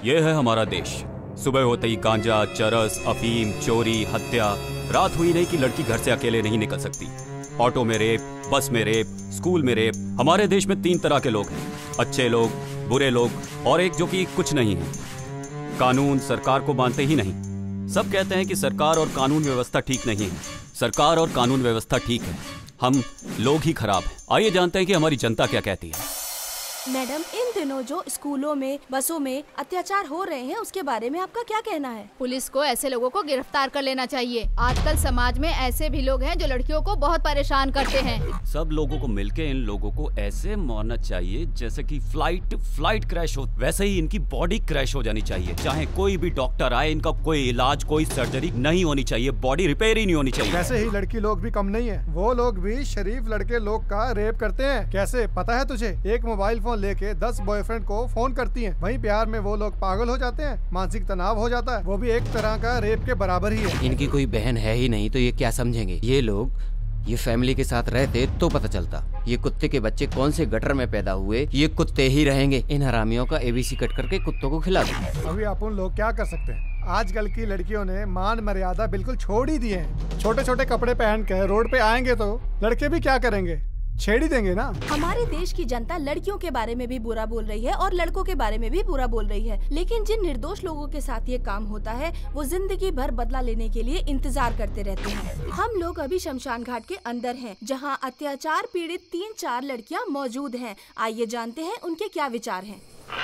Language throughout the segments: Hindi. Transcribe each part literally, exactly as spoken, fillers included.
ये है हमारा देश। सुबह होते ही गांजा, चरस, अफीम, चोरी, हत्या। रात हुई नहीं कि लड़की घर से अकेले नहीं निकल सकती। ऑटो में रेप, बस में रेप, स्कूल में रेप। हमारे देश में तीन तरह के लोग हैं, अच्छे लोग, बुरे लोग और एक जो कि कुछ नहीं है। कानून सरकार को मानते ही नहीं। सब कहते हैं कि सरकार और कानून व्यवस्था ठीक नहीं है। सरकार और कानून व्यवस्था ठीक है, हम लोग ही खराब हैं। आइए जानते हैं कि हमारी जनता क्या कहती है। मैडम, इन दिनों जो स्कूलों में, बसों में अत्याचार हो रहे हैं, उसके बारे में आपका क्या कहना है? पुलिस को ऐसे लोगों को गिरफ्तार कर लेना चाहिए। आजकल समाज में ऐसे भी लोग हैं जो लड़कियों को बहुत परेशान करते हैं। सब लोगों को मिलके इन लोगों को ऐसे मारना चाहिए जैसे कि फ्लाइट फ्लाइट क्रैश हो, वैसे ही इनकी बॉडी क्रैश हो जानी चाहिए। चाहे कोई भी डॉक्टर आए, इनका कोई इलाज, कोई सर्जरी नहीं होनी चाहिए, बॉडी रिपेयर ही नहीं होनी चाहिए। वैसे ही लड़की लोग भी कम नहीं है, वो लोग भी शरीफ लड़के लोग का रेप करते हैं। कैसे पता है तुझे? एक मोबाइल फोन लेके दस बॉयफ्रेंड को फोन करती हैं। वहीं प्यार में वो लोग पागल हो जाते हैं, मानसिक तनाव हो जाता है। वो भी एक तरह का रेप के बराबर ही है। इनकी कोई बहन है ही नहीं तो ये क्या समझेंगे? ये लोग ये फैमिली के साथ रहते तो पता चलता। ये कुत्ते के बच्चे कौन से गटर में पैदा हुए, ये कुत्ते ही रहेंगे। इन हरामियों का एबीसी कट करके कुत्तों को खिला दो। अभी अपन लोग क्या कर सकते हैं? आजकल की लड़कियों ने मान मर्यादा बिल्कुल छोड़ ही दिए हैं। छोटे छोटे कपड़े पहन कर रोड पे आएंगे तो लड़के भी क्या करेंगे? छेड़ ही देंगे ना। हमारे देश की जनता लड़कियों के बारे में भी बुरा बोल रही है और लड़कों के बारे में भी बुरा बोल रही है, लेकिन जिन निर्दोष लोगों के साथ ये काम होता है वो जिंदगी भर बदला लेने के लिए इंतजार करते रहते हैं। हम लोग अभी शमशान घाट के अंदर हैं, जहां अत्याचार पीड़ित तीन चार लड़कियां मौजूद हैं। आइए जानते हैं उनके क्या विचार हैं।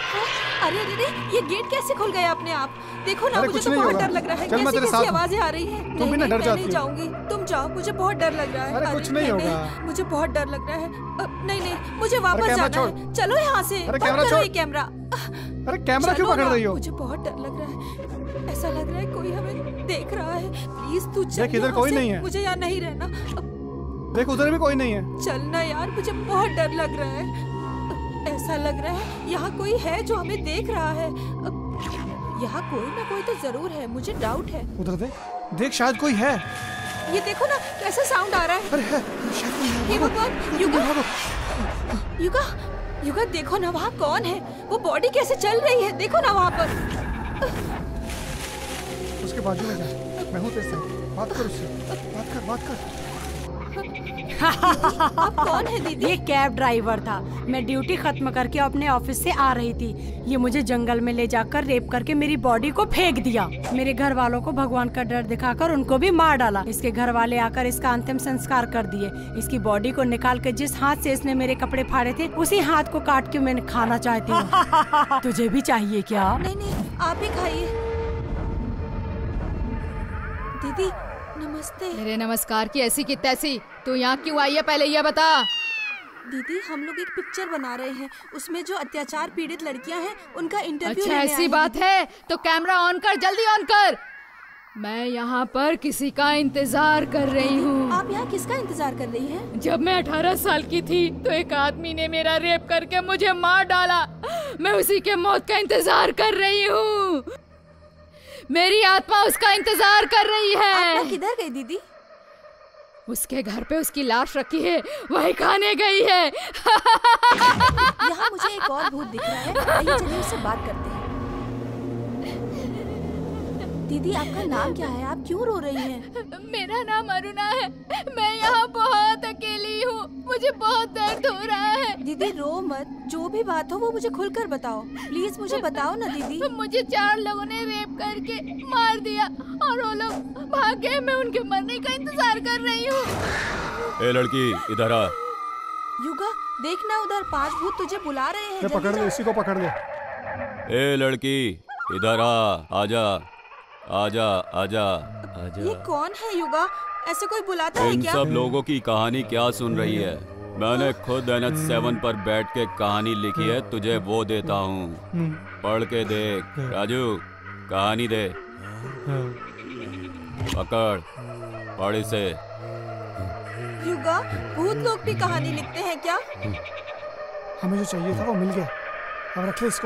अरे अरे ये गेट कैसे खुल गया अपने आप? देखो ना, मुझे तो बहुत डर लग रहा है। कैसी कैसी आवाजें आ रही हैं। तुम भी ना डर जाती हो। नहीं जाऊंगी, तुम जाओ, मुझे बहुत डर लग रहा है। अरे कुछ नहीं होगा, मुझे बहुत डर लग रहा है। नहीं नहीं, मुझे वापस जाना है। चलो यहाँ से, अरे कैमरा छोड़। कैमरा, अरे कैमरा क्यों पकड़ रही हो? मुझे बहुत डर लग रहा है। ऐसा लग रहा है कोई हमें देख रहा है। प्लीज तू चल। देख, इधर कोई नहीं है। मुझे यहाँ नहीं रहना। देख, उधर भी कोई नहीं है। चलना यार, मुझे बहुत डर लग रहा है। ऐसा लग रहा है यहाँ कोई है जो हमें देख रहा है। यहाँ कोई ना कोई तो जरूर है, मुझे डाउट है। उधर देख, देख शायद कोई है। ये देखो ना कैसा साउंड आ रहा है। अरे है, शायद कोई है। हे भगवान, युगा, युगा, युगा देखो ना वहाँ कौन है? वो बॉडी कैसे चल रही है? देखो ना वहाँ पर। उसके बाजू में जा, मैं हूँ तेरे साथ। बात कर उससे, बात कर, बात कर। आप कौन है दीदी? ये कैब ड्राइवर था। मैं ड्यूटी खत्म करके अपने ऑफिस से आ रही थी। ये मुझे जंगल में ले जाकर रेप करके मेरी बॉडी को फेंक दिया। मेरे घर वालों को भगवान का डर दिखाकर उनको भी मार डाला। इसके घर वाले आकर इसका अंतिम संस्कार कर दिए। इसकी बॉडी को निकाल के जिस हाथ से इसने मेरे कपड़े फाड़े थे, उसी हाथ को काट के मैंने खाना चाहती हूँ। तुझे भी चाहिए क्या? नहीं नहीं, आप ही खाइए। दीदी नमस्ते। मेरे नमस्कार की ऐसी की तैसी। तू यहाँ क्यों आई है, पहले ये बता। दीदी हम लोग एक पिक्चर बना रहे हैं, उसमें जो अत्याचार पीड़ित लड़कियां हैं उनका इंटरव्यू अच्छा ऐसी बात है तो कैमरा ऑन कर, जल्दी ऑन कर। मैं यहाँ पर किसी का इंतजार कर रही हूँ। आप यहाँ किसका इंतजार कर रही हैं? जब मैं अठारह साल की थी तो एक आदमी ने मेरा रेप करके मुझे मार डाला। मैं उसी के मौत का इंतजार कर रही हूँ। मेरी आत्मा उसका इंतजार कर रही है। आत्मा किधर गई दीदी? उसके घर पे उसकी लाश रखी है, वही खाने गई है। यहाँ मुझे एक और भूत दिख रहा है, आइए चलिए उससे बात करते हैं। दीदी आपका नाम क्या है? आप क्यों रो रही हैं? मेरा नाम अरुणा है। मैं यहाँ बहुत अकेली हूँ, मुझे बहुत दर्द हो रहा है। दीदी रो मत, जो भी बात हो वो मुझे खुलकर बताओ। प्लीज मुझे बताओ ना दीदी। मुझे चार लोगों ने रेप करके मार दिया और वो लोग भाग गए। मैं उनके मरने का इंतजार कर रही हूँ। ए लड़की इधर आ। युगा देखना, उधर पांच भूत तुझे बुला रहे हैं। पकड़ ले, इसी को पकड़ ले। ए लड़की इधर आ, आजा आजा आजा आजा। ये कौन है युगा? ऐसे कोई बुलाता है क्या? इन सब लोगों की कहानी क्या सुन रही है? मैंने खुद एन एच सेवन पर बैठ के कहानी लिखी है, तुझे वो देता हूँ, पढ़ के देख। राजू कहानी दे, पकड़, पढ़ इसे। युगा भूत लोग भी कहानी लिखते हैं क्या? हमें जो चाहिए था वो मिल गया, अब रख ले इसको।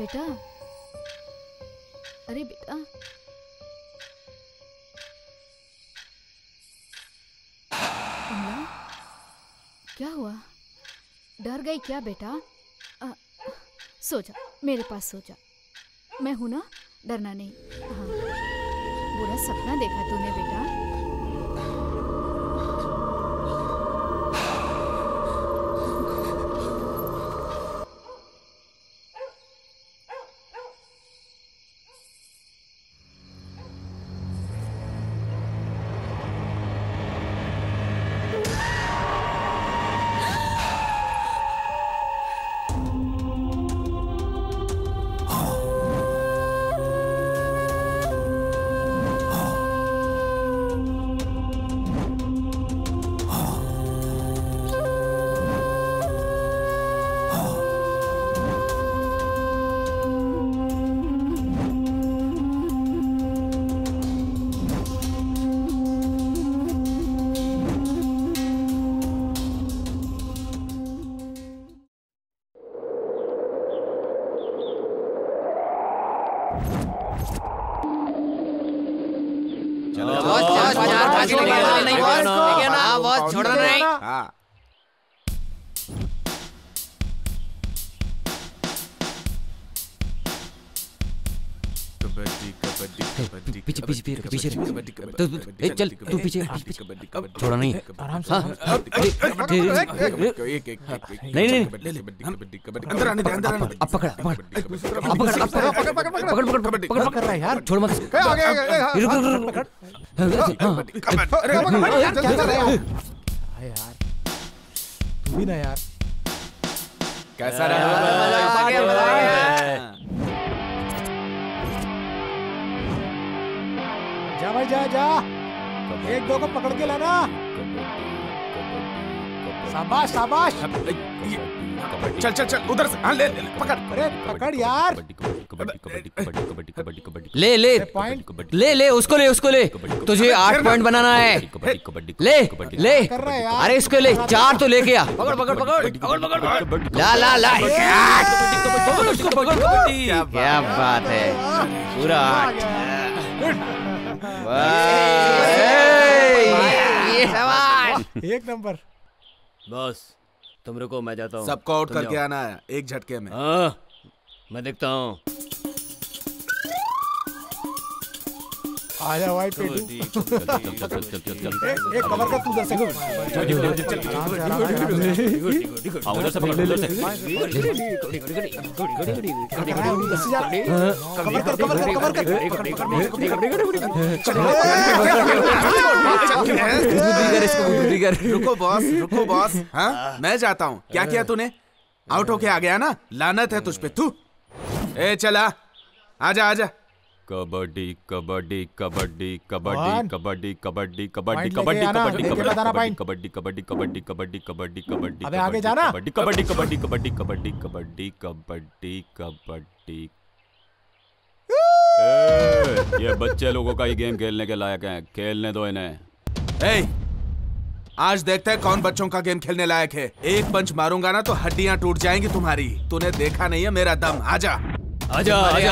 बेटा, अरे बेटा, कमला, क्या हुआ? डर गई क्या बेटा? आ, सो जा, मेरे पास सो जा, मैं हूं ना, डरना नहीं। हाँ, बुरा सपना देखा तूने बेटा? छोड़ना नहीं। पीछे पीछे पीछे पीछे तो चल तू पीछे छोड़ा नहीं। आराम से। नहीं नहीं अंदर आने दे, अंदर आने। अब पकड़ पकड़ पकड़ पकड़ पकड़ पकड़ पकड़ पकड़ रहा है यार, छोड़ मत। आगे आगे रुक रुक यार, तू भी ना यार। कैसा रहा? जा भाई जा जा, एक दो को पकड़ के लाना। शाबाश शाबाश। चल चल चल उधर से। हाँ ले, ले पकड़। अरे पकड़ यार। ले ले ले ले उसको ले उसको ले, तुझे आठ पॉइंट बनाना है। ले ले, अरे इसको ले, चार तो लेके आ। पकड़ पकड़ पकड़ ला ला ला। क्या बात है, पूरा आठ। एक नंबर। बस तुम रुको, मैं जाता हूँ। सबको आउट करके आना है एक झटके में। हाँ मैं देखता हूँ। आ जा भाई पेटू। एक कवर का तू दस सेकंड। उधर से पकड़, उधर से। कवर कर कवर कर कवर कर। रुको बॉस, रुको बॉस। हाँ मैं जाता हूँ। क्या किया तूने? आउट होके आ गया ना, लानत है तुझ पे। तू ए चला, आजा आजा। कबड्डी कबड्डी कबड्डी कबड्डी कौन? कबड्डी कबड्डी कबड्डी पॉइंट कबड्डी लेके आना, कबड्डी लेके बताना कबड्डी पॉइंट। कबड्डी कबड्डी कबड्डी कबड्डी कबड्डी कबड्डी अबे आगे जाना। कबड्डी कबड्डी कबड्डी कबड्डी कबड्डी कबड्डी कबड्डी कबड्डी। ए, ये बच्चे लोगों का ही गेम खेलने के लायक है, खेलने दो इन्हें। ए, आज देखते हैं कौन बच्चों का गेम खेलने लायक है। एक पंच मारूंगा ना तो हड्डियां टूट जाएंगी तुम्हारी। तूने देखा नहीं है मेरा दम। आजा आजा आजा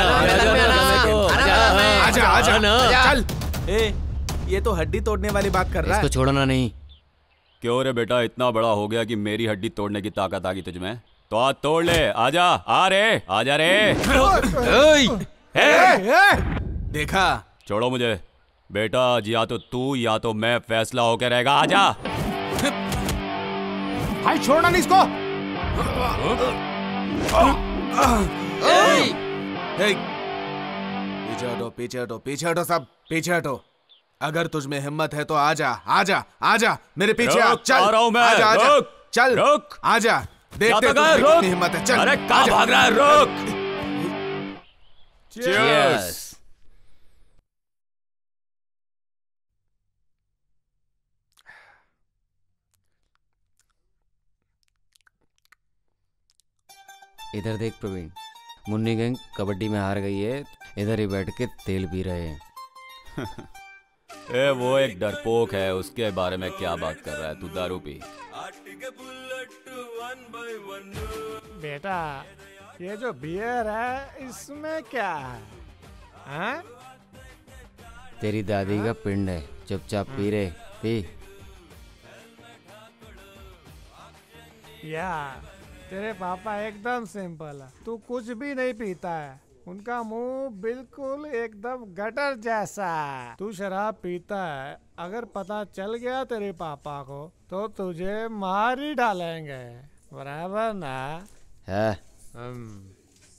आजा आजा चल। ए, ये तो हड्डी तोड़ने वाली बात कर रहा है। इसको छोड़ना नहीं। क्यों रे बेटा, इतना बड़ा हो गया कि मेरी हड्डी तोड़ने की ताकत आ गई तुझ में? तो आज तोड़ ले। आजा, आ रे, आजा रे। देखा? छोड़ो मुझे बेटा, आज या तो तू या तो मैं फैसला होकर रहेगा। आजा। भाई छोड़ना नहीं इसको। पीछे हटो, पीछे हटो, पीछे हटो, सब पीछे हटो। अगर तुझ में हिम्मत है तो आजा, आजा, आजा मेरे पीछे आ। चल, आ रहा हूं मैं। आजा, आजा, रुक, चल, रुक, आजा। देखते हैं तुझमें कितनी हिम्मत है। चल, अरे कहाँ भाग रहा है? रुक। Cheers. इधर देख प्रवीण, मुन्नी गैंग कबड्डी में हार गई है, इधर ही बैठ के तेल पी रहे हैं। ए, वो एक डरपोक है, उसके बारे में क्या बात कर रहा है तू? दारू पी। बेटा ये जो बियर है इसमें क्या है? हाँ? तेरी दादी का पिंड है, चुपचाप पी रे, पी। यार तेरे पापा एकदम सिंपल है, तू कुछ भी नहीं पीता है। उनका मुंह बिल्कुल एकदम गटर जैसा है। तू शराब पीता है, अगर पता चल गया तेरे पापा को तो तुझे मार ही डालेंगे, बराबर ना? है हम्म।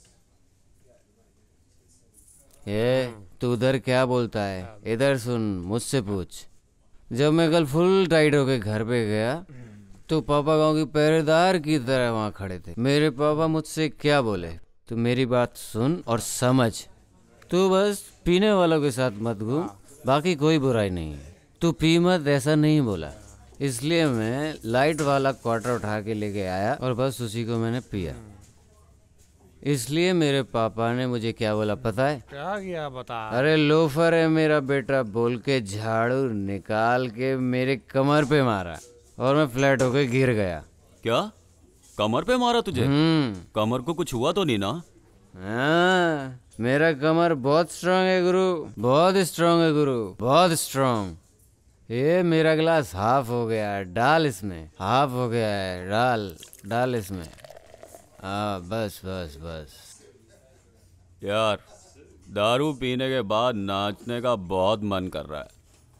ये तू उधर क्या बोलता है? इधर सुन, मुझसे पूछ। जब मैं कल फुल टाइट होके घर पे गया तो पापा गांव की पहरेदार की तरह वहां खड़े थे। मेरे पापा मुझसे क्या बोले? तू मेरी बात सुन और समझ। तू बस पीने वालों के साथ मत घूम, बाकी कोई बुराई नहीं है। तू पी मत ऐसा नहीं बोला, इसलिए मैं लाइट वाला क्वार्टर उठा के लेके आया और बस उसी को मैंने पिया। इसलिए मेरे पापा ने मुझे क्या बोला पता है? क्या किया बता? अरे लोफर है मेरा बेटा बोल के झाड़ू निकाल के मेरे कमर पे मारा और मैं फ्लैट होके गिर गया। क्या कमर पे मारा तुझे? हम्म कमर को कुछ हुआ तो नहीं ना? हाँ, मेरा कमर बहुत स्ट्रांग है गुरु, बहुत स्ट्रांग है गुरु, बहुत स्ट्रांग। ये मेरा गिलास हाफ हो गया है, डाल इसमें। हाफ हो गया है, डाल डाल इसमें। हाँ बस बस बस। यार दारू पीने के बाद नाचने का बहुत मन कर रहा है।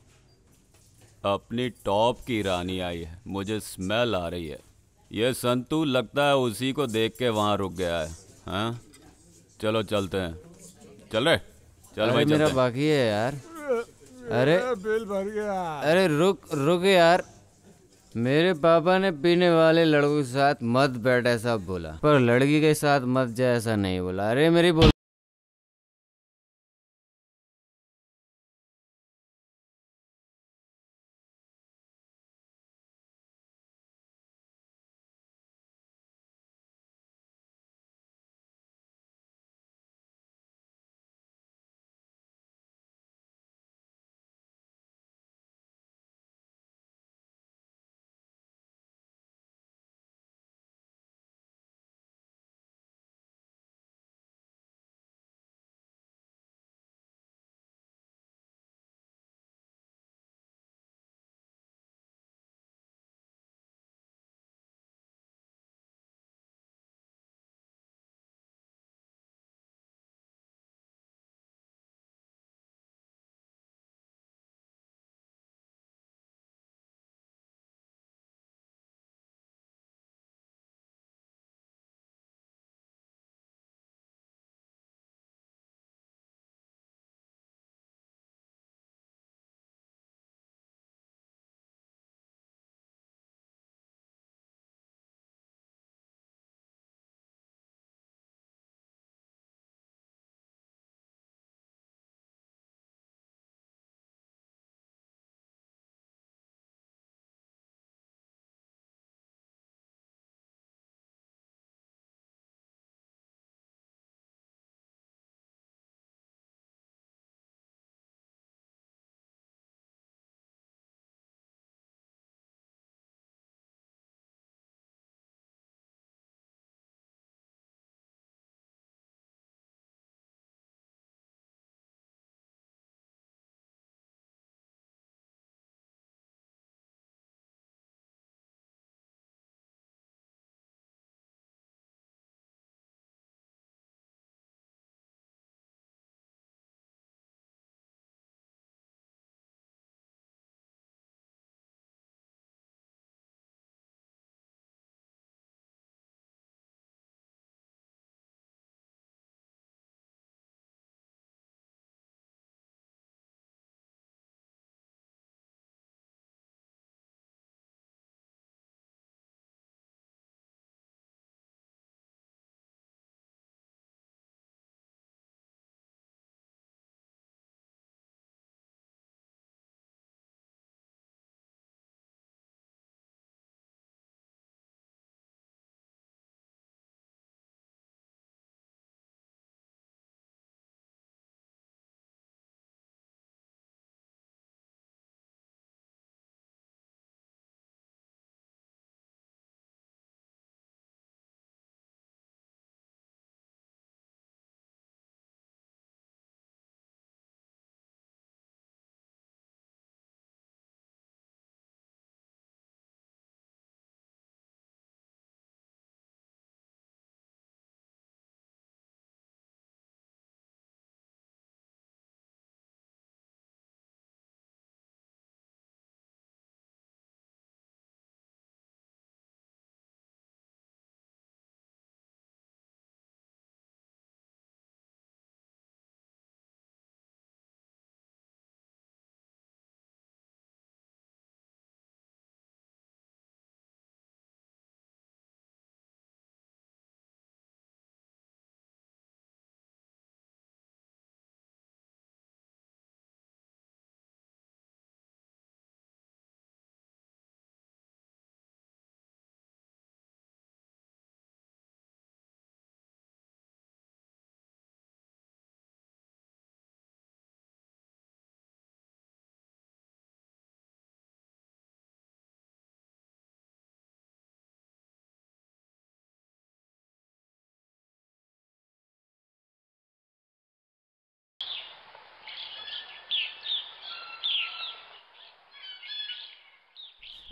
अपनी टॉप की रानी आई है, मुझे स्मेल आ रही है। ये संतू लगता है उसी को देख के वहाँ रुक गया है। हाँ चलो चलते हैं। चल रे चल अरे भाई मेरा चलते हैं। बाकी है यार। अरे बिल भर गया। अरे रुक रुक यार, मेरे पापा ने पीने वाले लड़कों के साथ मत बैठ ऐसा बोला, पर लड़की के साथ मत जा ऐसा नहीं बोला। अरे मेरी बोल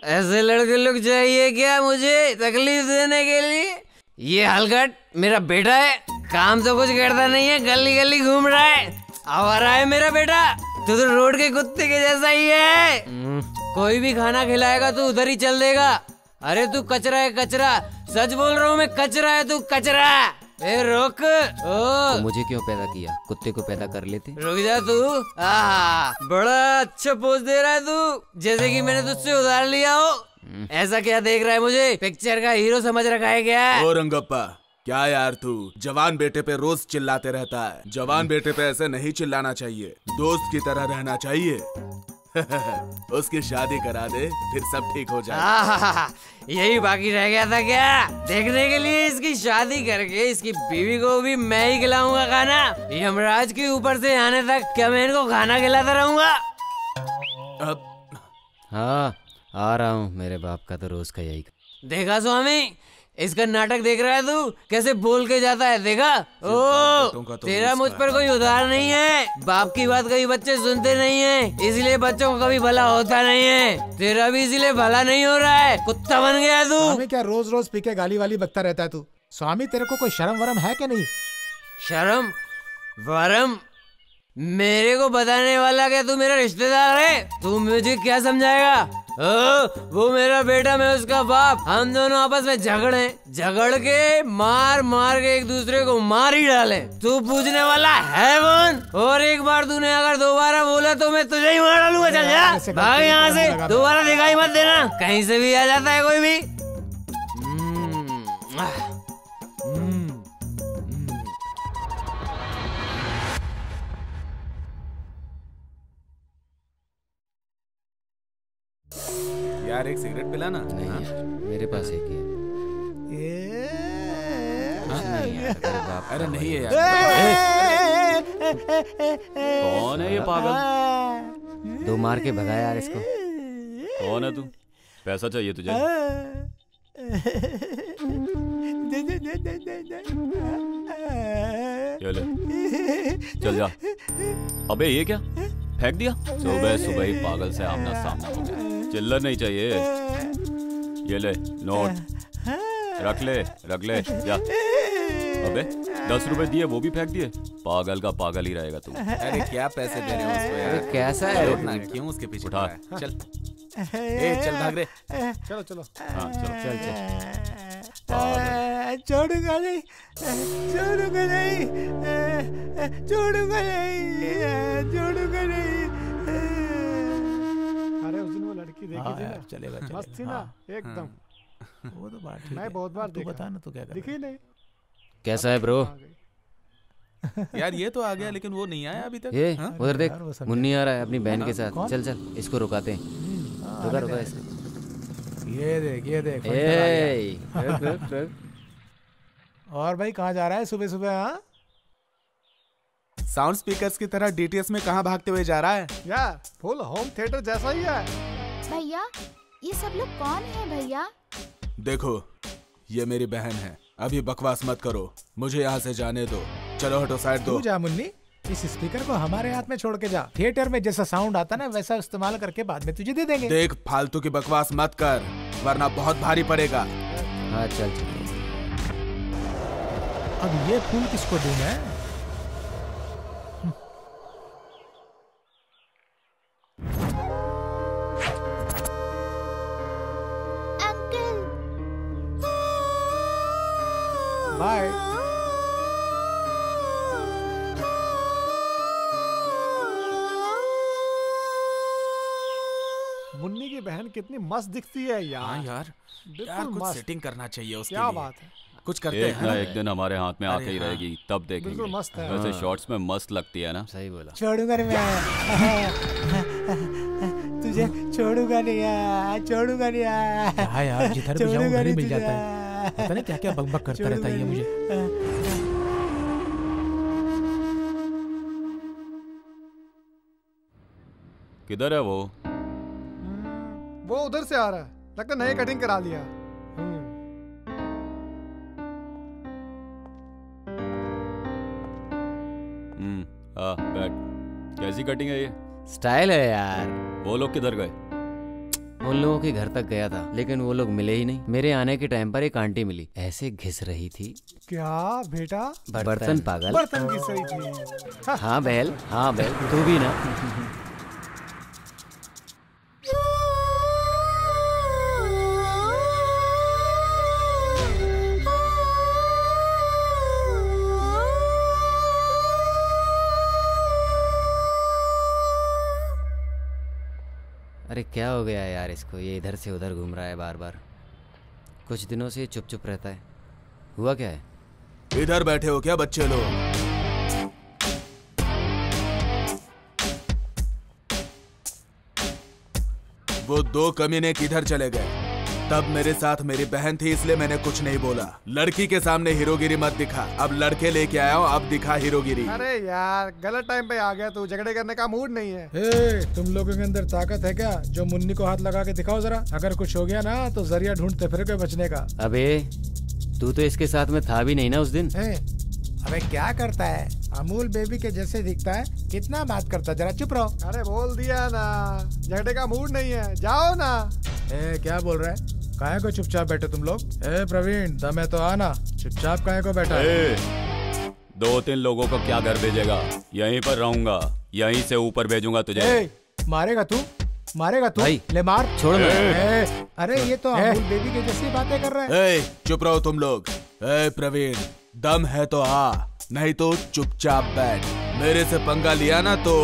ऐसे लड़के लोग चाहिए क्या मुझे तकलीफ देने के लिए? ये हलकट मेरा बेटा है, काम तो कुछ करता नहीं है, गली गली घूम रहा है। आवारा है मेरा बेटा, तू तो रोड के कुत्ते के जैसा ही है। कोई भी खाना खिलाएगा तो उधर ही चल देगा। अरे तू कचरा है कचरा, सच बोल रहा हूँ मैं, कचरा है तू कचरा। ए रोक। ओ तो मुझे क्यों पैदा किया, कुत्ते को पैदा कर लेते। रुक जा तू। आहा, बड़ा अच्छा पोज दे रहा है तू, जैसे कि मैंने तुझसे उधार लिया हो। ऐसा क्या देख रहा है मुझे, पिक्चर का हीरो समझ रखा है क्या? ओ रंगप्पा, क्या यार तू जवान बेटे पे रोज चिल्लाते रहता है। जवान बेटे पे ऐसे नहीं चिल्लाना चाहिए, दोस्त की तरह रहना चाहिए। उसकी शादी करा दे, फिर सब ठीक हो जाए। यही बाकी रह गया था क्या? देखने के लिए इसकी शादी करके इसकी बीवी को भी मैं ही खिलाऊंगा खाना। यमराज के ऊपर से आने तक क्या मैं इनको खाना खिलाता रहूंगा? अब हाँ आ रहा हूँ, मेरे बाप का तो रोज का यही। देखा स्वामी, इसका नाटक देख रहा है तू, कैसे बोल के जाता है, देखा? ओ तो तेरा मुझ पर कोई उधार नहीं है। बाप की बात कभी बच्चे सुनते नहीं हैं, इसलिए बच्चों को कभी भला होता नहीं है। तेरा भी इसलिए भला नहीं हो रहा है, कुत्ता बन गया तू। स्वामी क्या रोज रोज पी के गाली वाली बकता रहता है तू? स्वामी तेरे को कोई शर्म वरम है क्या नहीं? शर्म वरम मेरे को बताने वाला क्या तू मेरा रिश्तेदार है? तू मुझे क्या समझाएगा? ओ, वो मेरा बेटा, मैं उसका बाप, हम दोनों आपस में झगड़े झगड़ के मार मार के एक दूसरे को मार ही डाले। तू पूछने वाला है कौन? और एक बार तूने अगर दोबारा बोला तो मैं तुझे ही मार डालूंगा। चल जा भाग यहाँ से, दोबारा दिखाई मत देना, कहीं से भी आ जाता है कोई भी। यार एक सिगरेट पिलाना। नहीं यार, मेरे पास एक ही है। नहीं यार, तेरे बाप। अरे नहीं है यार। कौन है ये पागल? दो मार के भगा यार इसको। कौन है तू? पैसा चाहिए तुझे? ये ले, चल जा। अबे ये क्या फेंक दिया? सुबह सुबह ही पागल से आमना सामना हो गया। चिल्लर नहीं चाहिए, ये ले नोट, रख ले रख ले जा। अबे दस रुपए दिए वो भी फेंक दिए, पागल का पागल ही रहेगा तू। अरे क्या पैसे दे रहे हो उसको यार? अरे कैसा है ना, क्यों उसके पीछे उठा। चल ए चल भाग रे। चलो चलो हाँ चलो चल चल। छोड़ूंगा नहीं, छोड़ूंगा नहीं, छोड़ूंगा नहीं, छोड़ूंगा नहीं। अरे उस दिन वो लड़की देखी थी ना, चलेगा चलेगा। मस्त थी ना एकदम। वो तो बात ठीक मैं है। बहुत बार तू देखा। बता ना, तू क्या कर रहा है? दिखी नहीं। कैसा है ब्रो? आ गई। यार ये तो आ गया लेकिन वो नहीं आया अभी तक। ये हाँ? उधर देख, यार, वो समझ- मुन्नी आ रहा है अपनी बहन के साथ। कौन? चल चल इसको रुकाते हैं। हाँ, रुका आने रुका दे। इसको। ये देख ये देख फंटर आ गया। ए रुक रुक रुक। और भाई कहाँ जा रहा है सुबह सुबह? हाँ साउंड स्पीकर्स की तरह डीटीएस में कहाँ भागते हुए जा रहा है? यार फुल होम थिएटर जैसा ही है। भैया ये सब लोग कौन है भैया? देखो ये मेरी बहन है, अभी बकवास मत करो, मुझे यहाँ से जाने दो। चलो हटो साइड दो। तू जा मुन्नी, इस स्पीकर को हमारे हाथ में छोड़ के जा। थिएटर में जैसा साउंड आता ना वैसा इस्तेमाल करके बाद में तुझे दे देंगे। देख फालतू की बकवास मत कर, वरना बहुत भारी पड़ेगा। हाँ चल चल। अब ये फूल किसको दूं मैं? Uncle bye. मुन्नी की बहन कितनी मस्त दिखती है यार। हाँ यार, बिल्कुल यार कुछ मस्त। सेटिंग करना चाहिए उसके क्या लिए। बात है, कुछ करते एक हैं ना ना? एक दिन हमारे हाथ में अरे आके ही हाँ। रहेगी, तब देखेंगे। बिल्कुल मस्त है। वैसे हाँ। शॉर्ट्स में मस्त लगती है ना। सही बोला। छोड़ूंगा नहीं मैं, तुझे छोड़ूंगा नहीं यार, छोड़ूंगा नहीं यार। हाँ यार, जिधर भी जाऊं उधर ही मिल जाता है। पता नहीं क्या क्या बकबक करता रहता है ये मुझे। किधर है वो? वो उधर से आ रहा है, लगता है नए कटिंग करा लिया। हम्म। हम्म हाँ बैठ। कैसी कटिंग है ये? स्टाइल है यार। वो लोग किधर गए? उन लोगों के घर तक गया था, लेकिन वो लोग मिले ही नहीं। मेरे आने के टाइम पर एक आंटी मिली, ऐसे घिस रही थी। क्या बेटा? बर्तन पागल। बर्तन की सही थी। हाँ बैल, हाँ बैल, तू भी ना। अरे क्या हो गया यार इसको, ये इधर से उधर घूम रहा है बार बार। कुछ दिनों से चुप चुप रहता है, हुआ क्या है? इधर बैठे हो क्या बच्चे लोग? वो दो कमीने किधर चले गए? तब मेरे साथ मेरी बहन थी इसलिए मैंने कुछ नहीं बोला। लड़की के सामने हीरोगिरी मत दिखा। अब लड़के लेके आया हूँ, अब दिखा हीरोगिरी। अरे यार गलत टाइम पे आ गया तू, झगड़े करने का मूड नहीं है। ए, तुम लोगों के अंदर ताकत है क्या? जो मुन्नी को हाथ लगा के दिखाओ जरा। अगर कुछ हो गया ना तो जरिया ढूंढते फिर के बचने का। अबे तू तो इसके साथ में था भी नहीं ना उस दिन। ए, अबे क्या करता है? अमूल बेबी के जैसे दिखता है, कितना बात करता है, जरा चुप रहो। अरे बोल दिया ना, झगड़े का मूड नहीं है, जाओ ना। ए, क्या बोल रहा है? काहे को चुपचाप बैठे तुम लोग? ए प्रवीण, दम है तो आना। चुपचाप काहे को बैठा है? दो तीन लोगों को क्या घर भेजेगा? यहीं पर रहूंगा, यहीं से ऊपर भेजूंगा तुझे। ए, मारेगा तू? मारेगा तू? भाई, ले मार। छोड़ ना। ए, अरे ये तो अमूल बेबी की जैसी बातें कर रहा है। ए, चुप रहो तुम लोग। ए प्रवीण, दम है तो आ, नहीं तो चुपचाप बैठ। मेरे से पंगा लिया ना तो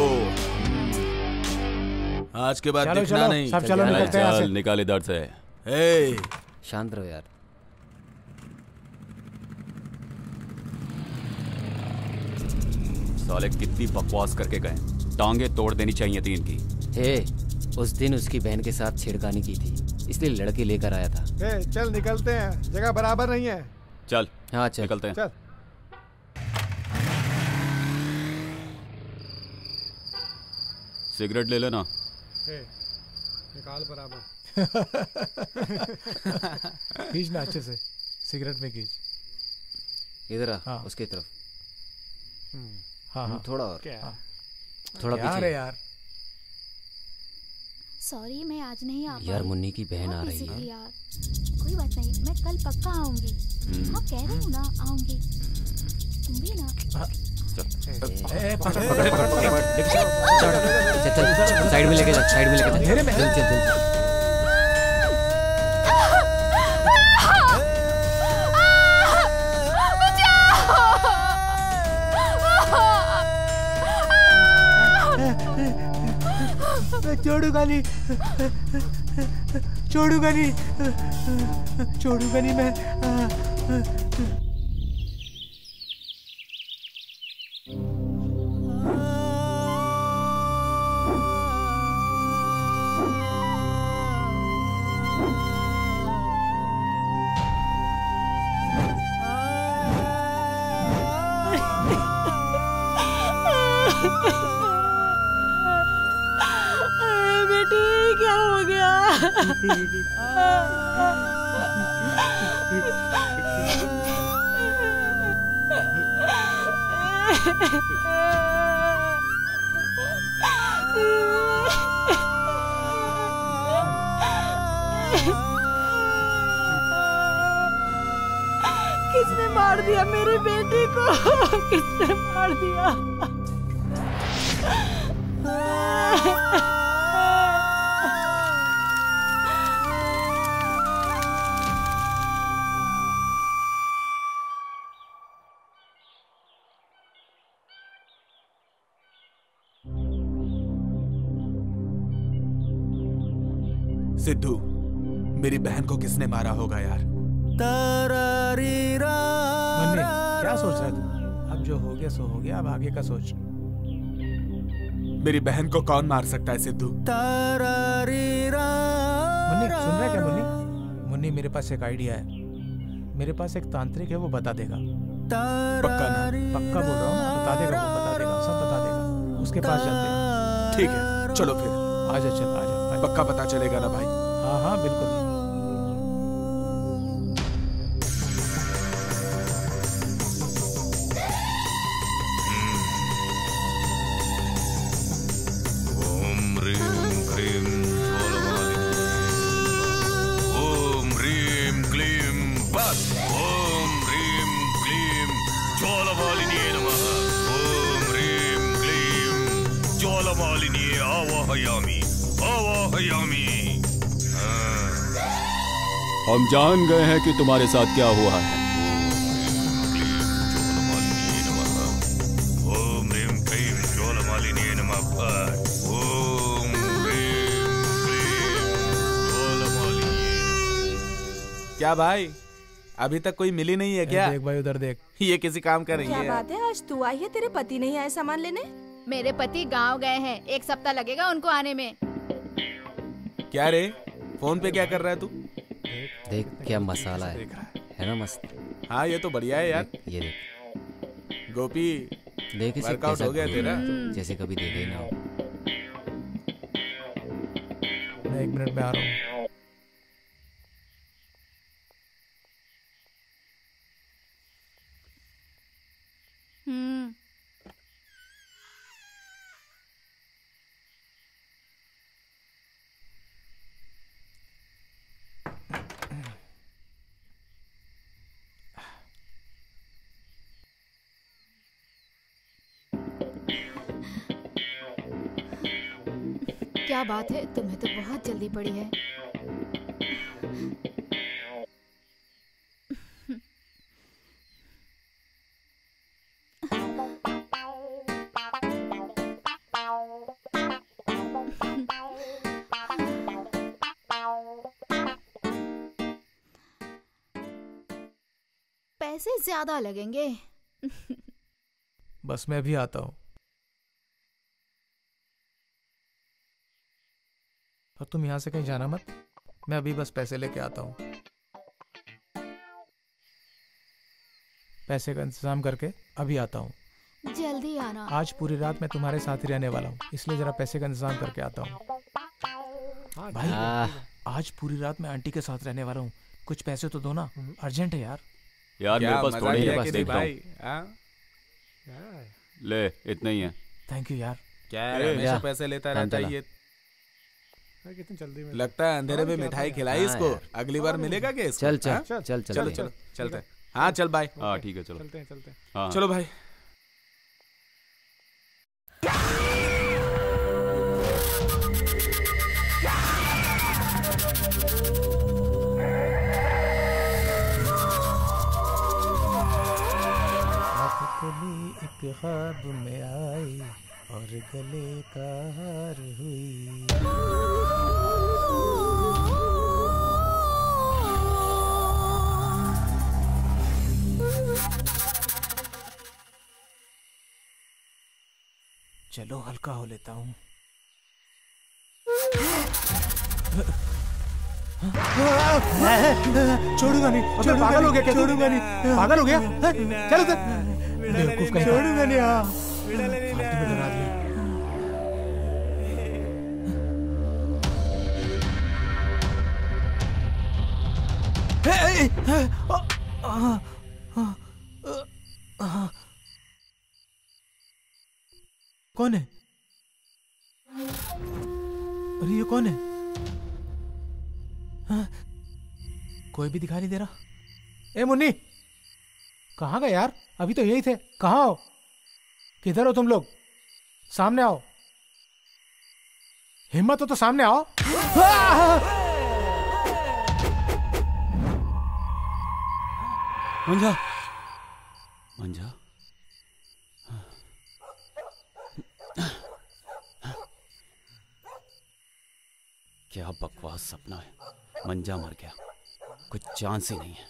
आज के बाद दिखना चलो, नहीं। सब चलो, निकलते हैं यहाँ से। निकाल इधर से। ए, शांत रहो यार। साले कितनी बकवास करके गए, टांगे तोड़ देनी चाहिए थी इनकी। हे, उस दिन उसकी बहन के साथ छेड़खानी की थी, इसलिए लड़के लेकर आया था। ए, चल निकलते हैं, जगह बराबर नहीं है। चल हाँ चल निकलते हैं। चल। सिगरेट ले लेना। ए, निकाल बराबर। खींच ना अच्छे से, सिगरेट में खींच। इधर आ, हाँ। उसकी तरफ। हाँ हाँ, थोड़ा और, क्या? थोड़ा यार पीछे। यार सॉरी मैं आज नहीं आ पाई। यार मुन्नी की बहन बहुत आ रही busy है। थी यार। कोई बात नहीं, मैं कल पक्का आऊंगी। हाँ कह रही हूँ ना आऊंगी। तुम भी ना। ए, पकड़ पकड़ पकड़ पकड़। चल चल, साइड में लेके जा, साइड में लेके जा। मेरे में। चल चल चल। मैं छोड़ूंगा नहीं, छोड़ूंगा नहीं, छोड़ूंगा नहीं मैं। बेटी क्या हो गया? किसने मार दिया मेरी बेटी को? किसने मार दिया? सिद्धू, मेरी बहन को किसने मारा होगा यार? मुन्नी, क्या सोच रहा है तू? अब जो हो गया सो हो गया, अब आगे का सोच। मेरी बहन को कौन मार सकता है सिद्धू? मुन्नी सुन रहा है क्या? मुन्नी मुन्नी मेरे पास एक आइडिया है। मेरे पास एक तांत्रिक है, वो बता देगा। पक्का ना? पक्का बोल रहा हूँ, बता देगा, वो बता देगा, सब बता देगा। उसके पास चलते हैं। ठीक है, चलो फिर। आजा चल, आजा। पक्का पता चलेगा ना भाई? हाँ हाँ बिल्कुल। ओम ह्रीं क्रीं आवाहयामी आवाहयामी। हम जान गए हैं कि तुम्हारे साथ क्या हुआ है। ओम ह्रीं क्लीं ज्वालामालिन्ये नमः। ओम ह्रीं क्लीं ज्वालामालिन्ये। क्या भाई, अभी तक कोई मिली नहीं है क्या? देख भाई उधर देख, ये किसी काम का नहीं क्या है। बात है, आज तू आई है, तेरे पति नहीं आए सामान लेने? मेरे पति गांव गए हैं, एक सप्ताह लगेगा उनको आने में। क्या रे, फोन पे क्या कर रहा है तू? देख क्या मसाला है, है ना मस्त। हाँ ये तो बढ़िया है यार। ये देख गोपी, देख इसे वर्कआउट कैसा हो गया तेरा? जैसे कभी देखा ही ना हो। मैं एक मिनट में आ रहा हूँ। हम्म। क्या बात है, तुम्हें तो बहुत जल्दी पड़ी है। पैसे ज्यादा लगेंगे। बस मैं भी आता हूँ। और तुम यहाँ से कहीं जाना मत, मैं अभी बस पैसे लेके आता हूँ। पैसे का इंतजाम करके अभी आता हूँ। जल्दी आना। आज पूरी रात मैं तुम्हारे साथ ही रहने वाला हूँ, इसलिए जरा पैसे का इंतजाम करके आता हूँ। भाई आज पूरी रात मैं आंटी के साथ रहने वाला हूँ, कुछ पैसे तो दो ना, अर्जेंट है यार। यार मेरे पास थोड़े ही है, बस देखता भाई। हूँ। ले इतना ही है। थैंक यू यार। क्या है, हमेशा पैसे लेता रहता है ये। कितनी जल्दी में लगता है अंधेरे में मिठाई खिलाई इसको, अगली बार मिलेगा क्या इसको? चल चल हाँ? चल चल चलो चलो चलते हैं। हाँ चल बाय। हाँ ठीक है चलो। चलते हैं चलते हैं। हाँ चलो भाई। एक ख्वाब में आई और गले का हार हुई। चलो हल्का हो लेता हूँ। छोड़ूंगा नहीं, छोड़ूंगा पागल हो गया क्या? छोड़ूंगा नहीं, पागल हो गया? चलो बेवकूफ कहीं, छोड़ूंगा नहीं। हाँ फालतू में डरा दिया। कौन है? अरे ये कौन है? हाँ? कोई भी दिखाई नहीं दे रहा। ए मुन्नी, कहाँ गए यार? अभी तो यही थे। कहाँ हो? किधर हो तुम लोग? सामने आओ। हिम्मत हो तो सामने आओ। मंजा, मंजा, क्या बकवास सपना है। मंजा मर गया, कुछ चांस ही नहीं है।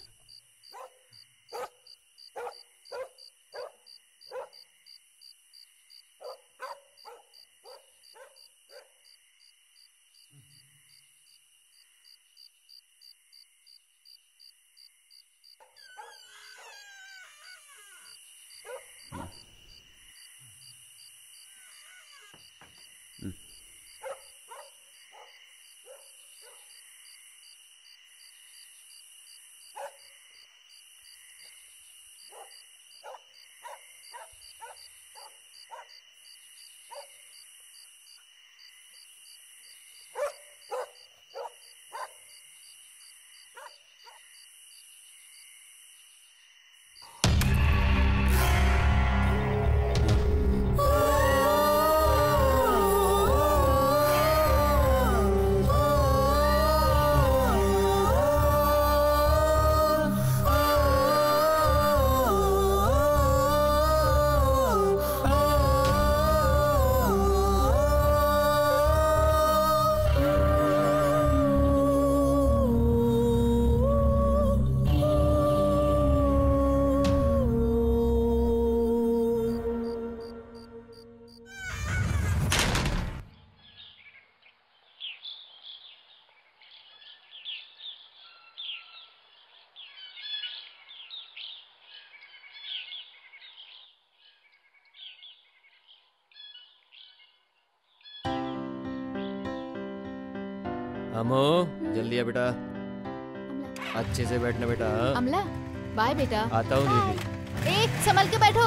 अमो जल्दी आ बेटा, अच्छे से बैठना बेटा। अमला बाय बेटा। आता हूँ दीदी। एक संभल के बैठो।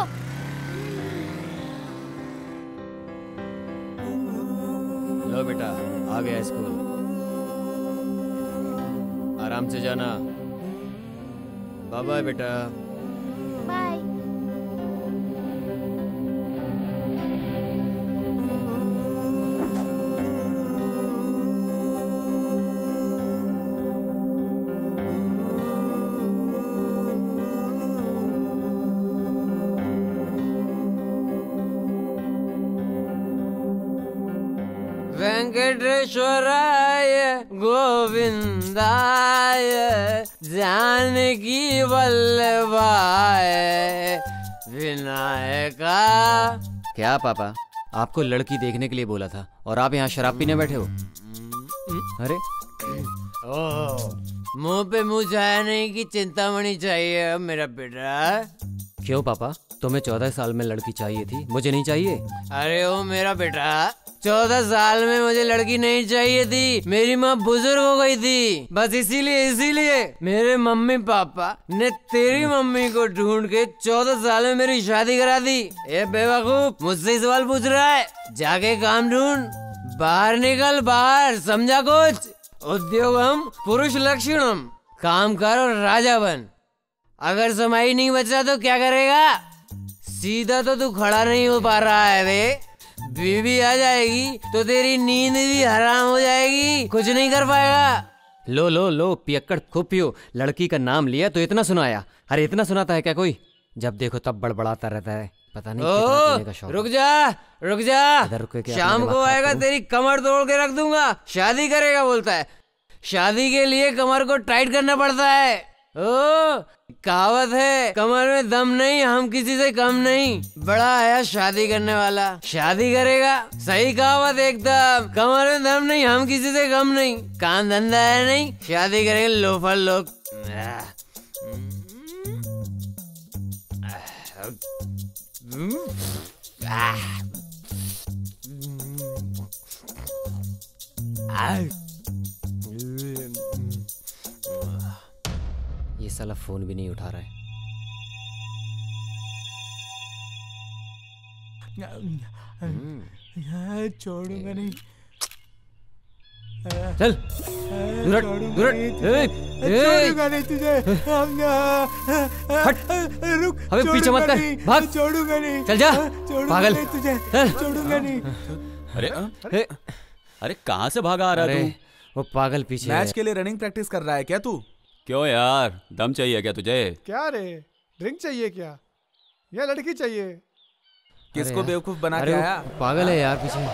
लो बेटा आ गया स्कूल, आराम से जाना। बाय बाय बेटा। बाय। वेंकटेश्वराय गोविंदाय जानकी वल्लभाय विनायका। क्या पापा, आपको लड़की देखने के लिए बोला था और आप यहाँ शराब पीने बैठे हो? अरे ओह, मुंह पे मुंह छाया नहीं कि चिंतामणि चाहिए मेरा बेटा। क्यों पापा, तुम्हें चौदह साल में लड़की चाहिए थी, मुझे नहीं चाहिए? अरे ओ मेरा बेटा, चौदह साल में मुझे लड़की नहीं चाहिए थी, मेरी माँ बुजुर्ग हो गई थी, बस इसीलिए इसीलिए मेरे मम्मी पापा ने तेरी मम्मी को ढूंढ के चौदह साल में मेरी शादी करा दी। ए बेवकूफ, मुझसे ही सवाल पूछ रहा है? जाके काम ढूंढ, बाहर निकल बाहर, समझा कुछ? उद्योगम पुरुष लक्षणम, काम कर और राजा बन। अगर समय नहीं बचा तो क्या करेगा? सीधा तो तू खड़ा नहीं हो पा रहा है बे, बीवी आ जाएगी तो तेरी नींद भी हराम हो जाएगी, कुछ नहीं कर पाएगा। लो लो लो पियक्कड़ खूब पियो, लड़की का नाम लिया तो इतना सुनाया। अरे इतना सुनाता है क्या कोई? जब देखो तब बड़बड़ाता रहता है, पता नहीं कितना पीने का शौक। रुक जा रुक जा, रुक के शाम को आएगा तेरी कमर तोड़ के रख दूंगा। शादी करेगा बोलता है, शादी के लिए कमर को टाइट करना पड़ता है। ओ कहावत है, कमर में दम नहीं हम किसी से कम नहीं। बड़ा आया शादी करने वाला, शादी करेगा। सही कहावत एकदम, कमर में दम नहीं हम किसी से कम नहीं। काम धंधा है नहीं, शादी करेंगे लोफर लोग। ये साला फोन भी नहीं उठा रहा है। छोड़ूंगा नहीं। चल दूर दूर, छोड़ूंगा नहीं तुझे। हट, रुक, अबे पीछे मत कर, भाग। छोड़ूंगा नहीं, चल जा पागल तुझे, छोड़ूंगा नहीं। अरे अरे कहाँ से भागा आ रहा है तू? वो पागल पीछे मैच के लिए रनिंग प्रैक्टिस कर रहा है क्या तू? क्यों यार, दम चाहिए क्या तुझे? क्या रे, ड्रिंक चाहिए क्या या लड़की चाहिए? किसको बेवकूफ बना के आया? पागल है यार पीछे।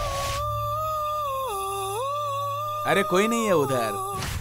अरे कोई नहीं है उधर।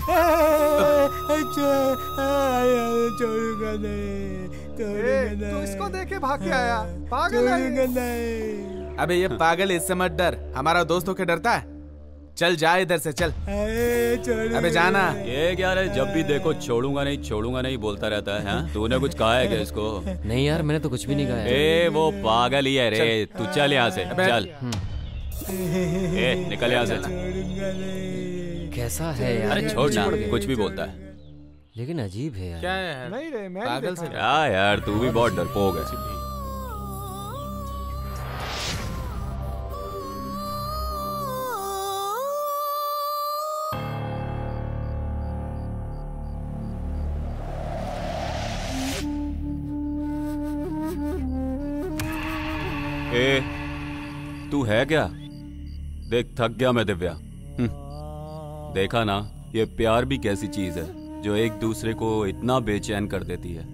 छोड़ूंगा नहीं, तू इसको देख के भाग के आया, पागल है। अबे ये पागल, इससे मत डर, हमारा दोस्त होके डरता है। चल जा इधर से, चल। अबे जाना। ये क्या रे, जब भी देखो छोड़ूंगा नहीं छोड़ूंगा नहीं बोलता रहता है। हाँ? तूने कुछ कहा है क्या इसको? नहीं यार, मैंने तो कुछ भी नहीं कहा है। ए वो पागल ही है रे, तू चल यहाँ से, चल। ए निकल यहाँ से। कैसा है यार? अरे छोड़ ना, कुछ भी बोलता है, लेकिन अजीब है यार। क्या है? नहीं रे, मैं पागल से क्या यार, तू भी बहुत डरपोक है। ए, तू है क्या? देख थक गया मैं दिव्या। देखा ना, ये प्यार भी कैसी चीज है जो एक दूसरे को इतना बेचैन कर देती है।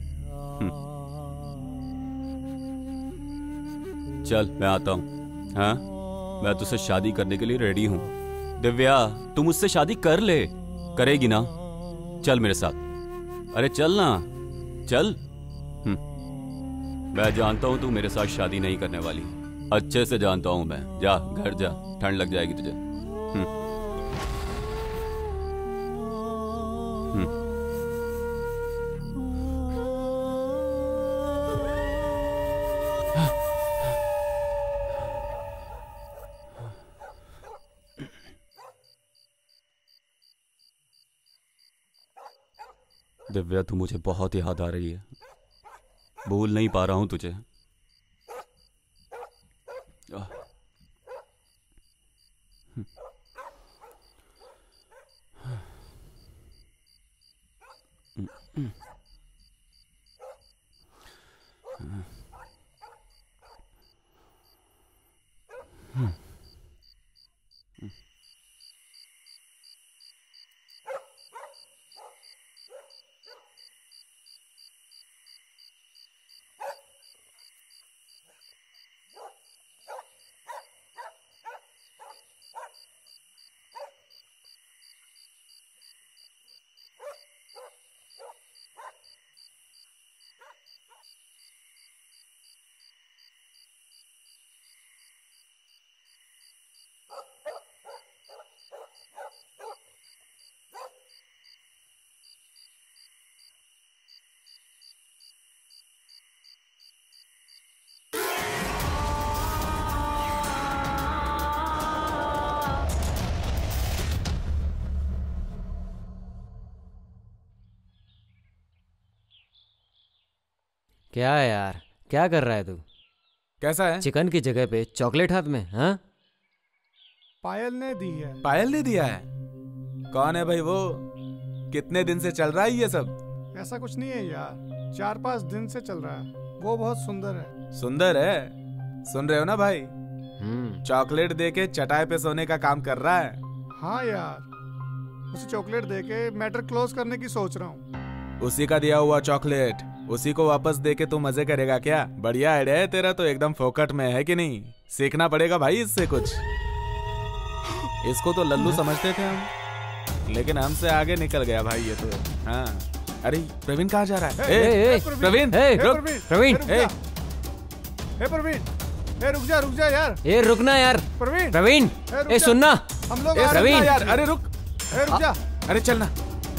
चल मैं आता हूँ। हाँ, मैं तुझसे शादी करने के लिए रेडी हूँ। दिव्या तू मुझसे शादी कर ले, करेगी ना? चल मेरे साथ, अरे चल ना, चल। मैं जानता हूँ तू मेरे साथ शादी नहीं करने वाली, अच्छे से जानता हूँ मैं। जा घर जा, ठंड लग जाएगी तुझे। हम्म हम्म दिव्या, तू मुझे बहुत याद आ रही है। भूल नहीं पा रहा हूं तुझे। क्या है यार, क्या कर रहा है तू? कैसा है? चिकन की जगह पे चॉकलेट हाथ में? हाँ, पायल ने दी है। पायल ने दिया है? कौन है भाई वो? कितने दिन से चल रहा है ये सब? ऐसा कुछ नहीं है यार, चार पांच दिन से चल रहा है। वो बहुत सुंदर है। सुंदर है? सुन रहे हो ना भाई? चॉकलेट देके चटाई पे सोने का काम कर रहा है। हाँ यार, उसे चॉकलेट देके मैटर क्लोज करने की सोच रहा हूँ। उसी का दिया हुआ चॉकलेट उसी को वापस देके तू मजे करेगा क्या? बढ़िया आइडिया है तेरा तो, एकदम फोकट में है कि नहीं? सीखना पड़ेगा भाई इससे कुछ। इसको तो लल्लू समझते थे हम, लेकिन हमसे आगे निकल गया भाई ये तो। हाँ, अरे प्रवीण कहाँ जा रहा है? ए, ए, ए, प्रवीण, रुक, प्रवीण, ए प्रवीण, ए रुक जा, रुक जा यार। ए रुकना यार, प्रवीण, प्रवीण, ए सुनना, हम लोग प्रवीण यार, अरे रुक, ए रुक जा, अरे चलना।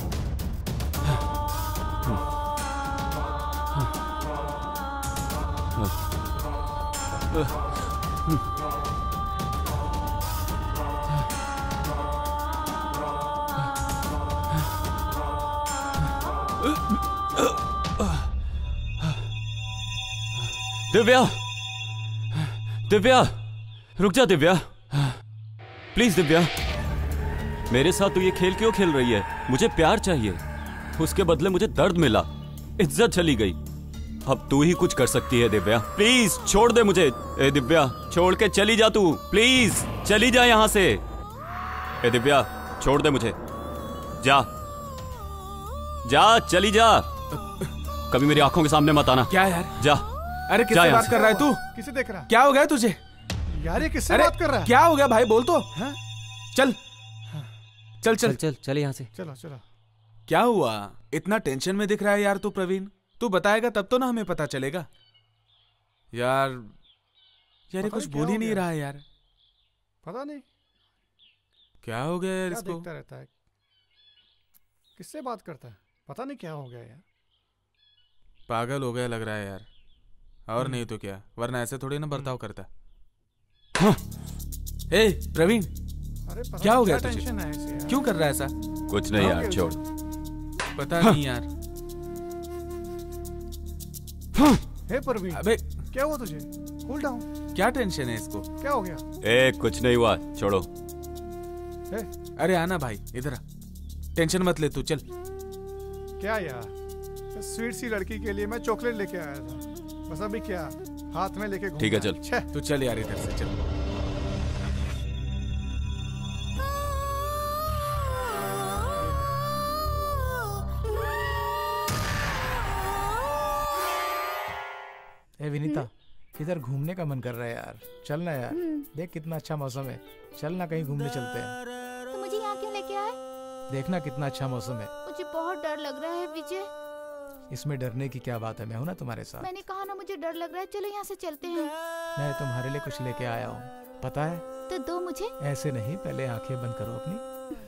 दिव्या, दिव्या, रुक जा दिव्या, प्लीज दिव्या। मेरे साथ तू ये खेल क्यों खेल रही है? मुझे प्यार चाहिए, उसके बदले मुझे दर्द मिला, इज्जत चली गई। अब तू ही कुछ कर सकती है दिव्या, प्लीज छोड़ दे मुझे। ए दिव्या, छोड़ के चली जा तू, प्लीज चली जा यहाँ से। ए दिव्या, छोड़ दे मुझे, जा जा, चली जा, कभी मेरी आंखों के सामने मत आना। क्या यार? जा। अरे किससे बात कर रहा है तू? किसे देख रहा है? क्या हो गया तुझे? यार ये किससे बात कर रहा है? क्या हो गया भाई, बोल तो। हाँ? चल चल चल चल चल यहाँ से। चलो चलो। क्या हुआ? इतना टेंशन में दिख रहा है यार तू प्रवीण। तू बताएगा तब तो ना हमें पता चलेगा। यार यार ये कुछ बोल ही नहीं रहा है यार। पता नहीं क्या हो गया यार इसको। देखता रहता है, किससे बात करता है, पता नहीं क्या हो गया यार। पागल हो गया लग रहा है यार, और नहीं तो क्या, वरना ऐसे थोड़ी ना बर्ताव करता। हाँ। ए प्रवीण, अरे पता क्या हो गया तुझे? टेंशन है इसे यार? क्यों कर रहा है ऐसा? कुछ नहीं यार, छोड़। पता नहीं यार। हे प्रवीण, अबे क्या हुआ तुझे? Cool down. क्या टेंशन है इसको? क्या हो गया? ए कुछ नहीं हुआ, छोड़ो। ए? अरे आना भाई इधर आ, टेंशन मत ले तू, चल। क्या यार, स्वीट सी लड़की के लिए मैं चॉकलेट लेके आया था, बस अभी क्या हाथ में लेके घूम। ठीक है चल। तू चल यार इधर से, चल। ए विनीता, किधर घूमने का मन कर रहा है यार? चल ना यार, देख कितना अच्छा मौसम है, चल ना कहीं घूमने चलते हैं। तो मुझे यहाँ क्यों लेके आए? देखना कितना अच्छा मौसम है। मुझे बहुत डर लग रहा है विजय। इसमें डरने की क्या बात है, मैं हूं ना तुम्हारे साथ। मैंने कहा ना मुझे डर लग रहा है, चलो यहाँ से चलते हैं। मैं तुम्हारे लिए कुछ लेके आया हूँ, पता है? तो दो मुझे। ऐसे नहीं, पहले आंखें बंद करो अपनी।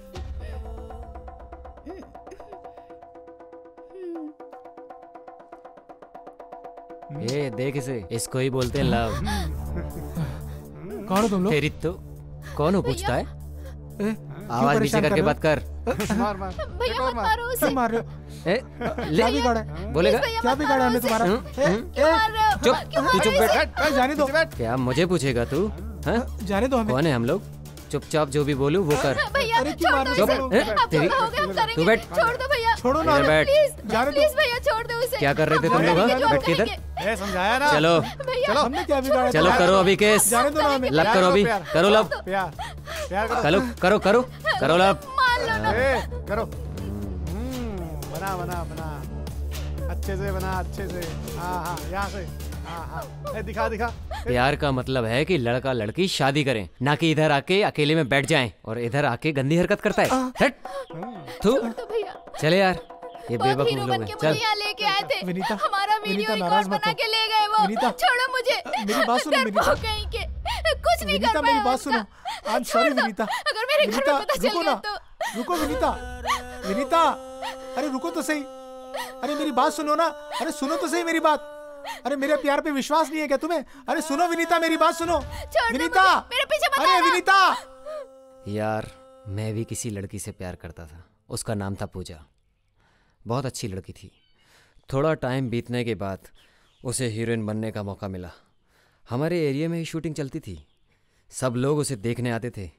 ये देख इसे, इसको ही बोलते हैं लव। कौन हो तुम लोग? तेरी तो कौन हो पूछता है? आवाज नीचे करके बात कर। मार मार भैया मत मारो उसे। मार रहे हो? ए, ले क्या बिगाड़ा है? बोलेगा क्या बिगाड़ा हमने तुम्हारा? हम्म, ए, हम्म। ए, चुप तू चुप बैठ ए, जाने दो। क्या मुझे पूछेगा तू? हाँ? जाने दो हमें। कौन है हम लोग? चुपचाप जो भी बोलूं वो कर। भैया अरे क्यों मार रहे चुप हो? ए, अब तेरी जो कहोगे हम करेंगे। तू बैठ। छोड़ दो भैया। छोड़ो ना इधर हमें। बैठ। प्लीज जाने दो। प्लीज भैया छोड़ दो उसे। क्या कर रहे थे तुम लोग? हाँ? बैठ के इधर ए, समझाया ना। चलो भैया हमने क्या बिगाड़ा? चलो करो अभी केस। जाने दो ना हमें। लब करो अभी। प्यार, करो लब। प्यार प्यार करो। करो करो करो करो लब। मान लो ना। ए, करो। हम्म, बना बना बना अच्छे से बना, अच्छे से। हाँ हाँ, यहाँ से। हाँ हाँ, ए, दिखा दिखा। प्यार का मतलब है कि लड़का लड़की शादी करें, ना कि इधर आके अकेले में बैठ जाएं और इधर आके गंदी हरकत करता है। हट तू तो भैया चले यार, ये बहुत बेवकूफ हीरो लोग बन हैं। के मुझे चल यहाँ लेके आए थे। विनीता, हमारा वीडियो विनीता, रिकॉर्ड नाराज मत बना हो। के ले गए वो। विनीता, छोड़ो मुझे। मेरी बात सुनो, डरपोक विनीता। कहीं के कुछ नहीं विनीता कर मेरी पाया बात उसका। सुनो। आई एम सॉरी छोड़ दो। विनीता। अगर मेरे घर विनीता, में पता चल रुको गया ना। तो रुको विनीता। विनीता, अरे रुको तो सही। अरे मेरी बात सुनो ना। अरे सुनो तो सही मेरी बात। अरे मेरे प्यार पे विश्वास नहीं है क्या तुम्हें? अरे सुनो विनीता, मेरी बात सुनो। छोड़ दो विनीता, मुझे, मेरे पीछे मत अरे आना। विनीता। यार, मैं भी किसी लड़की से प्यार करता था। उसका नाम था पूजा। बहुत अच्छी लड़की थी। थोड़ा टाइम बीतने के बाद उसे हीरोइन बनने का मौका मिला। हमारे एरिया में ही शूटिंग चलती थी। सब लोग उसे देखने आते थे।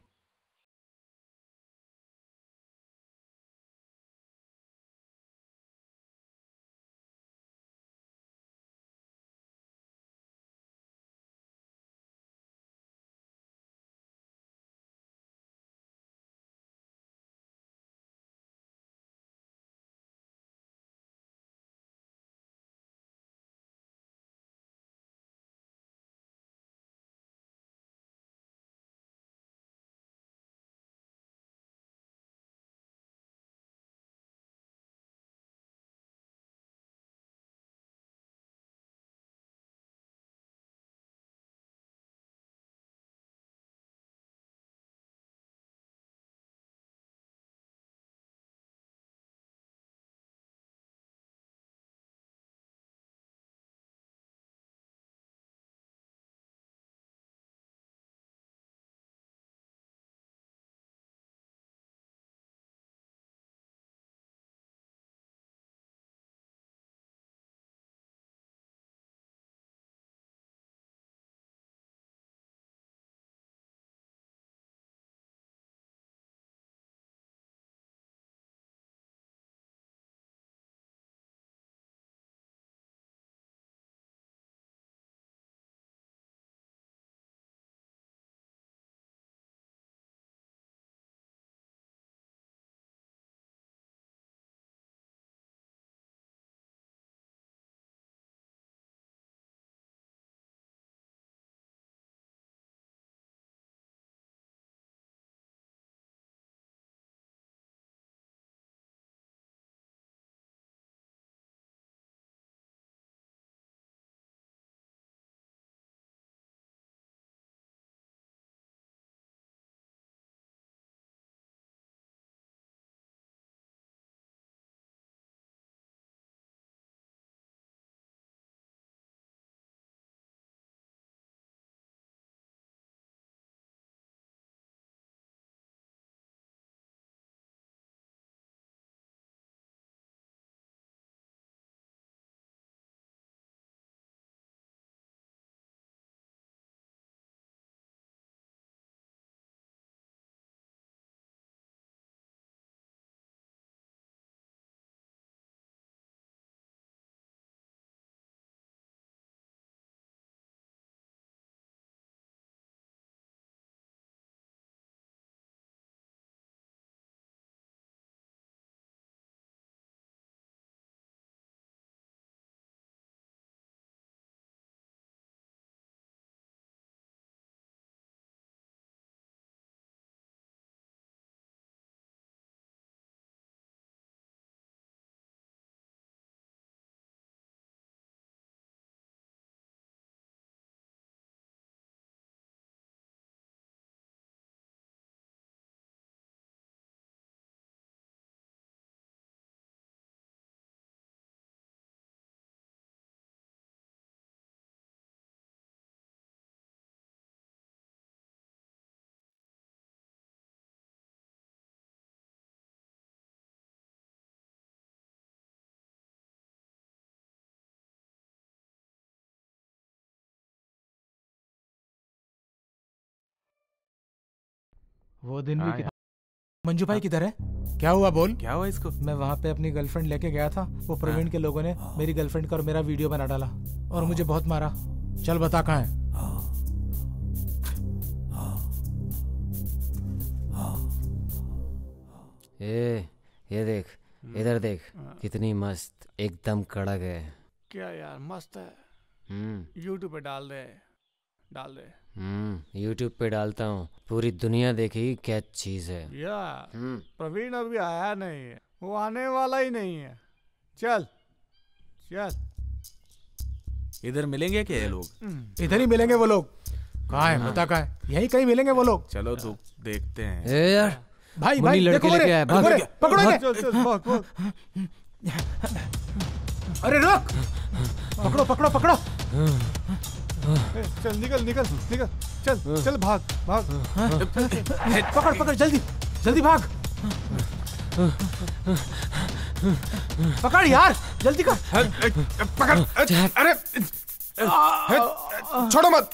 वो दिन भी मंजू भाई किधर है? क्या हुआ बोल? क्या हुआ इसको? मैं वहाँ पे अपनी गर्लफ्रेंड लेके गया था, वो प्रवीण के लोगों ने मेरी गर्लफ्रेंड का और मेरा वीडियो बना डाला और मुझे बहुत मारा। चल बता कहाँ है? ए, ये देख, इधर देख, कितनी मस्त, एकदम कड़क है। क्या यार मस्त है। हम्म यूट्यूब पे डाल दे, डाल दे। हम्म यूट्यूब पे डालता हूँ, पूरी दुनिया देखेगी क्या चीज है। या प्रवीण अभी आया नहीं है, वो आने वाला ही नहीं है। चल चल। इधर मिलेंगे क्या ये लोग? इधर ही मिलेंगे वो लोग। कहाँ है बता? कहाँ है? यहीं कहीं मिलेंगे वो लोग। चलो तो देखते हैं। ए यार भाई भाई लड़के लेके आया, भाग पकड़ो। चल चल भाग भाग। अरे रुक, पकड़ो पकड़ो पकड़ो। चल निकल निकल निकल, चल चल भाग भाग। पकड़ पकड़ जल्दी जल्दी भाग। पकड़ यार जल्दी कर। पकड़। अरे छोड़ो मत।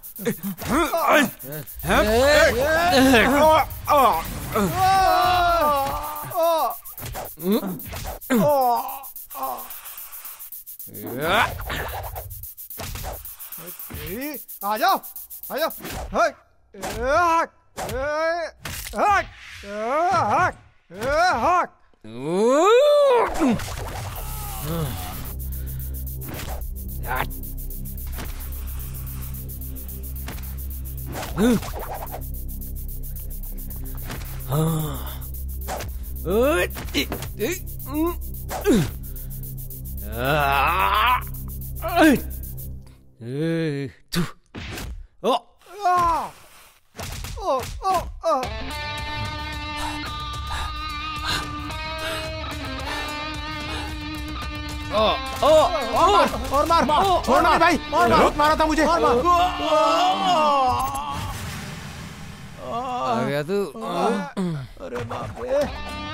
आ जाओ आ जाओ। हक हक हक हक हक। और मार छोड़ना नहीं भाई, बहुत मारा था मुझे। आ गया तू। अरे बाप रे।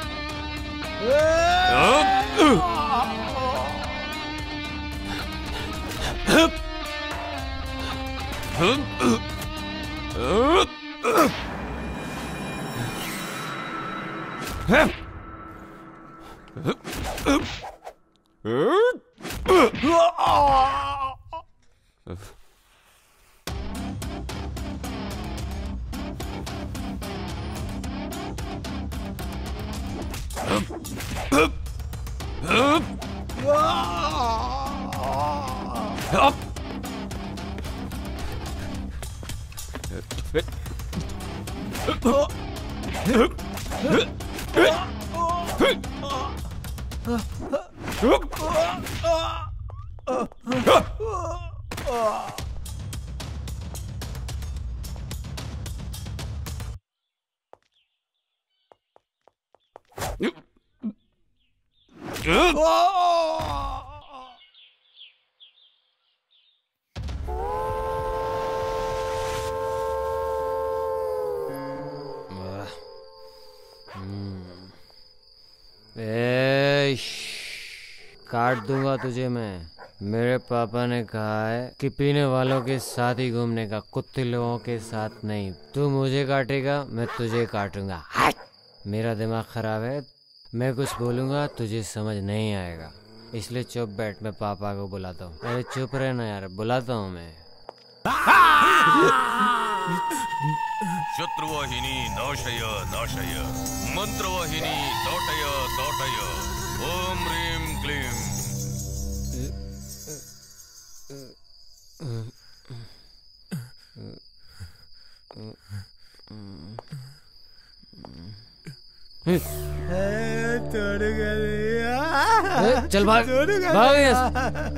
काट दूंगा तुझे मैं। मेरे पापा ने कहा है कि पीने वालों के साथ ही घूमने का, कुत्ते लोगों के साथ नहीं। तू मुझे काटेगा, मैं तुझे काटूंगा। मेरा दिमाग खराब है, मैं कुछ बोलूंगा तुझे समझ नहीं आएगा, इसलिए चुप बैठ। मैं पापा को बुलाता हूँ। अरे चुप रहना यार, बुलाता हूँ मैं। शत्रुवाहिनी नाशय नाशय, मंत्रवाहिनी तोटय तोटय, ओम ह्रीं क्लीं। तोड़ गया। चल भाग भाग यहाँ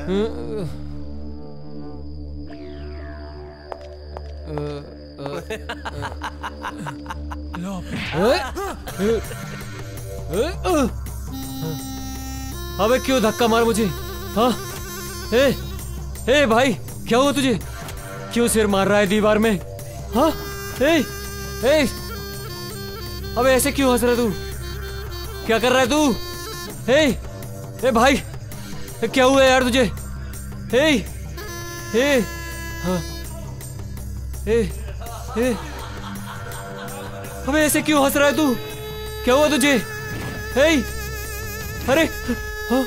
अबे क्यों धक्का मार मुझे? हाँ ए, ए भाई क्या हुआ तुझे? क्यों सिर मार रहा है दीवार में? हाँ ए, ए, अबे ऐसे क्यों हंस रहा तू? क्या कर रहा है तू? ए, ए भाई ए, क्या हुआ यार तुझे? ए, ए, हाँ, ए, ए, अबे ऐसे क्यों हंस रहा है तू? क्या हुआ तुझे? हे, अरे हाँ,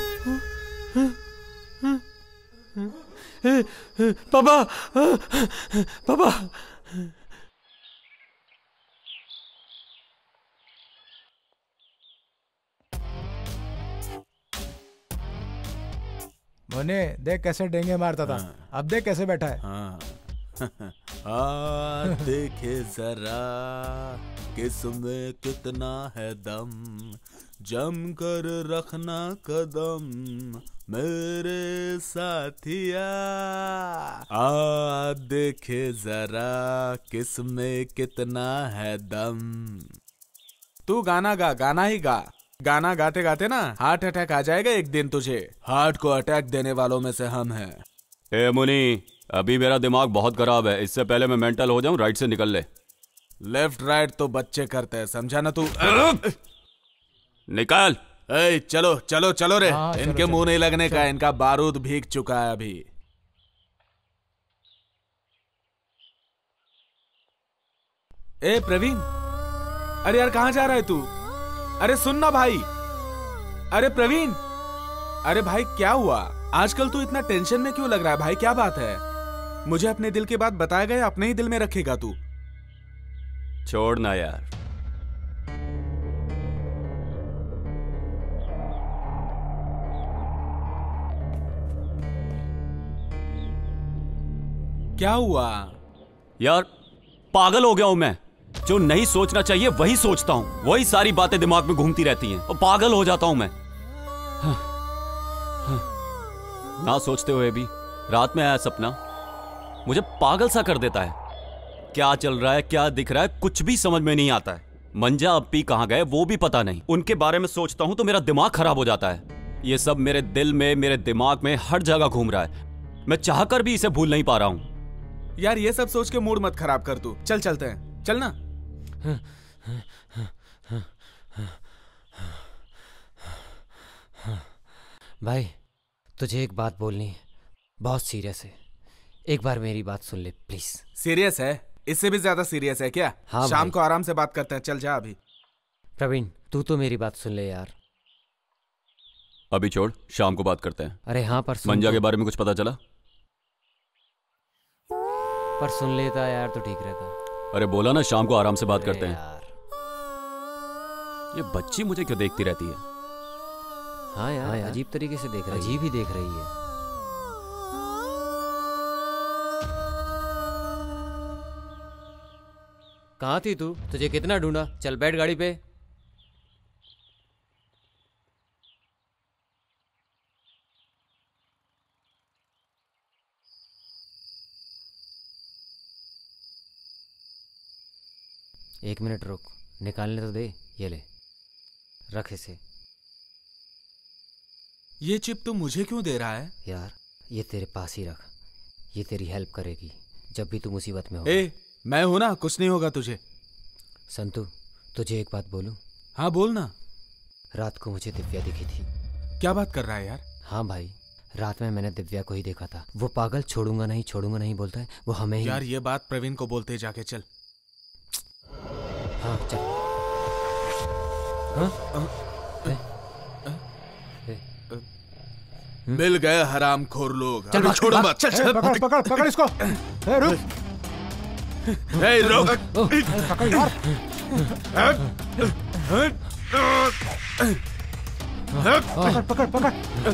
पापा, पापा। मोने देख कैसे डेंगे मारता था, अब देख कैसे बैठा है। हाँ। आ, देखे जरा किसमें कितना है दम, जम कर रखना कदम मेरे साथिया। आ देखे जरा किसमें कितना है दम। तू गाना गा, गाना ही गा। गाना गाते गाते ना हार्ट अटैक आ जाएगा एक दिन तुझे। हार्ट को अटैक देने वालों में से हम हैं। ए मुनी, अभी मेरा दिमाग बहुत खराब है, इससे पहले मैं मेंटल हो जाऊं राइट से निकल ले। लेफ्ट राइट तो बच्चे करते हैं, समझा ना तू। निकल। ए, चलो चलो चलो रे। हाँ, इनके चलो, मुंह नहीं लगने चलो। का, इनका बारूद भीग चुका है अभी। ए प्रवीण, अरे यार कहाँ जा रहा है तू? अरे सुन ना भाई। अरे प्रवीण, अरे भाई क्या हुआ? आजकल तू इतना टेंशन में क्यों लग रहा है भाई? क्या बात है? मुझे अपने दिल की बात बताया गया, अपने ही दिल में रखेगा तू। छोड़ ना यार। क्या हुआ? यार पागल हो गया हूं मैं। जो नहीं सोचना चाहिए वही सोचता हूं, वही सारी बातें दिमाग में घूमती रहती हैं और पागल हो जाता हूं मैं। ना सोचते हुए भी रात में आया सपना मुझे पागल सा कर देता है। क्या चल रहा है, क्या दिख रहा है, कुछ भी समझ में नहीं आता है। मंजा अपी कहाँ गए वो भी पता नहीं। उनके बारे में सोचता हूं तो मेरा दिमाग खराब हो जाता है। ये सब मेरे दिल में, मेरे दिमाग में हर जगह घूम रहा है। मैं चाहकर भी इसे भूल नहीं पा रहा हूं। यार ये सब सोच के मूड मत खराब कर तू। चल चलते हैं, चल ना। भाई तुझे एक बात बोलनी है, बहुत सीरियस है। एक बार मेरी बात सुन ले प्लीज। सीरियस है? इससे भी ज्यादा सीरियस है क्या? हाँ शाम भाई। को आराम से बात करते हैं, चल जा अभी। प्रवीण तू तो मेरी बात सुन ले यार। अभी छोड़, शाम को बात करते हैं। अरे हाँ पर सुन मंजा तो। के बारे में कुछ पता चला? पर सुन लेता यार तो ठीक रहता। अरे बोला ना शाम को आराम से बात करते हैं। यार। ये बच्ची मुझे क्यों देखती रहती है? हाँ यार, हाँ यार अजीब तरीके से देख रही है। अजीब ही देख रही है। कहाँ थी तू? तुझे कितना ढूंढा। चल बैठ गाड़ी पे। एक मिनट रुक, निकालने तो दे। ये ले, रख इसे। ये चिप तू मुझे क्यों दे रहा है? यार ये तेरे पास ही रख, ये तेरी हेल्प करेगी जब भी तू मुसीबत में हो। ए, मैं हूं ना, कुछ नहीं होगा तुझे। संतु तुझे एक बात बोलूं? हाँ बोल ना। रात को मुझे दिव्या दिखी थी। क्या बात कर रहा है यार? हाँ भाई, रात में मैंने दिव्या को ही देखा था। वो पागल छोड़ूंगा नहीं छोड़ूंगा नहीं बोलता है, वो हमें ही। यार ये बात प्रवीण को बोलते जाके चल। हाँ चल। हाँ? मिल गए हरामखोर लोग। चल, अभी भाग, छोड़ो भाग। मत। चल चल पकड़ पकड़ पकड़ इसको। ए, रुक। ए, रुक। पकड़ यार। पकड़ पकड़ पकड़।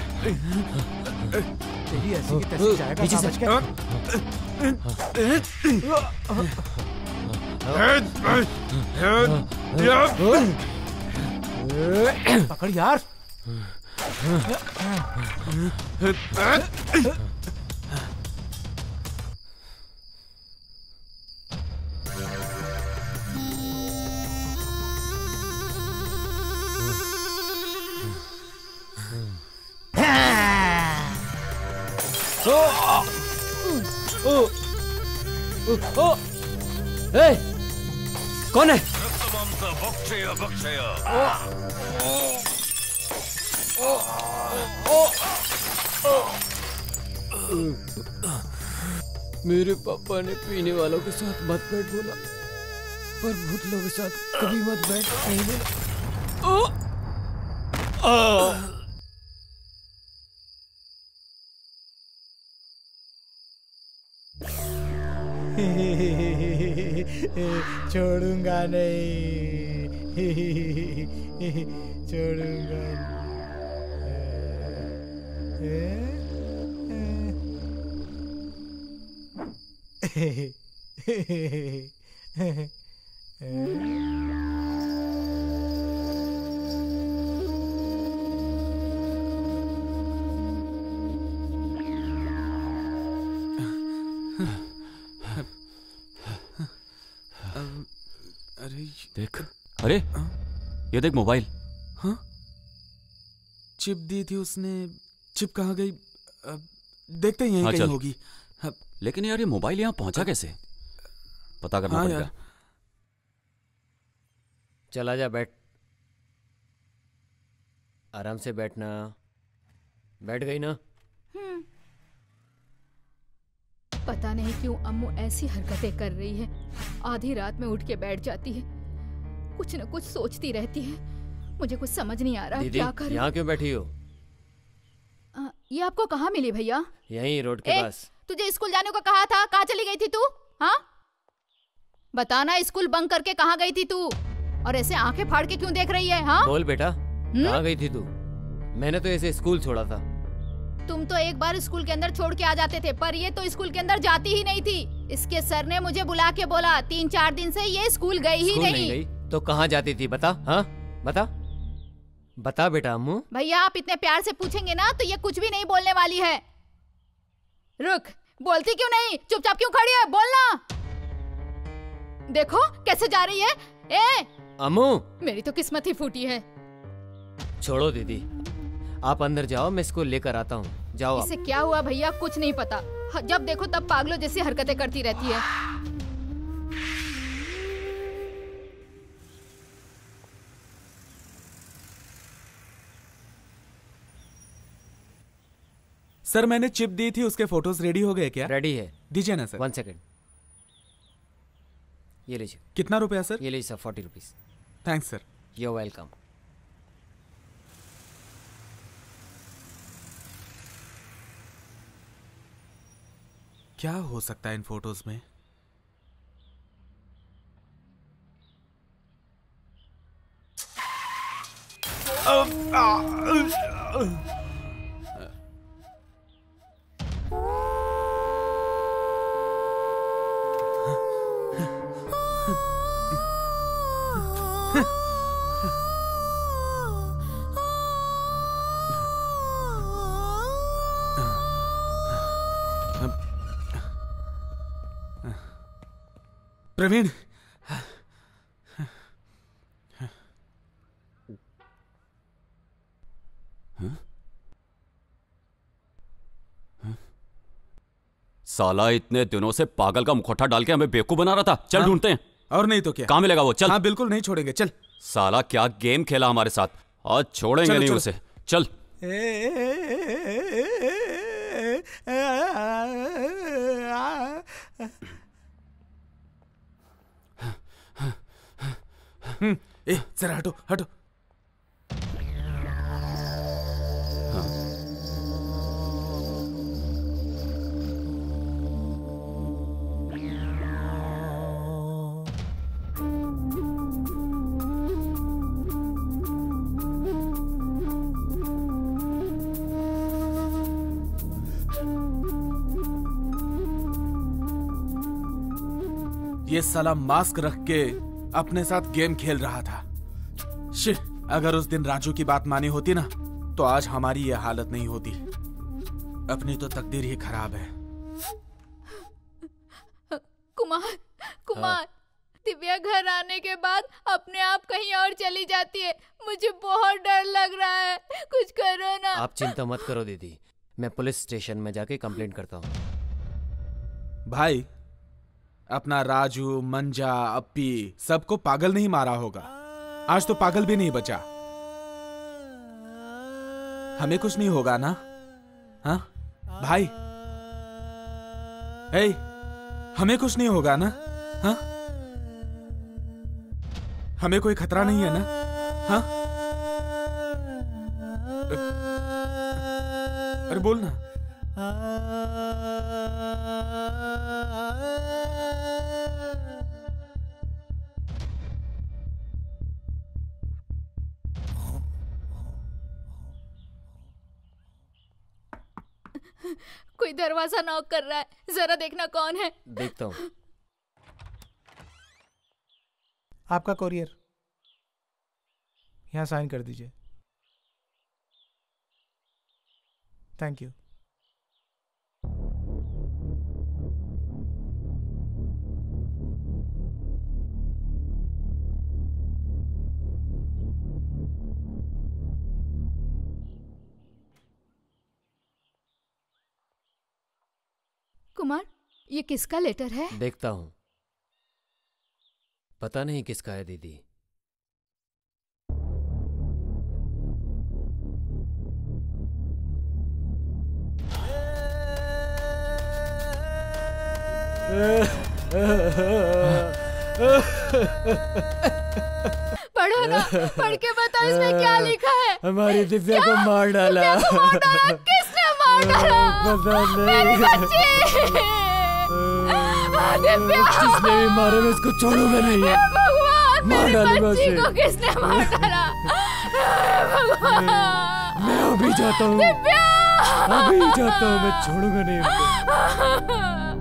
तेरी ऐसी की तैसी जाएगा पीछे से। समझ के। पकड़ यार। ए, कौन है? भक्षय भक्षय। मेरे पापा ने पीने वालों के साथ मत बैठ बोला। पर भूत लोगों के साथ कभी मत बैठ कहीं भी। छोड़ूंगा नहीं, छोड़ूंगा अरे देख, अरे ये देख मोबाइल। हाँ, चिप दी थी उसने। चिप कहाँ गई? देखते हैं, यहीं हाँ, कहीं चल। होगी। हाँ। लेकिन यार ये मोबाइल यहाँ पहुंचा कैसे? पता करना हाँ पड़ेगा। यार। चला जा, बैठ। आराम से बैठना। बैठ गई ना? पता नहीं क्यों अम्मू ऐसी हरकतें कर रही है। आधी रात में उठ के बैठ जाती है, कुछ न कुछ सोचती रहती है। मुझे कुछ समझ नहीं आ रहा दीदी, क्या करूं। यहाँ क्यों बैठी हो? आ, ये आपको कहाँ मिली भैया? यहीं रोड के ए, पास। तुझे स्कूल जाने को कहा था, कहाँ चली गई थी तू? हाँ, बताना, स्कूल बंक करके कहाँ गई थी तू? और ऐसे आंखें फाड़ के क्यों देख रही है? हाँ, बोल बेटा, कहाँ गई थी तू? मैंने तो ऐसे स्कूल छोड़ा था। तुम तो एक बार स्कूल के अंदर छोड़ के आ जाते थे, पर ये तो स्कूल के अंदर जाती ही नहीं थी। इसके सर ने मुझे बुला के बोला, तीन चार दिन से ये स्कूल गई ही स्कूल नहीं। नहीं गई तो कहाँ जाती थी? बता। हाँ बता, बता बेटा। अम्मू, भैया आप इतने प्यार से पूछेंगे ना तो ये कुछ भी नहीं बोलने वाली है। रुक, बोलती क्यों नहीं? चुपचाप क्यों खड़ी है? बोलना। देखो कैसे जा रही है। ए अम्मू, मेरी तो किस्मत ही फूटी है। छोड़ो दीदी, आप अंदर जाओ, मैं इसको लेकर आता हूँ। जाओ आप। इसे क्या हुआ भैया, कुछ नहीं पता। जब देखो तब पागलों जैसी हरकतें करती रहती है। सर, मैंने चिप दी थी, उसके फोटोज रेडी हो गए क्या? रेडी है। दीजिए ना सर। वन सेकेंड, ये लीजिए। कितना रुपया सर? ये लीजिए sir, forty rupees. Thanks sir. You welcome. क्या हो सकता है इन फोटोज में? प्रवीण, साला इतने दिनों से पागल का मुखौटा डाल के हमें बेवकूफ बना रहा था। चल हाँ? ढूंढते हैं। और नहीं तो क्या? कहाँ मिलेगा वो? चल। हाँ बिल्कुल नहीं छोड़ेंगे, चल। साला क्या गेम खेला हमारे साथ, आज छोड़ेंगे नहीं उसे। चल। ए, जरा हटो हटो। ये साला मास्क रख के अपने साथ गेम खेल रहा था। शिट, अगर उस दिन राजू की बात मानी होती ना तो आज हमारी ये हालत नहीं होती। अपनी तो तकदीर ही खराब है। कुमार, कुमार, दिव्या घर आने के बाद अपने आप कहीं और चली जाती है। मुझे बहुत डर लग रहा है, कुछ करो ना। आप चिंता मत करो दीदी, मैं पुलिस स्टेशन में जाके कंप्लेंट करता हूँ। भाई, अपना राजू, मंजा, अप्पी सबको पागल नहीं मारा होगा। आज तो पागल भी नहीं बचा। हमें कुछ नहीं होगा ना? हाँ भाई, ए, हमें कुछ नहीं होगा ना? हाँ हमें कोई खतरा नहीं है ना? हाँ? अरे बोल ना। कोई दरवाजा नॉक कर रहा है, जरा देखना कौन है। देखता हूँ। आपका कोरियर यहाँ साइन कर दीजिए। Thank you. कुमार, ये किसका लेटर है? देखता हूँ। पता नहीं किसका है दीदी। पढ़ो ना, पढ़ के बताओ इसमें क्या लिखा है। हमारी दिव्या को मार डाला। दिव्या को मार डाला? किसने मार डाला? पता नहीं। मेरी बच्ची। दिव्या। जिसने भी मारे मैं इसको छोड़ूंगा नहीं। भगवान, मार मेरी डालूंगा बच्ची उसे। को किसने मार डाला? भगवान। मैं अभी जाता हूँ। दिव्या। अभी जाता हूँ, मैं छोड़ूंगा नहीं उनको।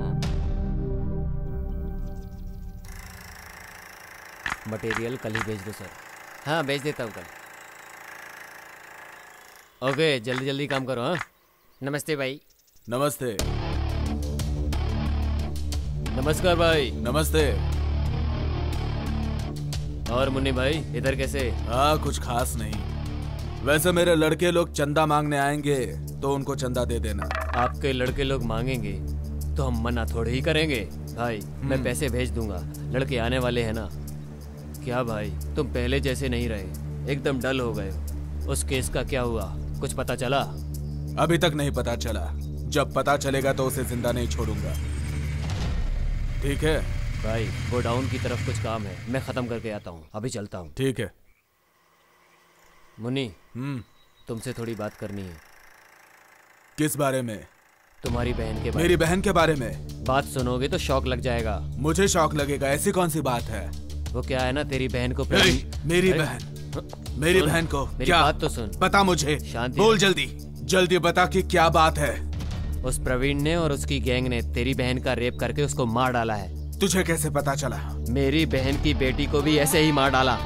मटेरियल कल ही भेज दो सर। हाँ भेज देता हूँ कल। ओके, जल्दी जल्दी काम करो। हाँ, नमस्ते भाई। नमस्ते। नमस्कार भाई। नमस्ते। और मुन्नी भाई इधर कैसे? हाँ, कुछ खास नहीं। वैसे मेरे लड़के लोग चंदा मांगने आएंगे तो उनको चंदा दे देना। आपके लड़के लोग मांगेंगे तो हम मना थोड़े ही करेंगे भाई। मैं पैसे भेज दूंगा, लड़के आने वाले हैं ना। क्या भाई, तुम पहले जैसे नहीं रहे, एकदम डल हो गए। उस केस का क्या हुआ, कुछ पता चला? अभी तक नहीं पता चला। जब पता चलेगा तो उसे जिंदा नहीं छोड़ूंगा। ठीक है भाई, गोडाउन की तरफ कुछ काम है, मैं खत्म करके आता हूँ, अभी चलता हूँ। ठीक है। मुन्नी, हम्म तुमसे थोड़ी बात करनी है। किस बारे में? तुम्हारी बहन के बारे। मेरी बहन के बारे में? बात सुनोगे तो शौक लग जाएगा। मुझे शौक लगेगा? ऐसी कौन सी बात है? वो क्या है ना, तेरी बहन को मेरी बहन मेरी बहन को मेरी क्या? बात तो सुन। बता मुझे। शांति। बोल जल्दी जल्दी बता कि क्या बात है। उस प्रवीण ने और उसकी गैंग ने तेरी बहन का रेप करके उसको मार डाला है। तुझे कैसे पता चला? मेरी बहन की बेटी को भी ऐसे ही मार डाला।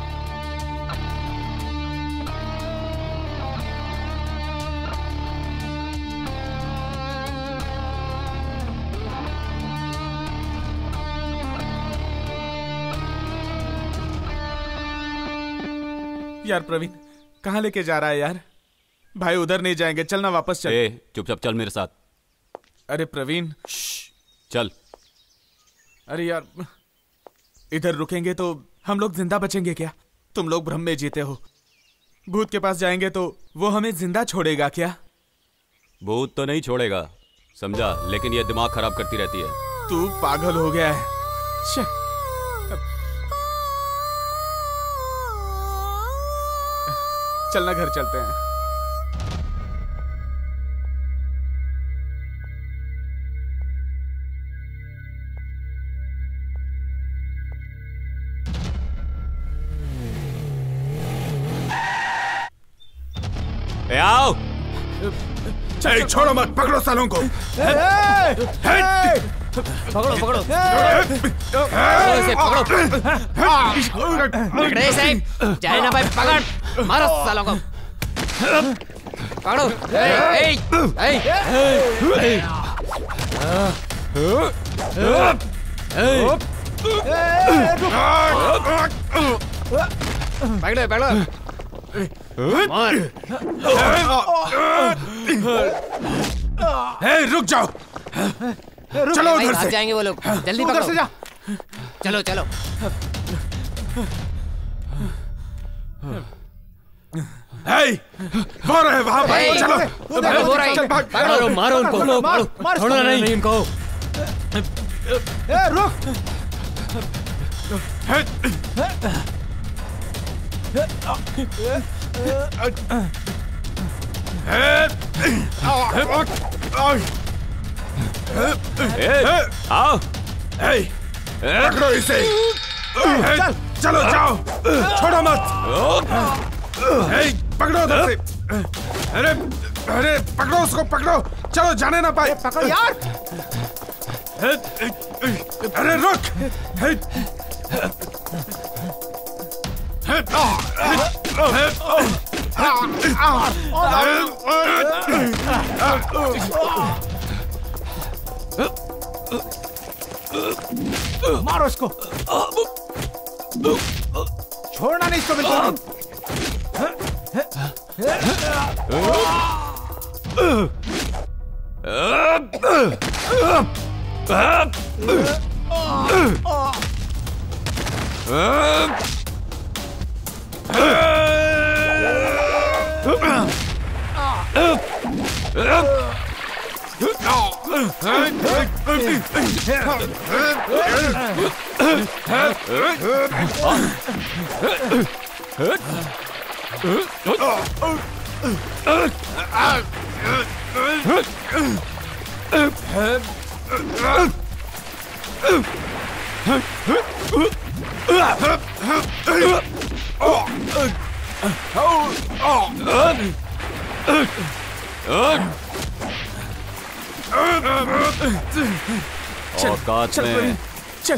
यार प्रवीण, कहाँ लेके जा रहा है यार? भाई उधर नहीं जाएंगे, चलना वापस चल। ए, चुपचाप चल मेरे साथ। अरे प्रवीण, चल। अरे यार, इधर रुकेंगे तो हम लोग जिंदा बचेंगे क्या? तुम लोग भ्रम में जीते हो। भूत के पास जाएंगे तो वो हमें जिंदा छोड़ेगा क्या? भूत तो नहीं छोड़ेगा, समझा, लेकिन ये दिमाग खराब करती रहती है। तू पागल हो गया है। चलना, घर चलते हैं। ए, आओ। चल, छोड़ो मत, पकड़ो सालों को। पकड़ो पकड़ो पकड़ो पकड़े इसे। चाहे ना भाई, पकड़, मारो सालों को, पकड़ो। ए, ए, ए, ए, पकड़ो पकड़ो, मार। ए, रुक जाओ। चलो उधर से। जाएंगे वो लोग, जल्दी उधर से जा। चलो चलो। हे, वो रहे वहाँ पर, चलो। वो रहे, चल भाग। मारो मारो उनको, मार, छोड़ो नहीं इनको। ए, रुक। आओ। पकड़ो इसे। चलो जाओ, छोड़ो मत। पकड़ो उधर से। अरे अरे पकड़ो उसको, पकड़ो। चलो जाने ना पाए। पकड़ यार। अरे रुक। मारो इसको। छोड़ना नहीं इसको बिल्कुल। औकात में। चल।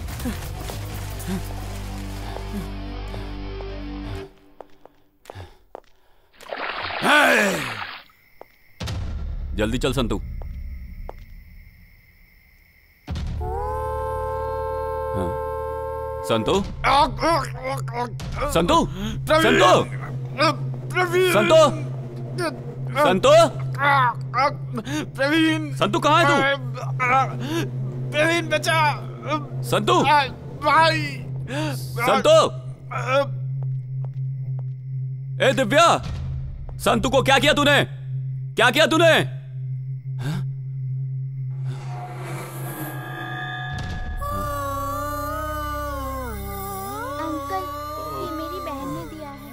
जल्दी चल संतू। हाँ। संतू संतू संतू संतू संतू प्रवीण। संतू कहाँ है तू? प्रवीण बचा। संतू भाई। संतू। ए दिव्या, संतू को क्या किया तूने? क्या किया तूने? अंकल, ये मेरी बहन ने दिया है।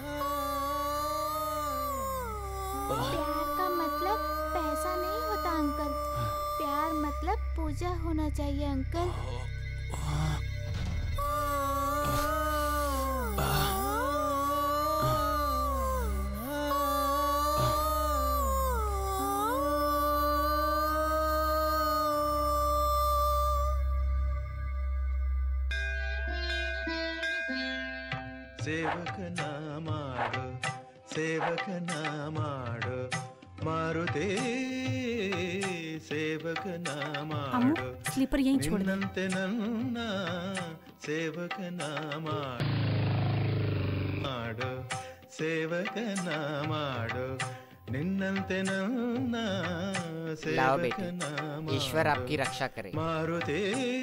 प्यार का मतलब पैसा नहीं होता अंकल। प्यार मतलब पूजा होना चाहिए अंकल। ಸೇವಕನ ಮಾಡು ಸೇವಕನ ಮಾಡು ಮಾರುತೇ ಸೇವಕನ ಮಾಡು स्लीपर यहीं छोड़ दे। ನಿನ್ನಂತೆ ನನ್ನ ಸೇವಕನ ಮಾಡು ಸೇವಕನ ಮಾಡು ನಿನ್ನಂತೆ ನನ್ನ लाओ बेटी, ಸೇವಕನ ईश्वर आपकी रक्षा करे। ಮಾರುತೇ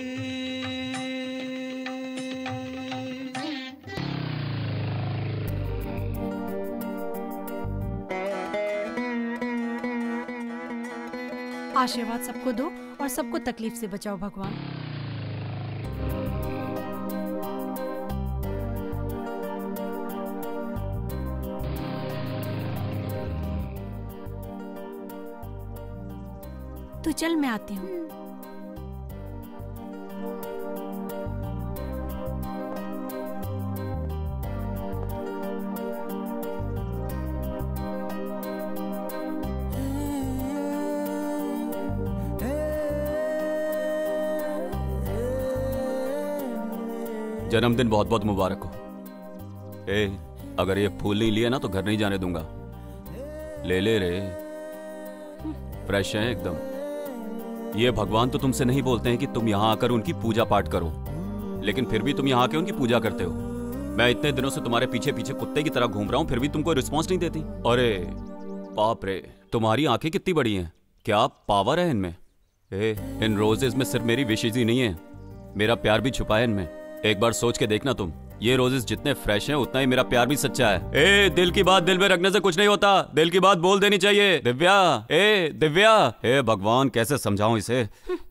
आशीर्वाद सबको दो और सबको तकलीफ से बचाओ भगवान। तो चल मैं आती हूँ। जन्मदिन बहुत बहुत मुबारक हो। ए, अगर ये फूल नहीं लिए ना तो घर नहीं जाने दूंगा। ले ले रे, फ्रेश है एकदम। ये भगवान तो तुमसे नहीं बोलते हैं कि तुम यहाँ आकर उनकी पूजा पाठ करो, लेकिन फिर भी तुम यहाँ आके उनकी पूजा करते हो। मैं इतने दिनों से तुम्हारे पीछे पीछे कुत्ते की तरह घूम रहा हूँ, फिर भी तुमको रिस्पॉन्स नहीं देती। अरे बाप रे, तुम्हारी आंखें कितनी बड़ी हैं, क्या पावर है इनमें। ए, इन रोजेज में सिर्फ मेरी विशेष ही नहीं है, मेरा प्यार भी छुपा है इनमें। एक बार सोच के देखना तुम, ये रोजेस जितने फ्रेश हैं उतना ही मेरा प्यार भी सच्चा है। ए, दिल की बात दिल में रखने से कुछ नहीं होता, दिल की बात बोल देनी चाहिए। दिव्या, ए दिव्या, ए भगवान कैसे समझाऊं इसे।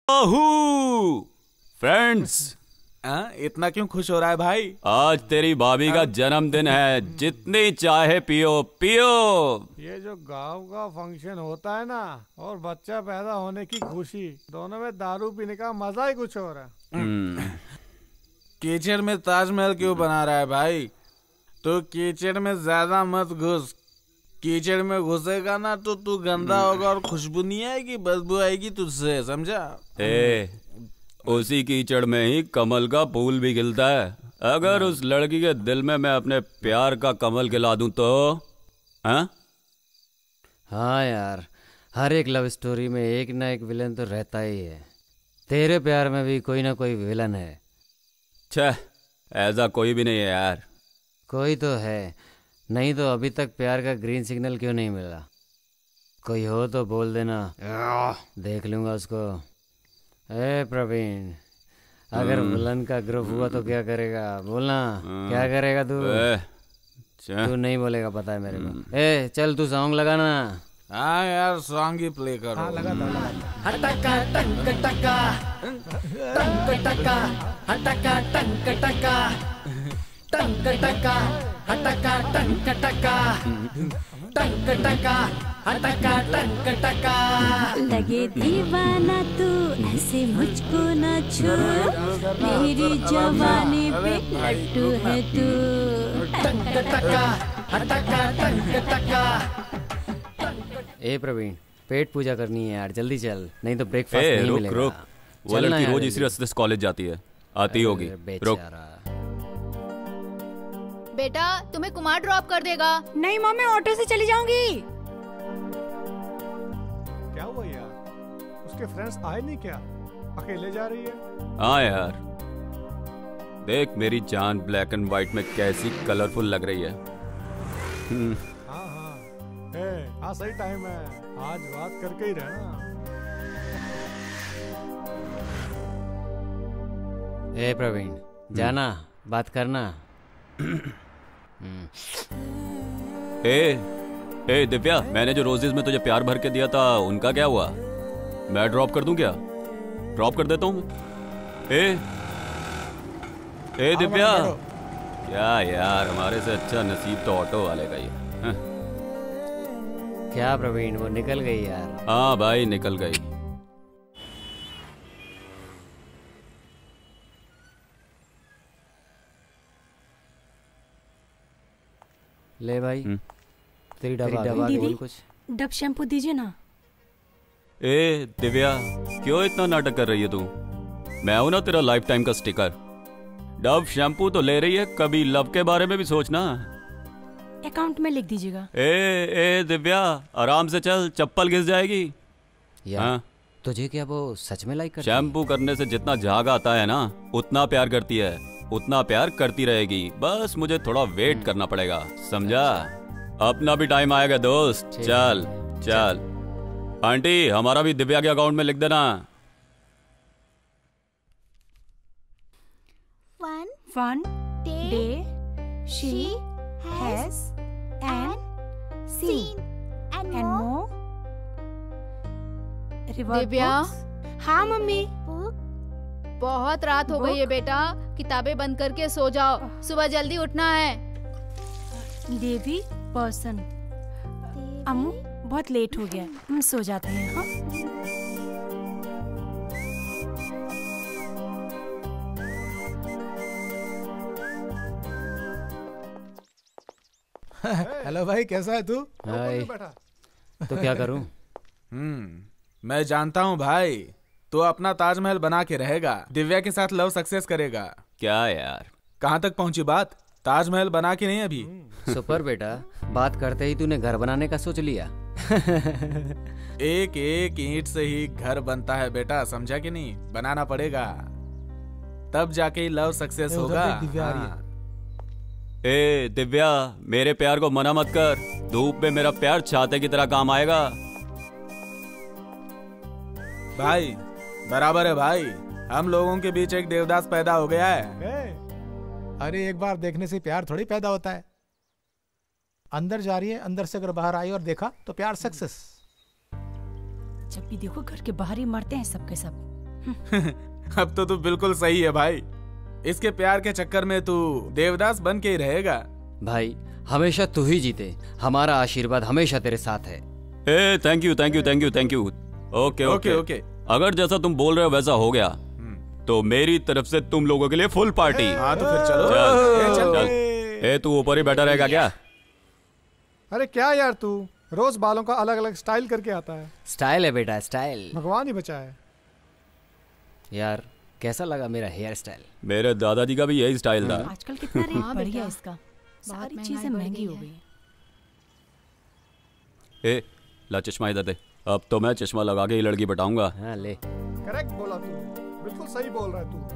फ्रेंड्स, इतना क्यों खुश हो रहा है भाई? आज तेरी भाभी का जन्मदिन है, जितनी चाहे पियो पियो। ये जो गांव का फंक्शन होता है ना, और बच्चा पैदा होने की खुशी, दोनों में दारू पीने का मजा ही कुछ और है। कीचड़ में ताजमहल क्यों बना रहा है भाई? तो कीचड़ में ज्यादा मत घुस। कीचड़ में घुसेगा ना तो तू गंदा होगा और खुशबू नहीं आएगी, बदबू आएगी तुझसे, समझा? ए, उसी कीचड़ में ही कमल का फूल भी खिलता है। अगर उस लड़की के दिल में मैं अपने प्यार का कमल खिला दूं तो हाँ? हाँ यार, हर एक लव स्टोरी में एक ना एक विलन तो रहता ही है। तेरे प्यार में भी कोई ना कोई विलन है। छह, ऐसा कोई भी नहीं है यार। कोई तो है, नहीं तो अभी तक प्यार का ग्रीन सिग्नल क्यों नहीं मिला? कोई हो तो बोल देना, देख लूंगा उसको। ए प्रवीण, अगर विलन का ग्रुप हुआ तो क्या करेगा? बोलना, क्या करेगा तू? तू नहीं बोलेगा, पता है मेरे को। ए चल तू सॉन्ग लगाना। हाँ यार, सॉन्ग ही प्ले करो। हाँ, लगा दो, लगा दो। हटका टंक टका टंक टका हटका टंक टका टंक टका हटका टंक टका टंक टका हटका टंक टका। लगे दीवाना तू ऐसे मुझको न छू, मेरी जवानी पे लट्टू है तू। टंक टका हटका टंक टका। ए प्रवीण, पेट पूजा करनी है यार, जल्दी चल, नहीं तो ब्रेकफास्ट ए, नहीं रुक, मिलेगा। रुक। वो लड़की रोज इसी रास्ते से कॉलेज जाती है, आती होगी। रुक। बेटा, तुम्हें कुमार ड्रॉप कर देगा। नहीं माँ, मैं ऑटो से चली जाऊंगी। क्या हुआ यार, उसके फ्रेंड्स आए नहीं क्या? अकेले जा रही है? हाँ यार, देख मेरी जान ब्लैक एंड व्हाइट में कैसी कलरफुल लग रही है। हाँ हाँ, ए, हाँ सही टाइम है, आज बात करके ही रहना। ए प्रवीण, जाना, बात करना। ए, ए दिव्या, मैंने जो रोजेज में तुझे प्यार भर के दिया था उनका क्या हुआ? मैं ड्रॉप कर दूं क्या? ड्रॉप कर देता हूँ। ए, ए दिव्या, क्या यार, हमारे से अच्छा नसीब तो ऑटो वाले का ही है। क्या प्रवीण, वो निकल गई यार? हाँ भाई, निकल गई। ले भाई, तेरी डब्बा दीदी, कुछ डब शैम्पू दीजिए ना। ए दिव्या, क्यों इतना नाटक कर रही है तू? मैं हूं ना तेरा लाइफ टाइम का स्टिकर। डब शैम्पू तो ले रही है, कभी लव के बारे में भी सोचना। अकाउंट में लिख दीजिएगा। ए ए दिव्या, आराम से चल, चप्पल घिस जाएगी। यार, तुझे क्या वो सच में लाइक करती है? शैम्पू करने से जितना झाग आता है ना, उतना प्यार करती है, उतना प्यार करती रहेगी। बस मुझे थोड़ा वेट करना पड़ेगा, समझा? अपना भी टाइम आएगा दोस्त। चल चल। आंटी, हमारा भी दिव्या के अकाउंट में लिख देना। One One day, day she has and seen and and more more river Divya? books? हाँ मम्मी। बहुत रात हो गई है बेटा, किताबें बंद करके सो जाओ, सुबह जल्दी उठना है। देवी पर्सन। अम्मू, बहुत लेट हो गया, हम सो जाते हैं। हाँ? हेलो भाई, कैसा है तू? हाय। तो क्या करूं? हम्म, मैं जानता हूँ भाई, तो अपना ताजमहल बना के रहेगा, दिव्या के साथ लव सक्सेस करेगा। क्या यार, कहाँ तक पहुँची बात? ताजमहल बना के नहीं अभी? सुपर बेटा, बात करते ही तूने घर बनाने का सोच लिया। एक एक ईंट से ही घर बनता है बेटा, समझा कि नहीं? बनाना पड़ेगा, तब जाके ही लव सक्सेस होगा। हाँ। ए दिव्या, मेरे प्यार को मना मत कर, धूप में मेरा प्यार छाते की तरह काम आएगा। भाई बराबर है भाई, हम लोगों के बीच एक देवदास पैदा हो गया है। अरे एक बार देखने से प्यार थोड़ी पैदा होता है। अंदर जा रही है, अंदर से अगर बाहर आई और देखा तो प्यार सक्सेस। जब भी देखो घर के बाहर ही मरते हैं सबके सब। अब तो तू बिल्कुल सही है भाई। इसके प्यार के चक्कर में तू देवदास बन के ही रहेगा। भाई हमेशा तू ही जीते, हमारा आशीर्वाद हमेशा तेरे साथ है। ए thank you thank you thank you thank you. Okay okay okay. अगर जैसा तुम बोल रहे हो वैसा हो गया तो मेरी तरफ से तुम लोगों के लिए फुल पार्टी। हाँ तो फिर चलो। चल, ए, चल। चल। ए तू ऊपर ही बैठा रहेगा क्या? अरे क्या यार, तू रोज बालों का अलग अलग स्टाइल करके आता है। स्टाइल है बेटा, स्टाइल। भगवान ही बचाए। यार कैसा लगा मेरा हेयर स्टाइल? मेरे दादाजी का भी यही स्टाइल था। आजकल कितना रेट हाँ बढ़ बेटा, गया इसका, सारी महंगाई चीजें बढ़ महंगी गई हो है। गई। ए ला चश्मा इधर दे। अब तो मैं चश्मा लगा के ही लड़की पटाऊंगा। हाँ ले। करेक्ट बोला तू, बिल्कुल सही बोल रहा है तू।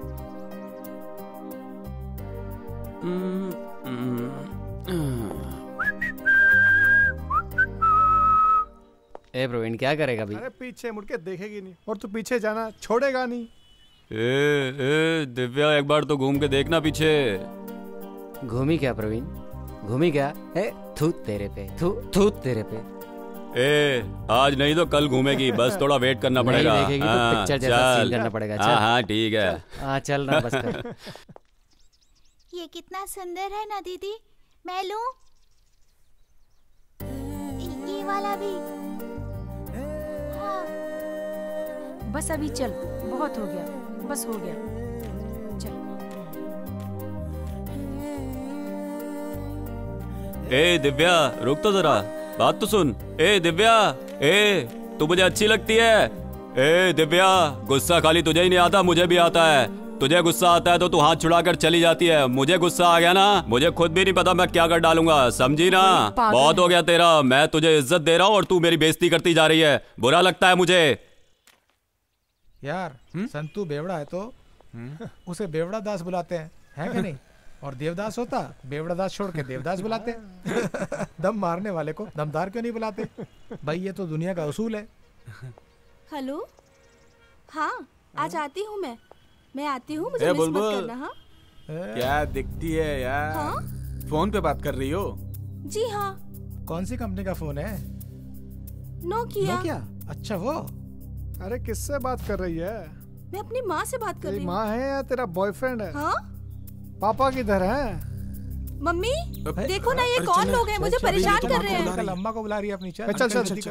ए प्रवीण क्या करेगा अभी? अरे पीछे मुड़ के देखेगी नहीं, और तू पीछे जाना छोड़ेगा नहीं। ए ए दिव्या एक बार तो घूम के देखना पीछे। घूमी क्या प्रवीण, घूमी क्या? ए थू तेरे पे, थू थू तेरे पे। ए आज नहीं तो कल घूमेगी, बस थोड़ा वेट करना पड़ेगा। नहीं देखेगी तो पिक्चर जैसा सीन करना पड़ेगा। चल। हाँ हाँ ठीक है। हाँ चल ना बस कर। ये कितना सुंदर है ना दीदी, मैं लूं? ये वाला भी। हाँ। बस अभी चल, बहुत हो गया, बस हो गया, चल। ए दिव्या रुक तो जरा, बात तो सुन। ए दिव्या, ए तू मुझे अच्छी लगती है। ए दिव्या गुस्सा खाली तुझे ही नहीं आता, मुझे भी आता है। तुझे गुस्सा आता है तो तू हाथ छुड़ाकर चली जाती है, मुझे गुस्सा आ गया ना, मुझे खुद भी नहीं पता मैं क्या कर डालूंगा, समझी ना? बहुत हो गया तेरा, मैं तुझे इज्जत दे रहा हूँ और तू मेरी बेइज्जती करती जा रही है, बुरा लगता है मुझे। यार संतू बेवड़ा है तो उसे बेवड़ा दास बुलाते हैं, है कि नहीं? और देवदास होता बेवड़ा दास छोड़ के देवदास बुलाते। दम मारने वाले को दमदार क्यों नहीं बुलाते? भाई ये तो दुनिया का उसूल है। हेलो, हाँ आज आती हूँ मैं मैं आती हूँ, मुझे ए, मिस मत बुलबुल। करना। हाँ क्या दिखती है यार? हाँ? फोन पे बात कर रही हो? जी हाँ। कौन सी कंपनी का फोन है? नोकिया। नोकिया? अच्छा वो। अरे किससे बात कर रही है? मैं अपनी माँ से बात कर तेरी रही हूँ। माँ है या तेरा बॉयफ्रेंड है? हाँ? पापा किधर है? मम्मी देखो ना ये कौन लोग हैं, मुझे परेशान कर रहे हैं। लम्बा को बुला रही है अपनी। चल चल चल चल।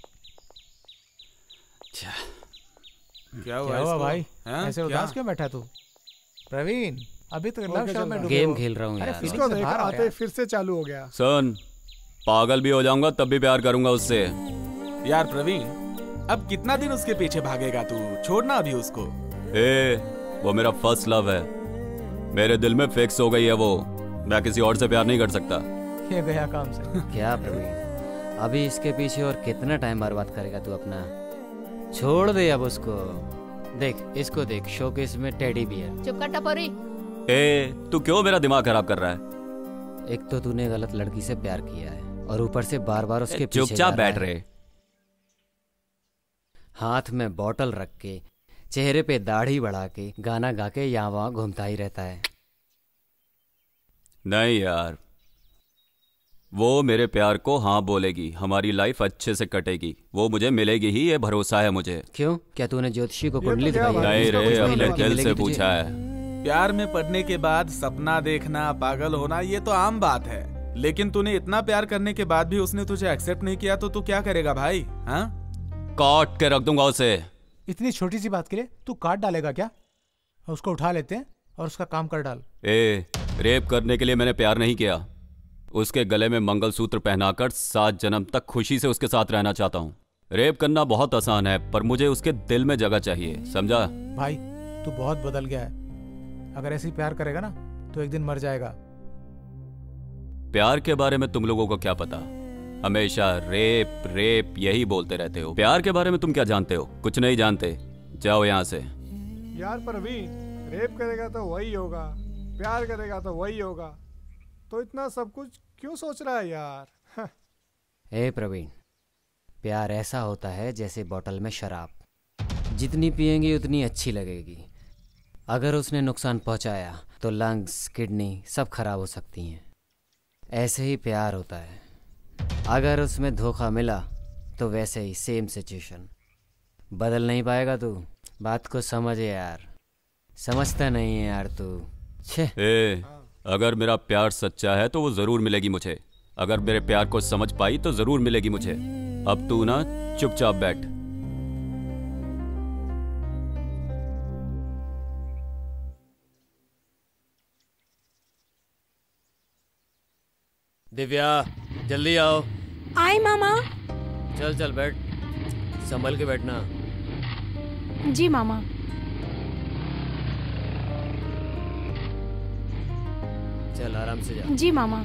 क्या हुआ, क्या हुआ भाई? हाँ? ऐसे उदास क्यों बैठा तू? प्रवीण अभी तो लव शॉट में गेम खेल रहा हूँ अरे यार। इसको देखा आते फिर से चालू हो गया। सन पागल भी हो जाऊंगा तब भी प्यार करूंगा उससे। यार प्रवीण अब कितना दिन उसके पीछे भागेगा तू? छोड़ना अभी उसको। ए वो मेरा फर्स्ट लव है, मेरे दिल में फिक्स हो गई है वो, मैं किसी और से प्यार नहीं कर सकता। ये गया काम से। क्या प्रवीण अभी इसके पीछे और कितना टाइम बर्बाद करेगा तू अपना? छोड़ दे अब उसको। देख इसको देख, शोकेस में टेडी बियर। चुप कर टपोरी। ए तू क्यों मेरा दिमाग खराब कर रहा है? एक तो तूने गलत लड़की से प्यार किया है और ऊपर से बार बार उसके पीछे चुपचाप जा रहा बैठ है। रहे। हाथ में बोतल रख के, चेहरे पे दाढ़ी बढ़ा के, गाना गा के यहाँ वहाँ घूमता ही रहता है। नहीं यार, वो मेरे प्यार को हाँ बोलेगी, हमारी लाइफ अच्छे से कटेगी, वो मुझे मिलेगी ही, ये भरोसा है मुझे। क्यों? क्या तूने ज्योतिषी को कुंडली दिखाई है? नहीं रे, उसको अपने लड़की दिल मिलेगी से तुझे? पूछा है। प्यार में पड़ने के बाद सपना देखना, पागल होना ये तो आम बात है, लेकिन तूने इतना प्यार करने के बाद भी उसने तुझे एक्सेप्ट नहीं किया तो तू क्या करेगा भाई? हाँ काट के रख दूंगा उसे। इतनी छोटी सी बात के लिए तू काट डालेगा क्या? उसको उठा लेते हैं और उसका काम कर डाल। ए रेप करने के लिए मैंने प्यार नहीं किया, उसके गले में मंगलसूत्र पहनाकर सात जन्म तक खुशी से उसके साथ रहना चाहता हूँ। रेप करना बहुत आसान है पर मुझे उसके दिल में जगह चाहिए, समझा? भाई तू बहुत बदल गया है, अगर ऐसे ही प्यार करेगा ना तो एक दिन मर जाएगा। प्यार के बारे में तुम लोगों को क्या पता? हमेशा रेप रेप यही बोलते रहते हो। प्यार के बारे में तुम क्या जानते हो? कुछ नहीं जानते, जाओ यहाँ से। यार प्रवीण रेप करेगा तो वही होगा, प्यार करेगा तो वही होगा, तो इतना सब कुछ क्यों सोच रहा है यार? ए प्रवीण, प्यार ऐसा होता है जैसे बोतल में शराब, जितनी पिएंगी उतनी अच्छी लगेगी। अगर उसने नुकसान पहुंचाया तो लंग्स, किडनी सब खराब हो सकती हैं। ऐसे ही प्यार होता है, अगर उसमें धोखा मिला तो वैसे ही सेम सिचुएशन। बदल नहीं पाएगा तू, बात को समझ यार, समझता नहीं है यार तू। छे ए, अगर मेरा प्यार सच्चा है तो वो जरूर मिलेगी मुझे। अगर मेरे प्यार को समझ पाई तो जरूर मिलेगी मुझे। अब तू ना चुपचाप बैठ। दिव्या जल्दी आओ। आए मामा। चल चल बैठ, संभल के बैठना। जी मामा। चल आराम से जा। जी मामा।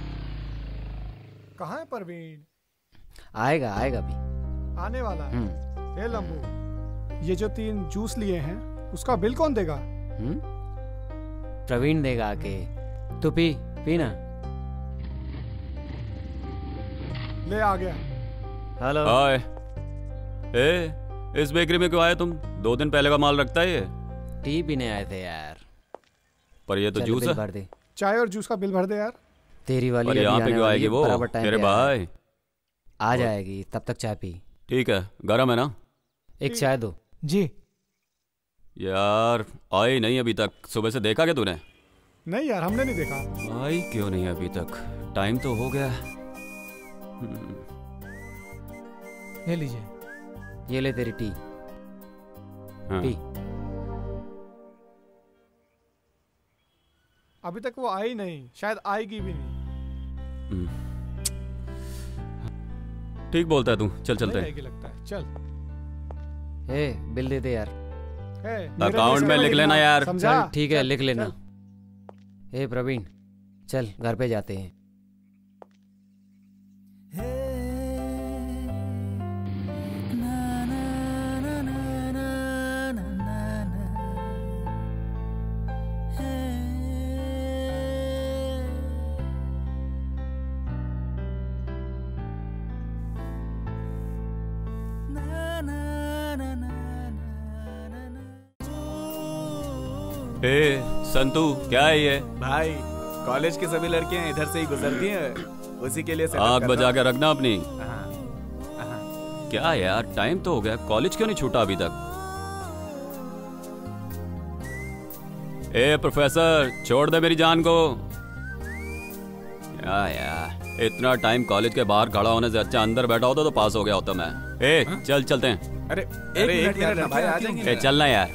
कहाँ है परवीन? आएगा आएगा भी। आने वाला है। ए लंबू, ये जो तीन जूस लिए हैं उसका बिल कौन देगा? हम्म? प्रवीण देगा आके। तू पी पी ना। ले आ गया। हेलो। हाय। ए, इस बेकरी में क्यों आए तुम? दो दिन पहले का माल रखता है ये। टी पीने आए थे यार। पर ये तो जूस है। भर दे। चाय और जूस का बिल भर दे यार। तेरी वाली पर यहाँ पे क्यों आएगी वो? मेरे भाई आ जाएगी, तब तक चाय पी। ठीक है, गरम है ना? एक चाय दो। जी। यार आई नहीं अभी तक। सुबह से देखा क्या तूने? नहीं यार, हमने नहीं देखा। आई क्यों नहीं अभी तक? टाइम तो हो गया। ले लीजिए। ये ले तेरी टी। हाँ। पी। अभी तक वो आई नहीं, शायद आएगी भी नहीं। ठीक बोलता है तू। चल चलते हैं। आएगी लगता है। चल। ए, बिल दे दे यार। अकाउंट में लिख लेना यार। चल ठीक है, लिख लेना। ए प्रवीण, चल घर पे जाते हैं। ए, संतू क्या है ये? भाई कॉलेज की सभी लड़कियां इधर से ही गुजरती हैं, उसी के लिए आग बजा के रखना अपनी। क्या यार, टाइम तो हो गया, कॉलेज क्यों नहीं छूटा अभी तक? ए प्रोफेसर, छोड़ दे मेरी जान को। या यार, इतना टाइम कॉलेज के बाहर खड़ा होने से अच्छा अंदर बैठा होता तो पास हो गया होता मैं। ए हा? चल चलते हैं। अरे एक मिनट यार, भाई आ जाएंगे। ए चलना यार।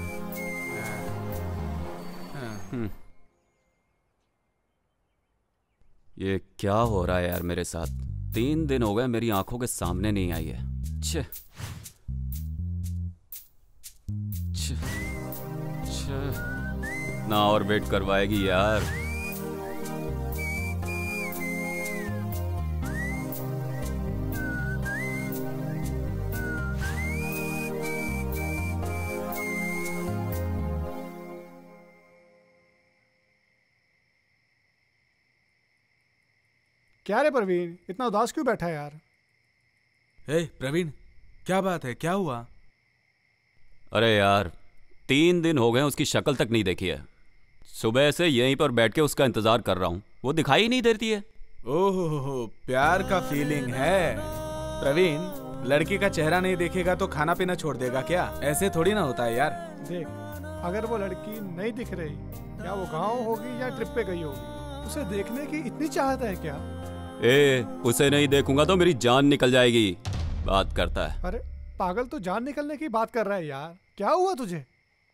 ये क्या हो रहा है यार मेरे साथ? तीन दिन हो गए मेरी आंखों के सामने नहीं आई है। छे छे छे ना और वेट करवाएगी यार। क्या रे प्रवीण, इतना उदास क्यों बैठा है यार? ए प्रवीण, क्या बात है, क्या हुआ? अरे यार, तीन दिन हो गए उसकी शक्ल तक नहीं देखी है। सुबह से यहीं पर बैठ के उसका इंतजार कर रहा हूँ, वो दिखाई नहीं देती है। ओहो, प्यार का फीलिंग है। प्रवीण, लड़की का चेहरा नहीं देखेगा तो खाना पीना छोड़ देगा क्या? ऐसे थोड़ी ना होता है यार। देख, अगर वो लड़की नहीं दिख रही, क्या वो गाँव होगी या ट्रिप पे गई होगी? उसे देखने की इतनी चाहत है क्या? ए, उसे नहीं देखूंगा तो मेरी जान निकल जाएगी। बात करता है। अरे पागल, तो जान निकलने की बात कर रहा है यार। क्या हुआ तुझे?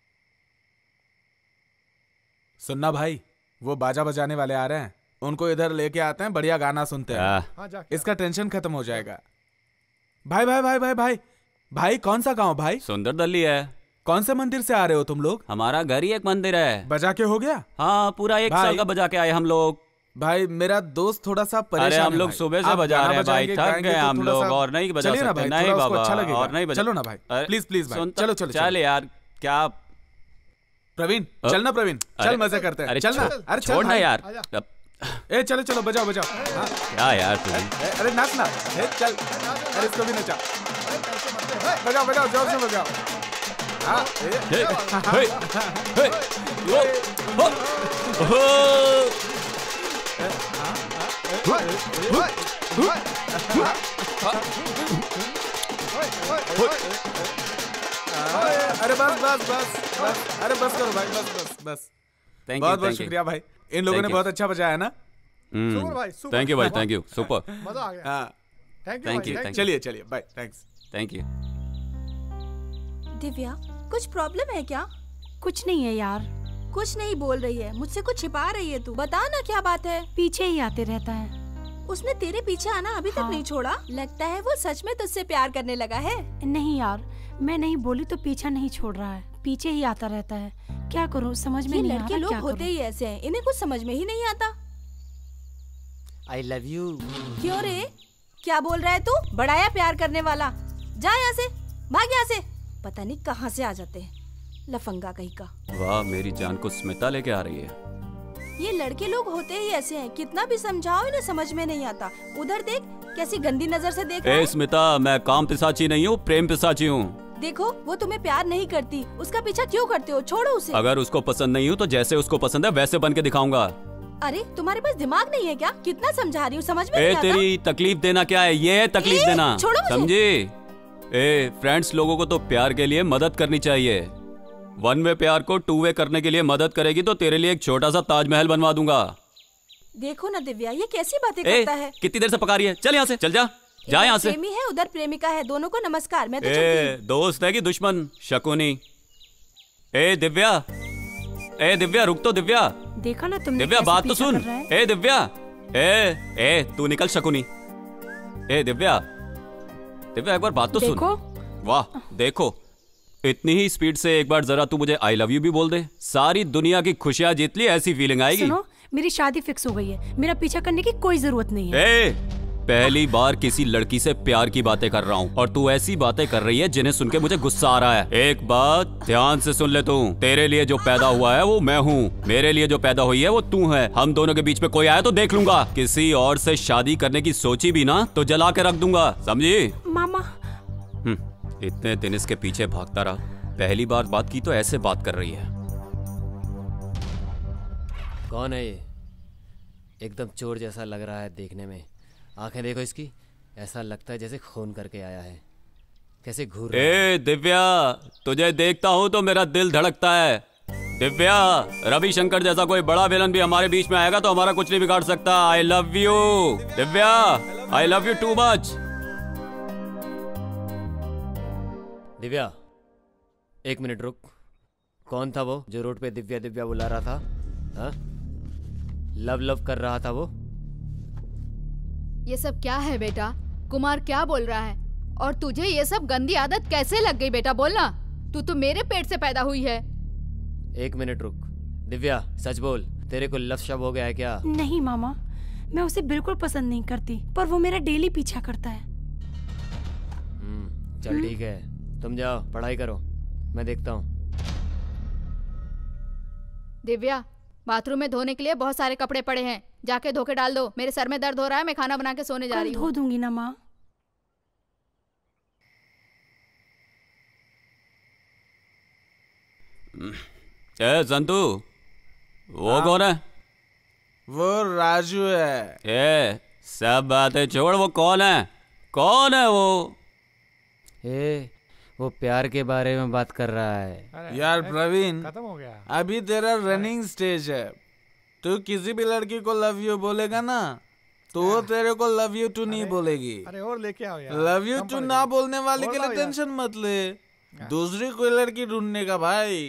सुनना भाई, वो बाजा बजाने वाले आ रहे हैं, उनको इधर लेके आते हैं, बढ़िया गाना सुनते हैं। हाँ, इसका टेंशन खत्म हो जाएगा। भाई भाई भाई भाई भाई भाई कौन सा गांव भाई? सुंदर दल्ली है। कौन से मंदिर से आ रहे हो तुम लोग? हमारा घर ही एक मंदिर है। बजा के हो गया? हाँ, पूरा एक साल का बजा के आए हम लोग। भाई मेरा दोस्त थोड़ा सा परेशान है। अरे हम लोग सुबह से बजा रहे हैं भाई, थक गए हम लोग और नहीं बजा सकते। भाई, नहीं बाबा, अच्छा लगेगा। और नहीं बजा। चलो ना भाई, प्लीज प्लीज भाई, चलो चलो चल यार। क्या प्रवीण, चल ना प्रवीण, चल मजा करते हैं। चल ना, अरे छोड़ ना यार। ए चलो चलो, बजाओ बजाओ। क्या यार तू? अरे नाच ना, चल। अरे इसको भी नचा, बजाओ बजाओ, जोर से बजाओ। हाँ, अरे बस बस बस बस अरे बस करो भाई, बस बस बस। Thank you, बहुत बहुत thank you. शुक्रिया भाई, इन लोगों Thank ने you. बहुत अच्छा बजाया ना। सुपर भाई, सुपर। थैंक यू भाई, थैंक यू, सुपर। मजा आ गया। हाँ थैंक यू Thank भाई, you, thank thank you। चलिए चलिए bye, thanks. Thank you. Divya, कुछ प्रॉब्लम है क्या? कुछ नहीं है यार। कुछ नहीं बोल रही है, मुझसे कुछ छिपा रही है तू। बता ना क्या बात है। पीछे ही आते रहता है। उसने तेरे पीछे आना अभी तक हाँ। नहीं छोड़ा। लगता है वो सच में तुझसे प्यार करने लगा है। नहीं यार, मैं नहीं बोली तो पीछा नहीं छोड़ रहा है, पीछे ही आता रहता है। क्या करूँ, समझ में ये नहीं आ लड़के रहा लोग क्या होते करूं। ही ऐसे हैं, इन्हें कुछ समझ में ही नहीं आता। I love you. क्यों रे, क्या बोल रहा है तू? बड़ाया प्यार करने वाला। जा यहाँ से, भाग यहाँ से। पता नहीं कहाँ से आ जाते हैं, लफंगा कहीं का। वाह, मेरी जान को स्मिता लेके आ रही है। ये लड़के लोग होते ही ऐसे हैं, कितना भी समझाओ इन्हें समझ में नहीं आता। उधर देख, कैसी गंदी नजर से देख रहा ए है। स्मिता, मैं काम पिशाची नहीं हूँ, प्रेम पिशाची हूँ। देखो, वो तुम्हें प्यार नहीं करती, उसका पीछा क्यों करते हो? छोड़ो उसे। अगर उसको पसंद नहीं हूँ तो जैसे उसको पसंद है वैसे बन के दिखाऊंगा। अरे तुम्हारे पास दिमाग नहीं है क्या? कितना समझा रही हूँ, समझ में ए नहीं आता। तेरी तकलीफ देना क्या है? ये है तकलीफ ए, देना, छोड़ो मुझे। समझी? ए फ्रेंड्स लोगों को तो प्यार के लिए मदद करनी चाहिए। वन वे प्यार को टू वे करने के लिए मदद करेगी तो तेरे लिए एक छोटा सा ताजमहल बनवा दूंगा। देखो ना दिव्या, ये कैसी बातें ए, करता है। कितनी देर से पका रही है? चल यहाँ से, चल जा, जा यहाँ से। प्रेमी है, उधर प्रेमिका है, दोनों को नमस्कार। मैं तो चलती ए हूँ। दोस्त है कि दुश्मन? शकुनी। ए दिव्या, ए दिव्या रुक तो दिव्या। देखा ना तुमने दिव्या कैसे बात तो पीछा सुन। कर रहा है? ए दिव्या, ए ए तू निकल शकुनी। ए दिव्या, दिव्या एक बार बात तो देखो। सुन। वाह देखो, इतनी ही स्पीड से एक बार जरा तू मुझे आई लव यू भी बोल दे, सारी दुनिया की खुशियां जीत ली, ऐसी फीलिंग आएगी। सुनो, मेरी शादी फिक्स हो गई है, मेरा पीछा करने की कोई जरूरत नहीं है। ए पहली बार किसी लड़की से प्यार की बातें कर रहा हूँ और तू ऐसी बातें कर रही है जिन्हें सुन के मुझे गुस्सा आ रहा है। एक बात ध्यान से सुन ले तू, तेरे लिए जो पैदा हुआ है वो मैं हूँ, मेरे लिए जो पैदा हुई है वो तू है। हम दोनों के बीच में कोई आया तो देख लूंगा। किसी और से शादी करने की सोची भी ना तो जला के रख दूंगा, समझी? मामा। इतने दिन इसके पीछे भागता रहा, पहली बार बात की तो ऐसे बात कर रही है। कौन है ये? एकदम चोर जैसा लग रहा है देखने में। आंखें देखो इसकी, ऐसा लगता है जैसे खून करके आया है। कैसे घूर रहा है। ए दिव्या, तुझे देखता हूँ तो मेरा दिल धड़कता है। दिव्या, रविशंकर जैसा कोई बड़ा विलन भी हमारे बीच में आएगा तो हमारा कुछ नहीं बिगाड़ सकता। I love you Divya, I love you too much. दिव्या एक मिनट रुक। कौन था वो जो रोड पे दिव्या दिव्या बुला रहा था? हा? लव लव कर रहा था वो? ये सब क्या है बेटा? कुमार क्या बोल रहा है? और तुझे ये सब गंदी आदत कैसे लग गई बेटा? बोलना, तू तो मेरे पेट से पैदा हुई है। एक मिनट रुक। दिव्या सच बोल, तेरे को लव शव हो गया है क्या? नहीं मामा, मैं उसे बिल्कुल पसंद नहीं करती, पर वो मेरा डेली पीछा करता है। हम्म चल ठीक है, तुम जाओ पढ़ाई करो, मैं देखता हूँ। दिव्या, बाथरूम में धोने के लिए बहुत सारे कपड़े पड़े हैं, जाके धो के डाल दो। मेरे सर में दर्द हो रहा है, मैं खाना बना के सोने जा रही हूँ। धो दूंगी ना माँ। ए संतू, वो कौन है? वो राजू है। ए सब बातें छोड़, वो कौन है? कौन है वो? ए वो प्यार के बारे में बात कर रहा है। यार प्रवीण, खत्म हो गया। अभी तेरा रनिंग स्टेज है। तू किसी भी लड़की को लव यू बोलेगा ना तो वो तेरे को लव यू टू नहीं बोलेगी। अरे और लेके आओ यार। लव यू टू ना बोलने वाले और के लिए लाओ यार। टेंशन मत ले, दूसरी कोई लड़की ढूंढने का भाई।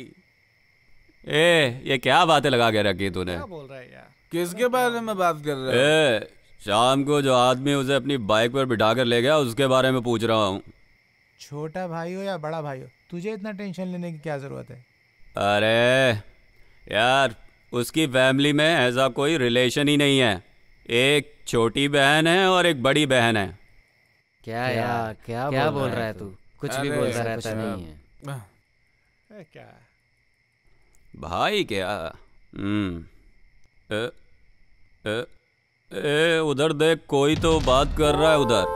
ए ये क्या बातें लगा के रखी तूने? क्या बोल रहा है यार? किसके बारे में बात कर रहे हो? ए शाम को जो आदमी उसे अपनी बाइक पर बिठा कर ले गया उसके बारे में पूछ रहा हूँ। छोटा भाई हो या बड़ा भाई हो, तुझे इतना टेंशन लेने की क्या जरूरत है? अरे यार, उसकी फैमिली में ऐसा कोई रिलेशन ही नहीं है। एक छोटी बहन है और एक बड़ी बहन है। क्या यार, क्या क्या बोल रहा है तू? कुछ भी बोलता रहता नहीं है। ए, क्या भाई क्या? हम्म ए, ए, ए, उधर देख, कोई तो बात कर रहा है उधर।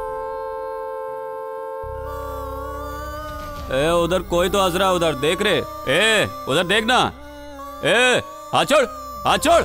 ए उधर कोई तो हंस रहा है उधर, देख रे। ए उधर देखना। ए हाथ छोड़, हाथ छोड़।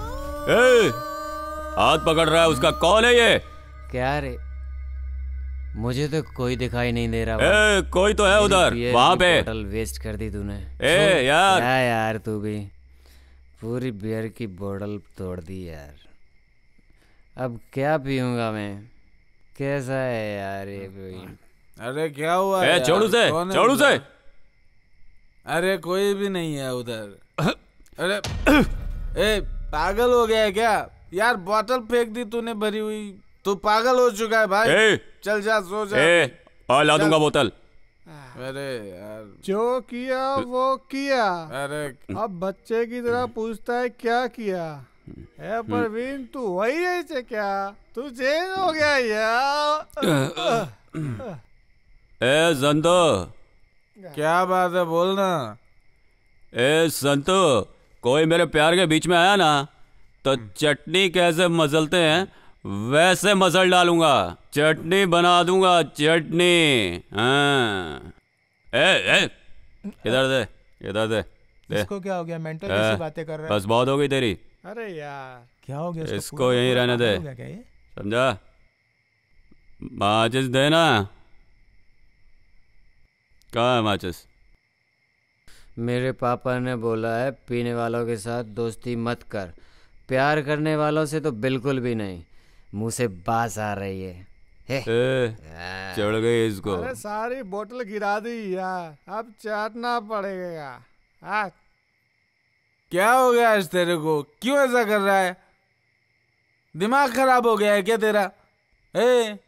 ए हाथ पकड़ रहा है उसका, कौन है ये? क्या रे, मुझे तो कोई दिखाई नहीं दे रहा। ए, कोई तो है उधर, वहाँ पे। बोतल वेस्ट कर दी तूने। ए यार, क्या यार तू भी पूरी बियर की बोतल तोड़ दी यार। अब क्या पीऊंगा मैं? कैसा है यार ये कोई? अरे क्या हुआ? ए, छोड़ू से, छोड़ू से। अरे कोई भी नहीं है उधर। अरे ए, पागल हो गया है क्या यार? बोतल फेंक दी तूने भरी हुई। तू पागल हो चुका है भाई। ए, चल जा, सो जा। ए, आ, ला दूंगा बोतल। अरे यार, जो किया वो किया। अरे अब बच्चे की तरह पूछता है क्या किया। ए परवीन, तू वही है से क्या? तू चेंज हो गया यार। ए संतो, क्या बात है, बोलना। ए संतो, कोई मेरे प्यार के बीच में आया ना तो चटनी कैसे मसलते हैं वैसे मसल डालूंगा। चटनी बना दूंगा, चटनी। हाँ। ए ए इधर दे, इधर दे, दे। इसको क्या हो गया? मेंटल जैसी बातें कर रहा है। बस बहुत हो गई तेरी। अरे यार क्या हो गया? इसको, इसको यहीं रहने दे, समझा? माचिस देना। कहाँ है माचिस? मेरे पापा ने बोला है पीने वालों के साथ दोस्ती मत कर, प्यार करने वालों से तो बिल्कुल भी नहीं। मुंह से बास आ रही है। हे। ए, चढ़ गई इसको। अरे सारी बोतल गिरा दी यार, अब चाटना पड़ेगा। हाँ। क्या हो गया आज तेरे को? क्यों ऐसा कर रहा है? दिमाग खराब हो गया है क्या तेरा? ए,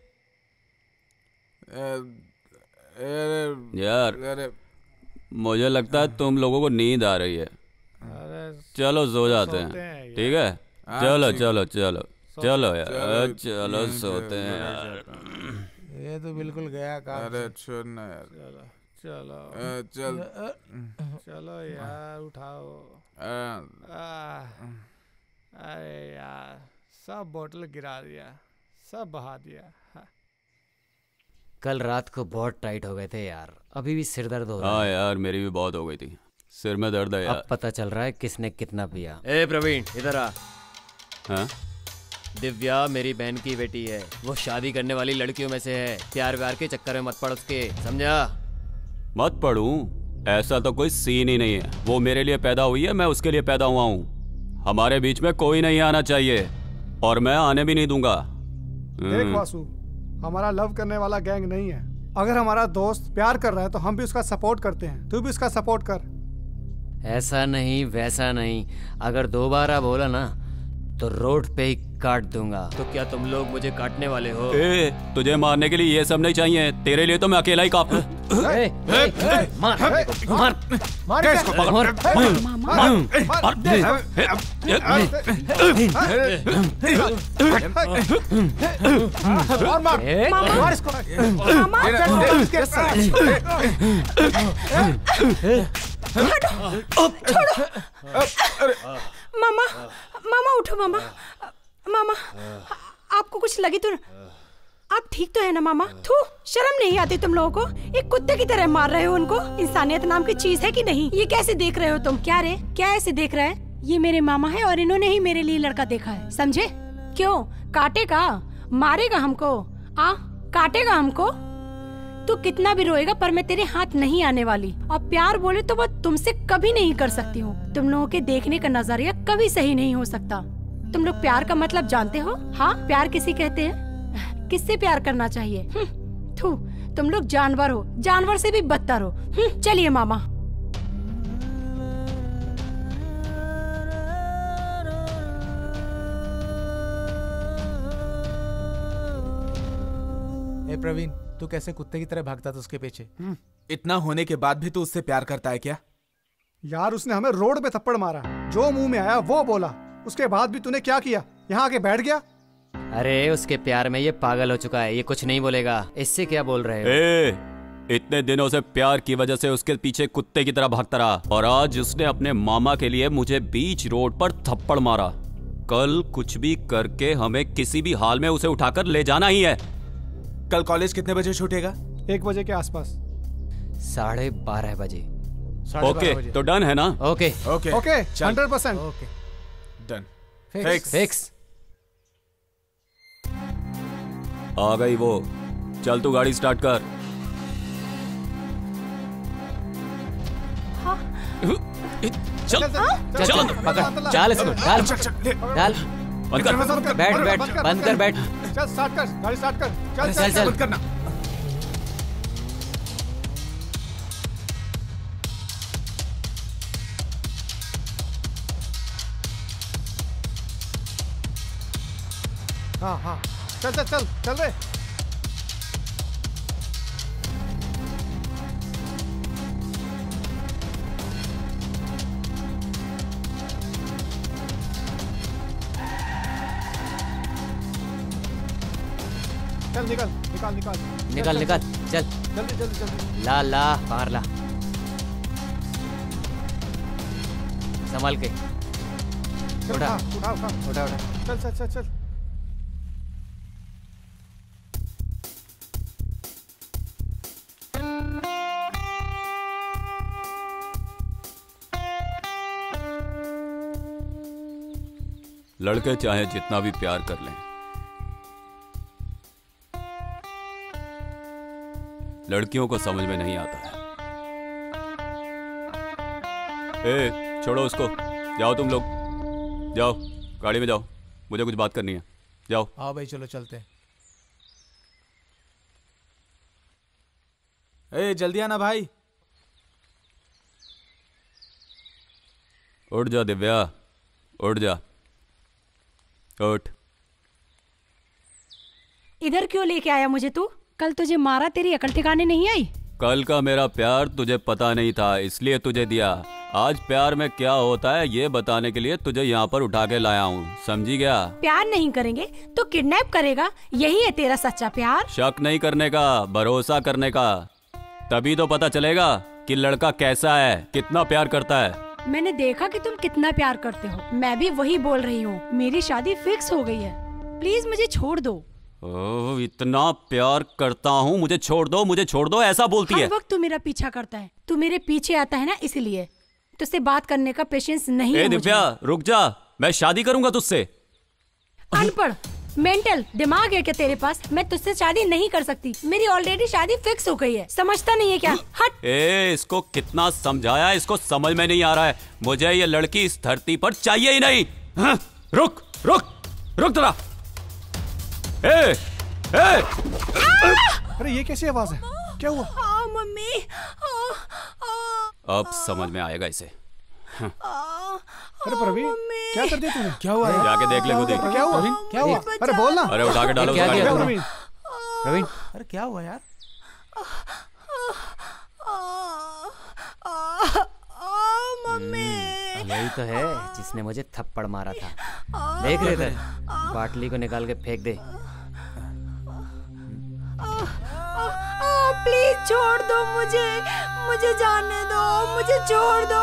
यार अरे मुझे लगता है तुम लोगों को नींद आ रही है। चलो सो जाते हैं, ठीक है? चलो चलो चलो चलो यार, चलो सोते हैं यार। ये तो बिल्कुल गया काम। अरे छोड़ना यार। चलो चल चलो यार, उठाओ। अरे यार, सब बोतल गिरा दिया, सब बहा दिया। कल रात को बहुत टाइट हो गए थे यार, अभी भी सिर दर्द हो रहा है। हाँ यार, मेरी भी बहुत हो गई थी, सिर में दर्द है यार। अब पता चल रहा है किसने कितना पिया। ए प्रवीण, इधर आ। हाँ? दिव्या मेरी बहन की बेटी है, वो शादी करने वाली लड़कियों में से है। प्यार व्यार के चक्कर में मत पड़ उसके, समझा? मत पढ़ूं? ऐसा तो कोई सीन ही नहीं है। वो मेरे लिए पैदा हुई है, मैं उसके लिए पैदा हुआ हूँ। हमारे बीच में कोई नहीं आना चाहिए और मैं आने भी नहीं दूंगा। देख वासु, हमारा लव करने वाला गैंग नहीं है। अगर हमारा दोस्त प्यार कर रहा है तो हम भी उसका सपोर्ट करते हैं, तू भी उसका सपोर्ट कर। ऐसा नहीं वैसा नहीं, अगर दोबारा बोला ना तो रोड पे ही काट दूंगा। तो क्या तुम लोग मुझे काटने वाले हो? ए, तुझे मारने के लिए ये सब नहीं चाहिए, तेरे लिए तो मैं अकेला ही काफी। मार मार मार इसको, मार मार मार इसको। मामा, मामा उठो मामा। मामा, आपको कुछ लगी तो? आप ठीक तो है ना मामा? थू, शर्म नहीं आती तुम लोगों को? एक कुत्ते की तरह मार रहे हो उनको। इंसानियत नाम की चीज है कि नहीं? ये कैसे देख रहे हो तुम? क्या रे, क्या ऐसे देख रहा है? ये मेरे मामा है और इन्होंने ही मेरे लिए लड़का देखा है, समझे? क्यों काटेगा, मारेगा हमको? आ काटेगा हमको? तू कितना भी रोएगा पर मैं तेरे हाथ नहीं आने वाली। और प्यार बोले तो वो तुमसे कभी नहीं कर सकती हूँ। तुम लोगों के देखने का नजरिया कभी सही नहीं हो सकता। तुम लोग प्यार का मतलब जानते हो? हाँ, प्यार किसे कहते हैं? किससे प्यार करना चाहिए? थू, तुम लोग जानवर हो, जानवर से भी बदतर हो। चलिए मामा। ए प्रवीण, तू कैसे कुत्ते की तरह भागता था उसके पीछे? इतना होने के बाद भी तू उससे प्यार करता है क्या? यार उसने हमें रोड पे थप्पड़ मारा, जो मुंह में आया वो बोला, उसके बाद भी तूने क्या किया? यहाँ आके बैठ गया। अरे उसके प्यार में ये पागल हो चुका है, ये कुछ नहीं बोलेगा। इससे क्या बोल रहे हो? ए, इतने दिनों से प्यार की वजह से उसके पीछे कुत्ते की तरह भागता रहा और आज उसने अपने मामा के लिए मुझे बीच रोड पर थप्पड़ मारा। कल कुछ भी करके हमें किसी भी हाल में उसे उठाकर ले जाना ही है। कल कॉलेज कितने बजे छूटेगा? एक बजे के आसपास। साढ़े बारह बजे। ओके, तो डन है ना? Okay okay okay, hundred percent okay, done, fix fix. आ गई वो, चल तू गाड़ी स्टार्ट कर। हाँ। चल चल चल पकड़, डाल इसको, डाल डाल, बंद कर, बैठ बैठ, बंद कर, बैठ। चल स्टार्ट कर, गाड़ी स्टार्ट कर, चल चल चल बंद करना। हाँ हाँ चल चल चल चल रे। चल निकल निकाल निकाल निकल निकल, चल जल्दी जल्दी जल्दी। ला ला बाहर ला, संभाल के चल, उठा उठा उठा उठा उठा। चल चल चल चल। लड़के चाहे जितना भी प्यार कर लें, लड़कियों को समझ में नहीं आता है। ए, छोड़ो उसको, जाओ तुम लोग, जाओ गाड़ी में जाओ, मुझे कुछ बात करनी है, जाओ। आओ भाई चलो चलते हैं। ए जल्दी आना भाई। उठ जा दिव्या, उठ जा, उठ। इधर क्यों लेके आया मुझे तू? कल तुझे मारा, तेरी अकल ठिकाने नहीं आई? कल का मेरा प्यार तुझे पता नहीं था, इसलिए तुझे दिया। आज प्यार में क्या होता है ये बताने के लिए तुझे यहाँ पर उठा के लाया हूँ, समझी गया? प्यार नहीं करेंगे तो किडनैप करेगा, यही है तेरा सच्चा प्यार? शक नहीं करने का, भरोसा करने का, तभी तो पता चलेगा कि लड़का कैसा है, कितना प्यार करता है। मैंने देखा कि तुम कितना प्यार करते हो, मैं भी वही बोल रही हूँ। मेरी शादी फिक्स हो गई है, प्लीज मुझे छोड़ दो। ओह, इतना प्यार करता हूँ, मुझे छोड़ दो, मुझे छोड़ दो, ऐसा बोलती है। हर वक्त तू मेरा पीछा करता है, तू मेरे पीछे आता है ना, इसलिए तुझसे बात करने का पेशेंस नहीं है। ए दिव्या रुक जा, मैं शादी करूंगा तुझसे। अनपढ़, मेंटल दिमाग है क्या तेरे पास? मैं तुझसे शादी नहीं कर सकती, मेरी ऑलरेडी शादी फिक्स हो गई है, समझता नहीं है क्या? हट। ए, इसको कितना समझाया, इसको समझ में नहीं आ रहा है। मुझे ये लड़की इस धरती पर चाहिए ही नहीं। हाँ? रुक रुक रुक जरा। ए, ए! अरे ये कैसी आवाज है, क्या हुआ? आ, मम्मी आ, आ, अब समझ में आएगा इसे। हाँ। अरे प्रवीण क्या कर दिया तूने? क्या हुआ? जाके देख ले खुद ही। क्या हुआ? क्या हुआ? अरे बोल ना। अरे उठा के डालो क्या किया उसको। प्रवीण? प्रवीण अरे क्या हुआ यार? यही तो है जिसने मुझे थप्पड़ मारा था। देख रहे थे, बाटली को निकाल के फेंक दे। प्लीज छोड़ दो मुझे, मुझे जाने दो, मुझे छोड़ दो।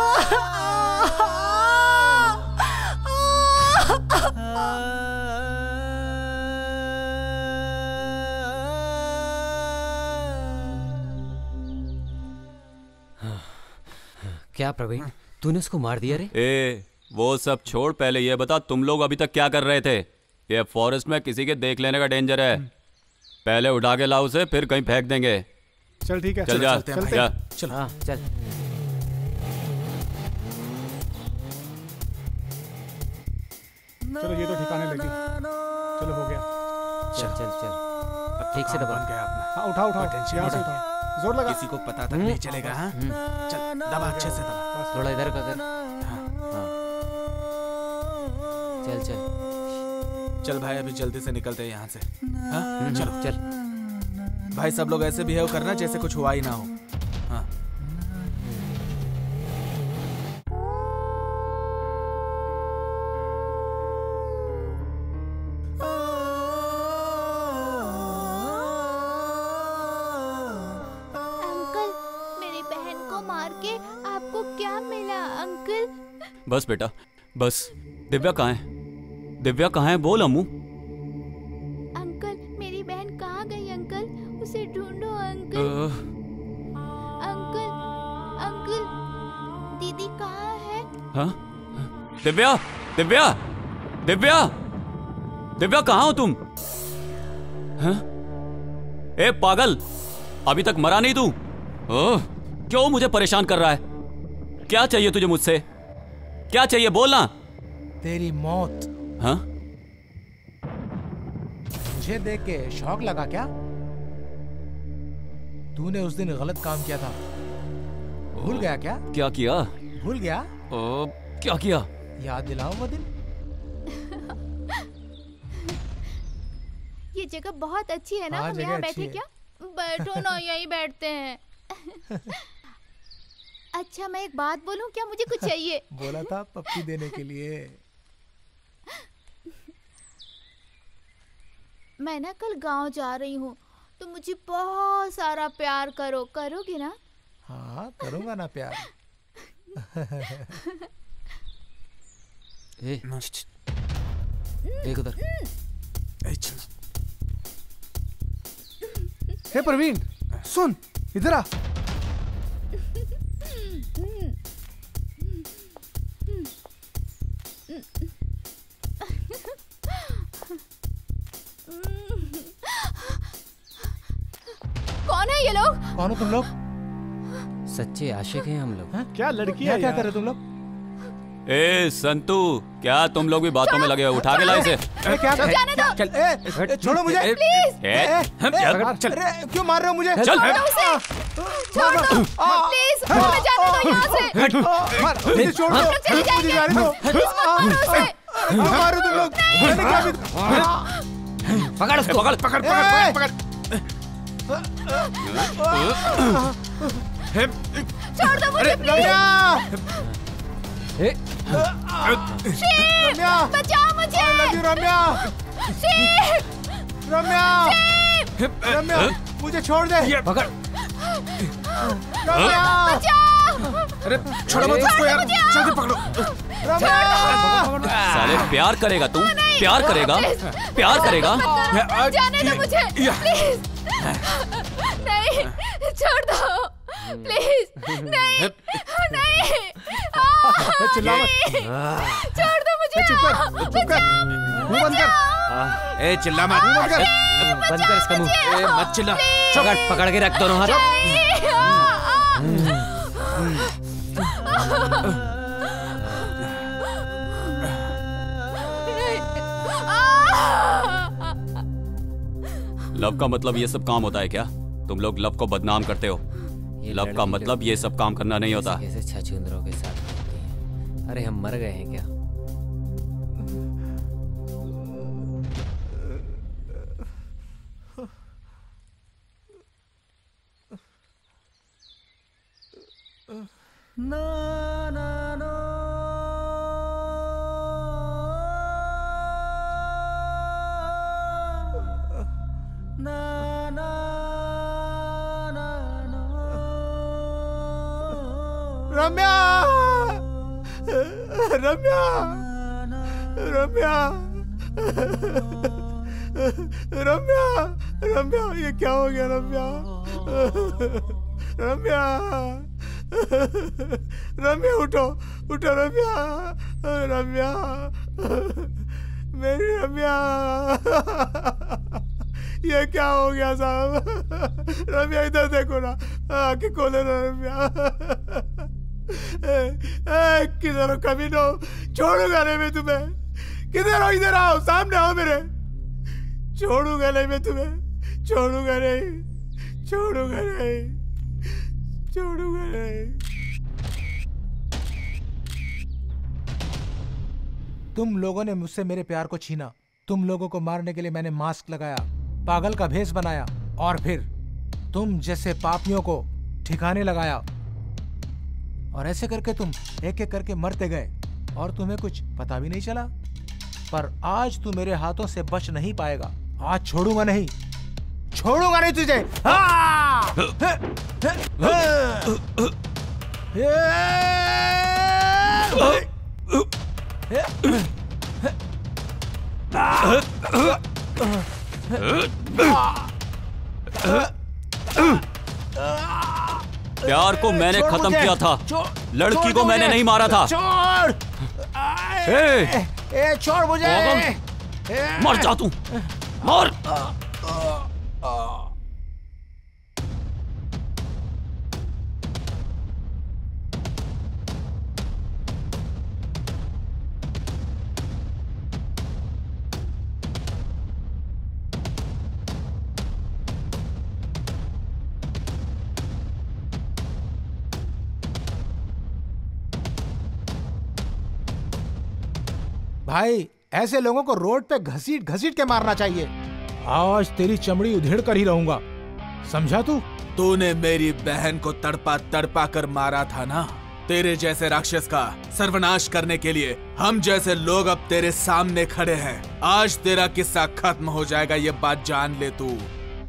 क्या प्रवीण, तूने उसको मार दिया रे? ए, वो सब छोड़, पहले ये बता तुम लोग अभी तक क्या कर रहे थे? ये फॉरेस्ट में किसी के देख लेने का डेंजर है, पहले उठा के लाओ उसे, फिर कहीं फेंक देंगे। चल ठीक है, चल जा, चलते हैं, जा। चल हाँ चल। चलो ये तो ठिकाने लगी, चलो हो गया। चल चल चल, अब ठीक से दबा। हाँ उठा उठा, यहाँ से उठा, जोर लगा। किसी को पता तक नहीं चलेगा। हाँ चल दबा, अच्छे से दबा। थोड़ा इधर का कर। हाँ हाँ चल चल चल भाई, अभी जल्दी से निकलते हैं यहाँ से। हाँ चलो चल भाई, सब लोग ऐसे बिहेव करना जैसे कुछ हुआ ही ना हो। हाँ अंकल, मेरी बहन को मार के आपको क्या मिला अंकल? बस बेटा बस। दिव्या कहाँ है? दिव्या कहाँ है, बोल अम्मू। अंकल, मेरी बहन कहाँ गई अंकल? उसे ढूंढो अंकल। अंकल, अंकल, दीदी कहाँ है? हाँ? दिव्या, दिव्या, दिव्या, दिव्या कहाँ हो तुम? हाँ? ए पागल, अभी तक मरा नहीं तू? ओह, क्यों मुझे परेशान कर रहा है? क्या चाहिए तुझे मुझसे? क्या चाहिए बोलना? तेरी मौत। हाँ? मुझे देख के शौक लगा क्या? तूने उस दिन गलत काम किया था, भूल गया क्या? क्या किया? भूल गया? ओ, क्या किया? याद दिलाओ वो दिन। ये जगह बहुत अच्छी है ना, हाँ, हम जगह यहाँ अच्छी बैठे है। क्या? बैठो ना, यहीं बैठते हैं। अच्छा मैं एक बात बोलूं क्या? मुझे कुछ चाहिए। बोला था पप्पी देने के लिए। मैं ना कल गांव जा रही हूँ, तो मुझे बहुत सारा प्यार करो, करोगे ना? हाँ करूँगा ना प्यार। ए, देख उधर। हे प्रवीण, सुन इधर आ। कौन है ये लोग? कौन हो तुम लोग? सच्चे आशिक हैं हम लोग। क्या लड़की क्या है क्या यार? कर रहे हो तुम लोग? ए संतू, क्या तुम लोग भी बातों में लगे हो? उठा के ला इसे। ए, क्या चल, जाने दो। चल, ए, ए, छोड़ो मुझे। प्लीज। ए, ए, हम ए, चल, चल, अरे, क्यों मार रहे हो मुझे? चल। छोड़ दो उसे। छोड़ दो प्लीज, हमें जाने दो यहाँ से। मार, मुझे छोड़ दो। चली जाएंगे। मुझे जाने दो। प्लीज मत मारो उसे। क्यों मार रहे हो तुम लोग? मैंने क्या भी- पकड़ उसको, पकड़ पकड़ ए! पकड़ पकड़ छोड़ दो मुझे प्लीज। ए, शिव, रम्या! बचाओ मुझे। I love you, रम्या! शिव, रम्या! रम्या, मुझे छोड़ दे। पकड़। रम्या! बचाओ। अरे छोड़ो मत उसको यार, जल्दी पकड़ो। रम्या! साले प्यार करेगा तू? प्यार करेगा? प्यार करेगा? जाने दो मुझे प्लीज। नहीं, छोड़ दो प्लीज। नहीं नहीं, आ, चिल्ला मत। नहीं, छोड़ दो मुझे। चुप कर, चुप कर। मुंह बंद कर। ए चिल्ला मत। मुंह बंद कर। बंद कर इसका मुंह। ए मत चिल्ला। पकड़, पकड़ के रख दोनों हाथ। नहीं, आ, आ। लव का मतलब ये सब काम होता है क्या? तुम लोग लव को बदनाम करते हो। ये लव का लड़की मतलब ये सब काम करना नहीं होता। कैसे छछूंदरों के साथ करती हैं। अरे हम मर गए हैं क्या? ना ना ना ना ना ना रम्या! रम्या! रम्या! रम्या! रम्या, ये क्या हो गया रम्या? रम्या! रम्या उठो, उठो रम्या! रम्या! मेरी रम्या! ये क्या हो गया साहब? रम्या इधर देखो ना, आंखें खोले ना रम्या। किधर हो कमीनो? छोड़ूंगा नहीं मैं तुम्हें। किधर हो? इधर आओ, सामने आओ मेरे। छोड़ूंगा नहीं मैं तुम्हें, छोड़ूंगा नहीं, छोड़ूंगा नहीं, छोड़ूंगा नहीं। तुम लोगों ने मुझसे मेरे प्यार को छीना। तुम लोगों को मारने के लिए मैंने मास्क लगाया, पागल का भेष बनाया, और फिर तुम जैसे पापियों को ठिकाने लगाया। और ऐसे करके तुम एक एक करके मरते गए और तुम्हें कुछ पता भी नहीं चला। पर आज तू मेरे हाथों से बच नहीं पाएगा। आज छोड़ूंगा नहीं, छोड़ूंगा नहीं तुझे। हाँ! प्यार को मैंने खत्म किया था, लड़की को मैंने नहीं मारा था। छोड़! ए, ए, छोड़ मुझे! मर जा तू, मर! भाई ऐसे लोगों को रोड पे घसीट घसीट के मारना चाहिए। आज तेरी चमड़ी उधेड़ कर ही रहूंगा, समझा तू? तूने मेरी बहन को तड़पा तड़पा कर मारा था ना। तेरे जैसे राक्षस का सर्वनाश करने के लिए हम जैसे लोग अब तेरे सामने खड़े हैं। आज तेरा किस्सा खत्म हो जाएगा, ये बात जान ले तू।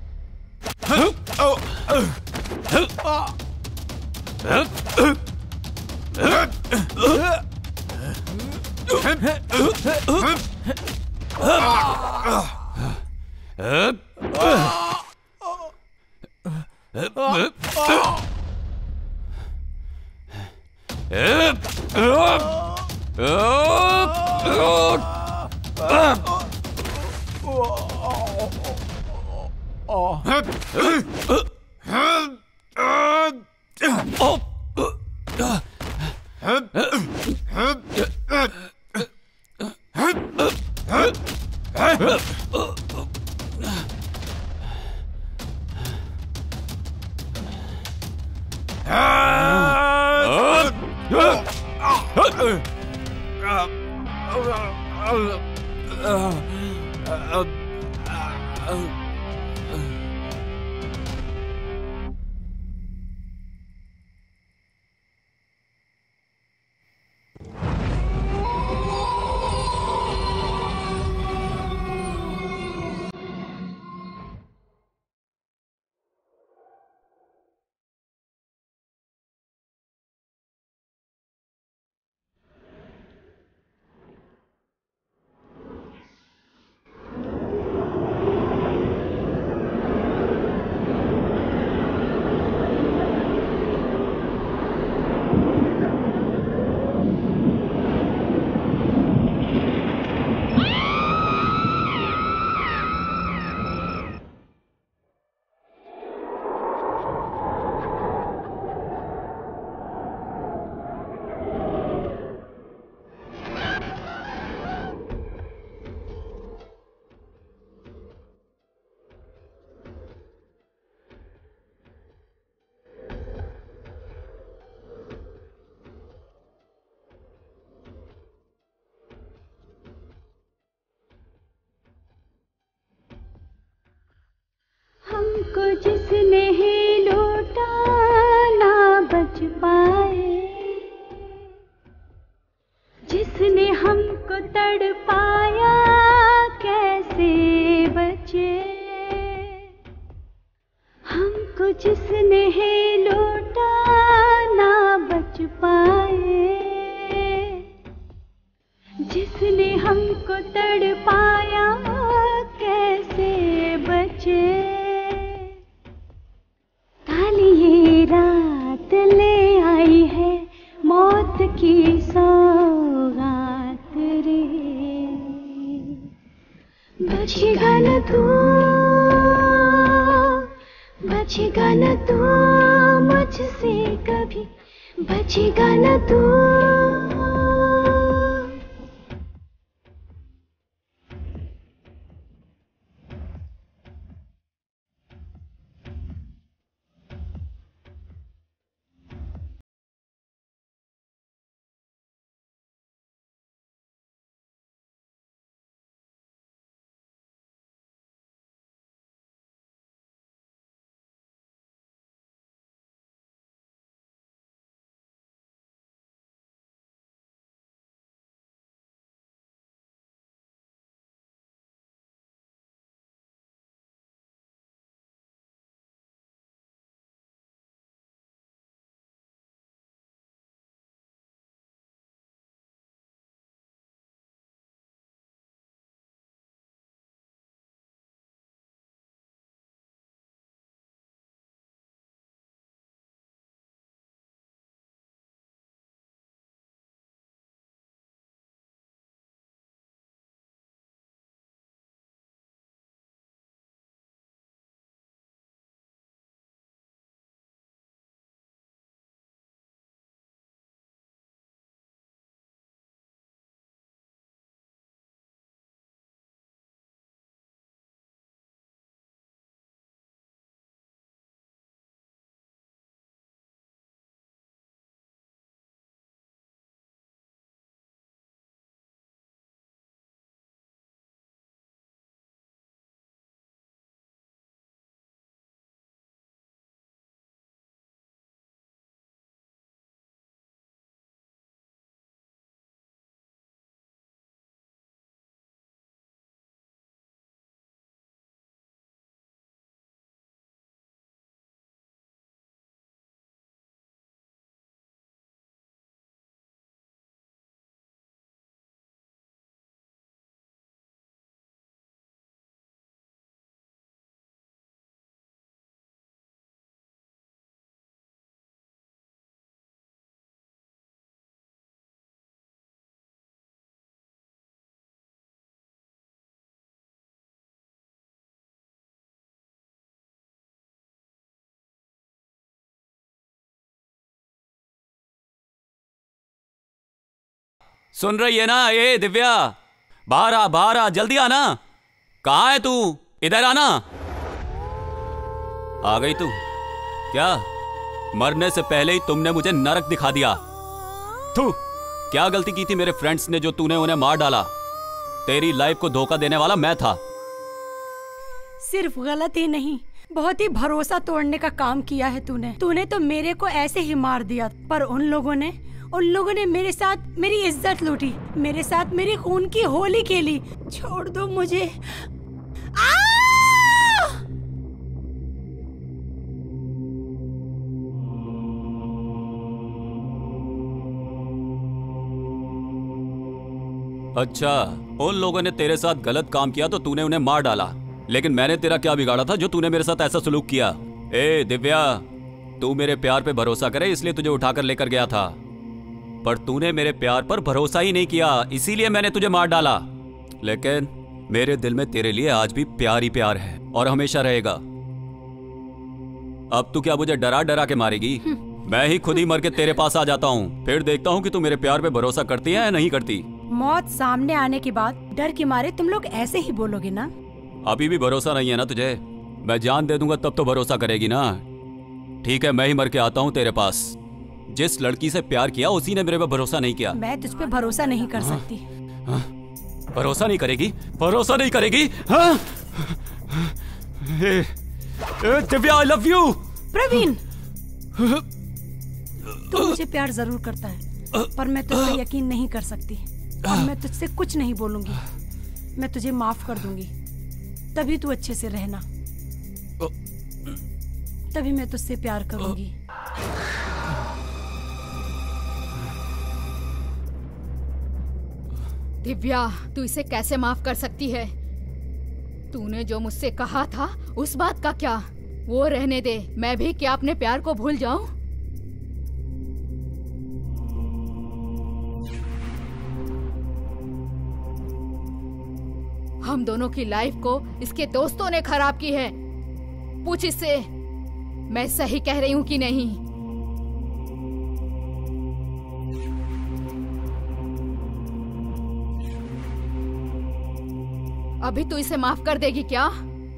हमको जिसने ही लूटा ना बच पाए, जिसने हमको तड़पाया कैसे बचे। हमको जिसने ही लूटा ना बच पाए, जिसने हमको तड़पाया कैसे बचे। काली ये रात ले आई है मौत की सौगात रे। बचेगा न तू, बचेगा न तू मुझसे कभी, बचेगा न तू। सुन रही है ना? ए दिव्या, बाहर आ, बाहर आ, जल्दी आना। कहाँ है तू? इधर आना। आ गई तू? क्या मरने से पहले ही तुमने मुझे नरक दिखा दिया। थू, क्या गलती की थी मेरे फ्रेंड्स ने जो तूने उन्हें मार डाला? तेरी लाइफ को धोखा देने वाला मैं था। सिर्फ गलत ही नहीं, बहुत ही भरोसा तोड़ने का काम किया है तूने। तूने तो मेरे को ऐसे ही मार दिया, पर उन लोगों ने उन लोगों ने मेरे साथ मेरी इज्जत लूटी, मेरे साथ मेरी खून की होली खेली। छोड़ दो मुझे। आ! अच्छा, उन लोगों ने तेरे साथ गलत काम किया तो तूने उन्हें मार डाला, लेकिन मैंने तेरा क्या बिगाड़ा था जो तूने मेरे साथ ऐसा सलूक किया? ए दिव्या, तू मेरे प्यार पे भरोसा करे इसलिए तुझे उठाकर लेकर गया था, पर तूने मेरे प्यार पर भरोसा ही नहीं किया, इसीलिए मैंने तुझे मार डाला। लेकिन मेरे दिल में तेरे लिए आज भी प्यार ही प्यार है और हमेशा रहेगा। अब तू क्या मुझे डरा डरा के मारेगी? मैं ही खुद ही मर के तेरे पास आ जाता हूँ, फिर देखता हूँ कि तू मेरे प्यार पे भरोसा करती है या नहीं करती। मौत सामने आने के बाद डर के मारे तुम लोग ऐसे ही बोलोगे ना? अभी भी भरोसा नहीं है ना तुझे? मैं जान दे दूंगा तब तो भरोसा करेगी ना? ठीक है, मैं ही मर के आता हूँ तेरे पास। जिस लड़की से प्यार किया उसी ने मेरे पे भरोसा नहीं किया। मैं तुझ पे भरोसा नहीं कर सकती। हाँ? भरोसा नहीं करेगी? भरोसा नहीं करेगी? हाँ? Divya, I love you. Praveen, तू मुझे प्यार जरूर करता है, पर मैं तुझ पे यकीन नहीं कर सकती और मैं तुझसे कुछ नहीं बोलूंगी। मैं तुझे माफ कर दूंगी, तभी तू अच्छे से रहना, तभी मैं तुझसे प्यार करूंगी। दिव्या, तू इसे कैसे माफ कर सकती है? तूने जो मुझसे कहा था उस बात का क्या? वो रहने दे। मैं भी क्या अपने प्यार को भूल जाऊं? हम दोनों की लाइफ को इसके दोस्तों ने खराब की है। पूछ इससे, मैं सही कह रही हूँ कि नहीं? अभी तू इसे माफ कर देगी क्या?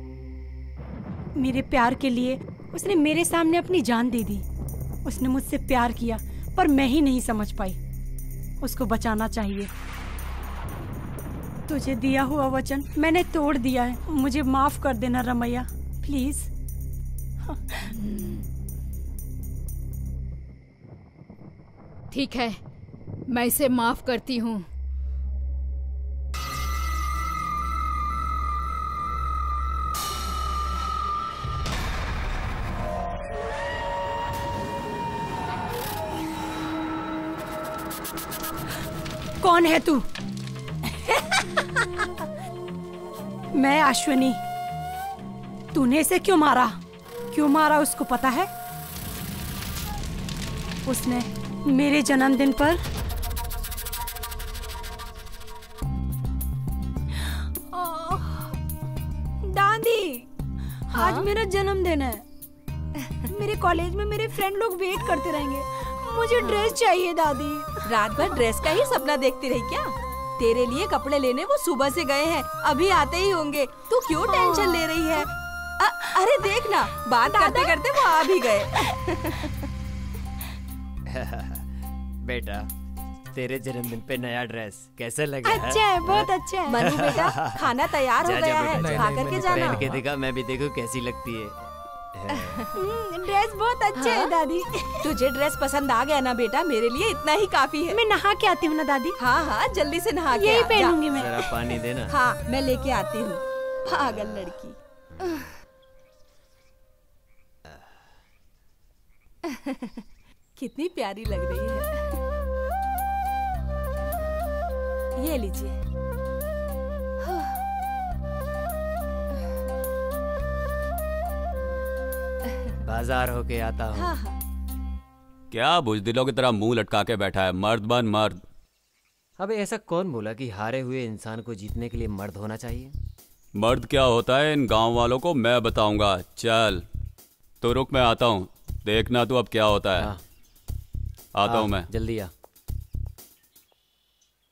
मेरे प्यार के लिए उसने मेरे सामने अपनी जान दे दी। उसने मुझसे प्यार किया, पर मैं ही नहीं समझ पाई। उसको बचाना चाहिए। तुझे दिया हुआ वचन मैंने तोड़ दिया है। मुझे माफ कर देना रमैया, प्लीज। ठीक है, मैं इसे माफ करती हूँ। कौन है तू? मैं अश्विनी। तूने इसे क्यों मारा? क्यों मारा उसको पता है? उसने मेरे जन्मदिन पर दादी, हाँ? आज मेरा जन्मदिन है। मेरे कॉलेज में मेरे फ्रेंड लोग वेट करते रहेंगे। मुझे ड्रेस चाहिए दादी। रात भर ड्रेस का ही सपना देखती रही क्या? तेरे लिए कपड़े लेने वो सुबह से गए हैं, अभी आते ही होंगे। तू क्यों टेंशन ले रही है? अ, अरे देख ना, बात करते करते वो आ भी गए। बेटा, तेरे जन्मदिन पे नया ड्रेस कैसे लगा? अच्छा है, बहुत अच्छा है। मनु बेटा, खाना तैयार हो गया है, खा करके जाना। पहन के देखा, मैं भी देखूं कैसी लगती है। ड्रेस बहुत अच्छा है दादी। तुझे ड्रेस पसंद आ गया ना बेटा? मेरे लिए इतना ही काफी है। मैं नहा के आती हूँ ना दादी। हाँ हाँ, जल्दी से नहा के यही आ, पहनूंगी मैं। जरा पानी देना। हाँ, मैं लेके आती हूँ। पागल लड़की। कितनी प्यारी लग रही है। ये लीजिए। बाजार होके आता हूँ। हाँ हाँ। क्या बुजदिलों की तरह मुंह लटका के बैठा है? मर्द बन मर्द। अबे ऐसा कौन बोला कि हारे हुए इंसान को जीतने के लिए मर्द होना चाहिए? मर्द क्या होता है इन गांव वालों को मैं बताऊंगा। चल तो रुक, मैं आता हूँ, देखना तू अब क्या होता है। आता हूँ मैं। जल्दी आ।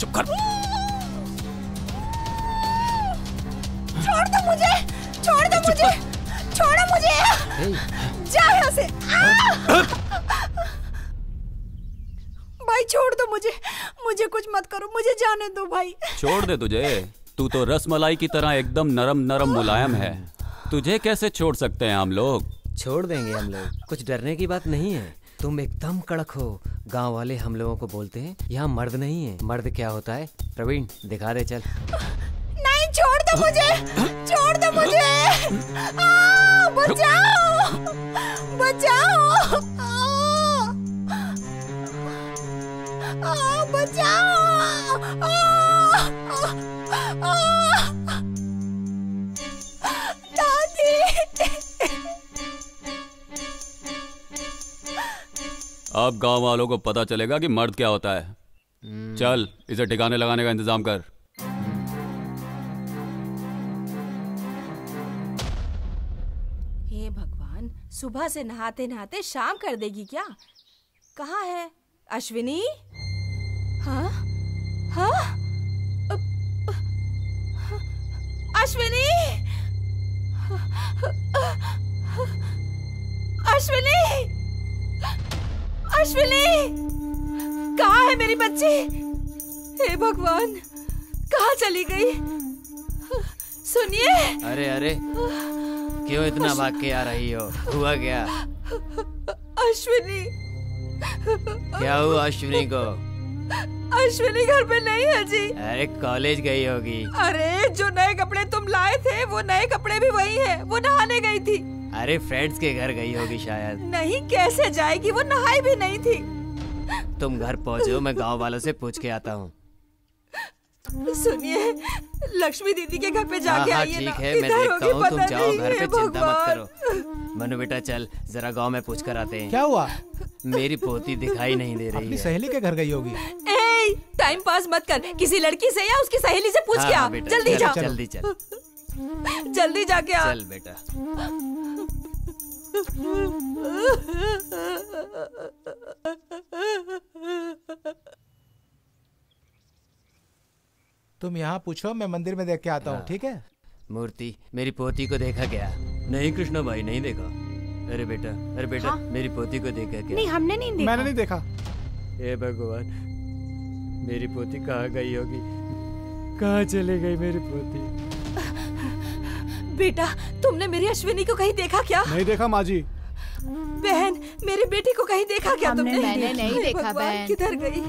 चुप कर। छोड़ दो मुझे, छोड़ दो मुझे, छोड़ो मुझे, जा यहाँ से। भाई छोड़ दो मुझे, मुझे कुछ मत करो, मुझे जाने दो भाई। छोड़ दे तुझे, तू तो रसमलाई की तरह एकदम नरम नरम मुलायम है, तुझे कैसे छोड़ सकते हैं हम लोग? छोड़ देंगे हम लोग, कुछ डरने की बात नहीं है। तुम एकदम कड़क हो। गांव वाले हम लोगों को बोलते हैं यहाँ मर्द नहीं है। मर्द क्या होता है? प्रवीण दिखा दे चल। नहीं, छोड़ दो मुझे, छोड़ दो मुझे, आ, बचाओ, बचाओ, आ, आ, बचाओ, आ, आ, आ, दादी। अब गांव वालों को पता चलेगा कि मर्द क्या होता है। चल इसे ठिकाने लगाने का इंतजाम कर। हे भगवान, सुबह से नहाते नहाते शाम कर देगी क्या? कहाँ है अश्विनी? हाँ हाँ अश्विनी, अश्विनी, अश्विनी, कहाँ है मेरी बच्ची? हे भगवान, कहाँ चली गई? सुनिए। अरे अरे क्यों इतना भाग के आ रही हो? हुआ क्या? अश्विनी। क्या हुआ अश्विनी को? अश्विनी घर पे नहीं है जी। अरे कॉलेज गई होगी। अरे जो नए कपड़े तुम लाए थे वो नए कपड़े भी वही है, वो नहाने गई थी। अरे फ्रेंड्स के घर गई होगी शायद। नहीं, कैसे जाएगी, वो नहाई भी नहीं थी। तुम घर पहुँचो, मैं गांव वालों से पूछ के आता हूँ। सुनिए, लक्ष्मी दीदी के घर पे जाके आइए ना। ठीक है, मैं देखता हूँ, तुम जाओ घर पे, चिंता मत करो। मनु बेटा चल जरा गांव में पूछ कर आते हैं। क्या हुआ? मेरी पोती दिखाई नहीं दे रही अपनी है। सहेली के घर गई होगी। ए, टाइम पास मत कर, किसी लड़की से या उसकी सहेली से पूछ हाँ, के आ। हाँ, बेटा, जल्दी चल, जा, जल्दी चल, जल्दी जाके आ। चल बेटा। तुम यहाँ पूछो, मैं मंदिर में देख के आता हूँ, ठीक है? मूर्ति, मेरी पोती को देखा क्या? नहीं कृष्णा भाई, नहीं देखा। अरे बेटा, अरे बेटा, हाँ? मेरी पोती को देखा क्या? नहीं, हमने नहीं देखा। मैंने नहीं देखा। हे भगवान, मेरी पोती कहाँ गई होगी? कहाँ चली गई मेरी पोती? बेटा, तुमने मेरी अश्विनी को कहीं देखा क्या? नहीं देखा माँ जी। बहन, मेरी बेटी को कहीं देखा क्या हमने तुमने? मैंने नहीं देखा भगवान, बहन। किधर गई?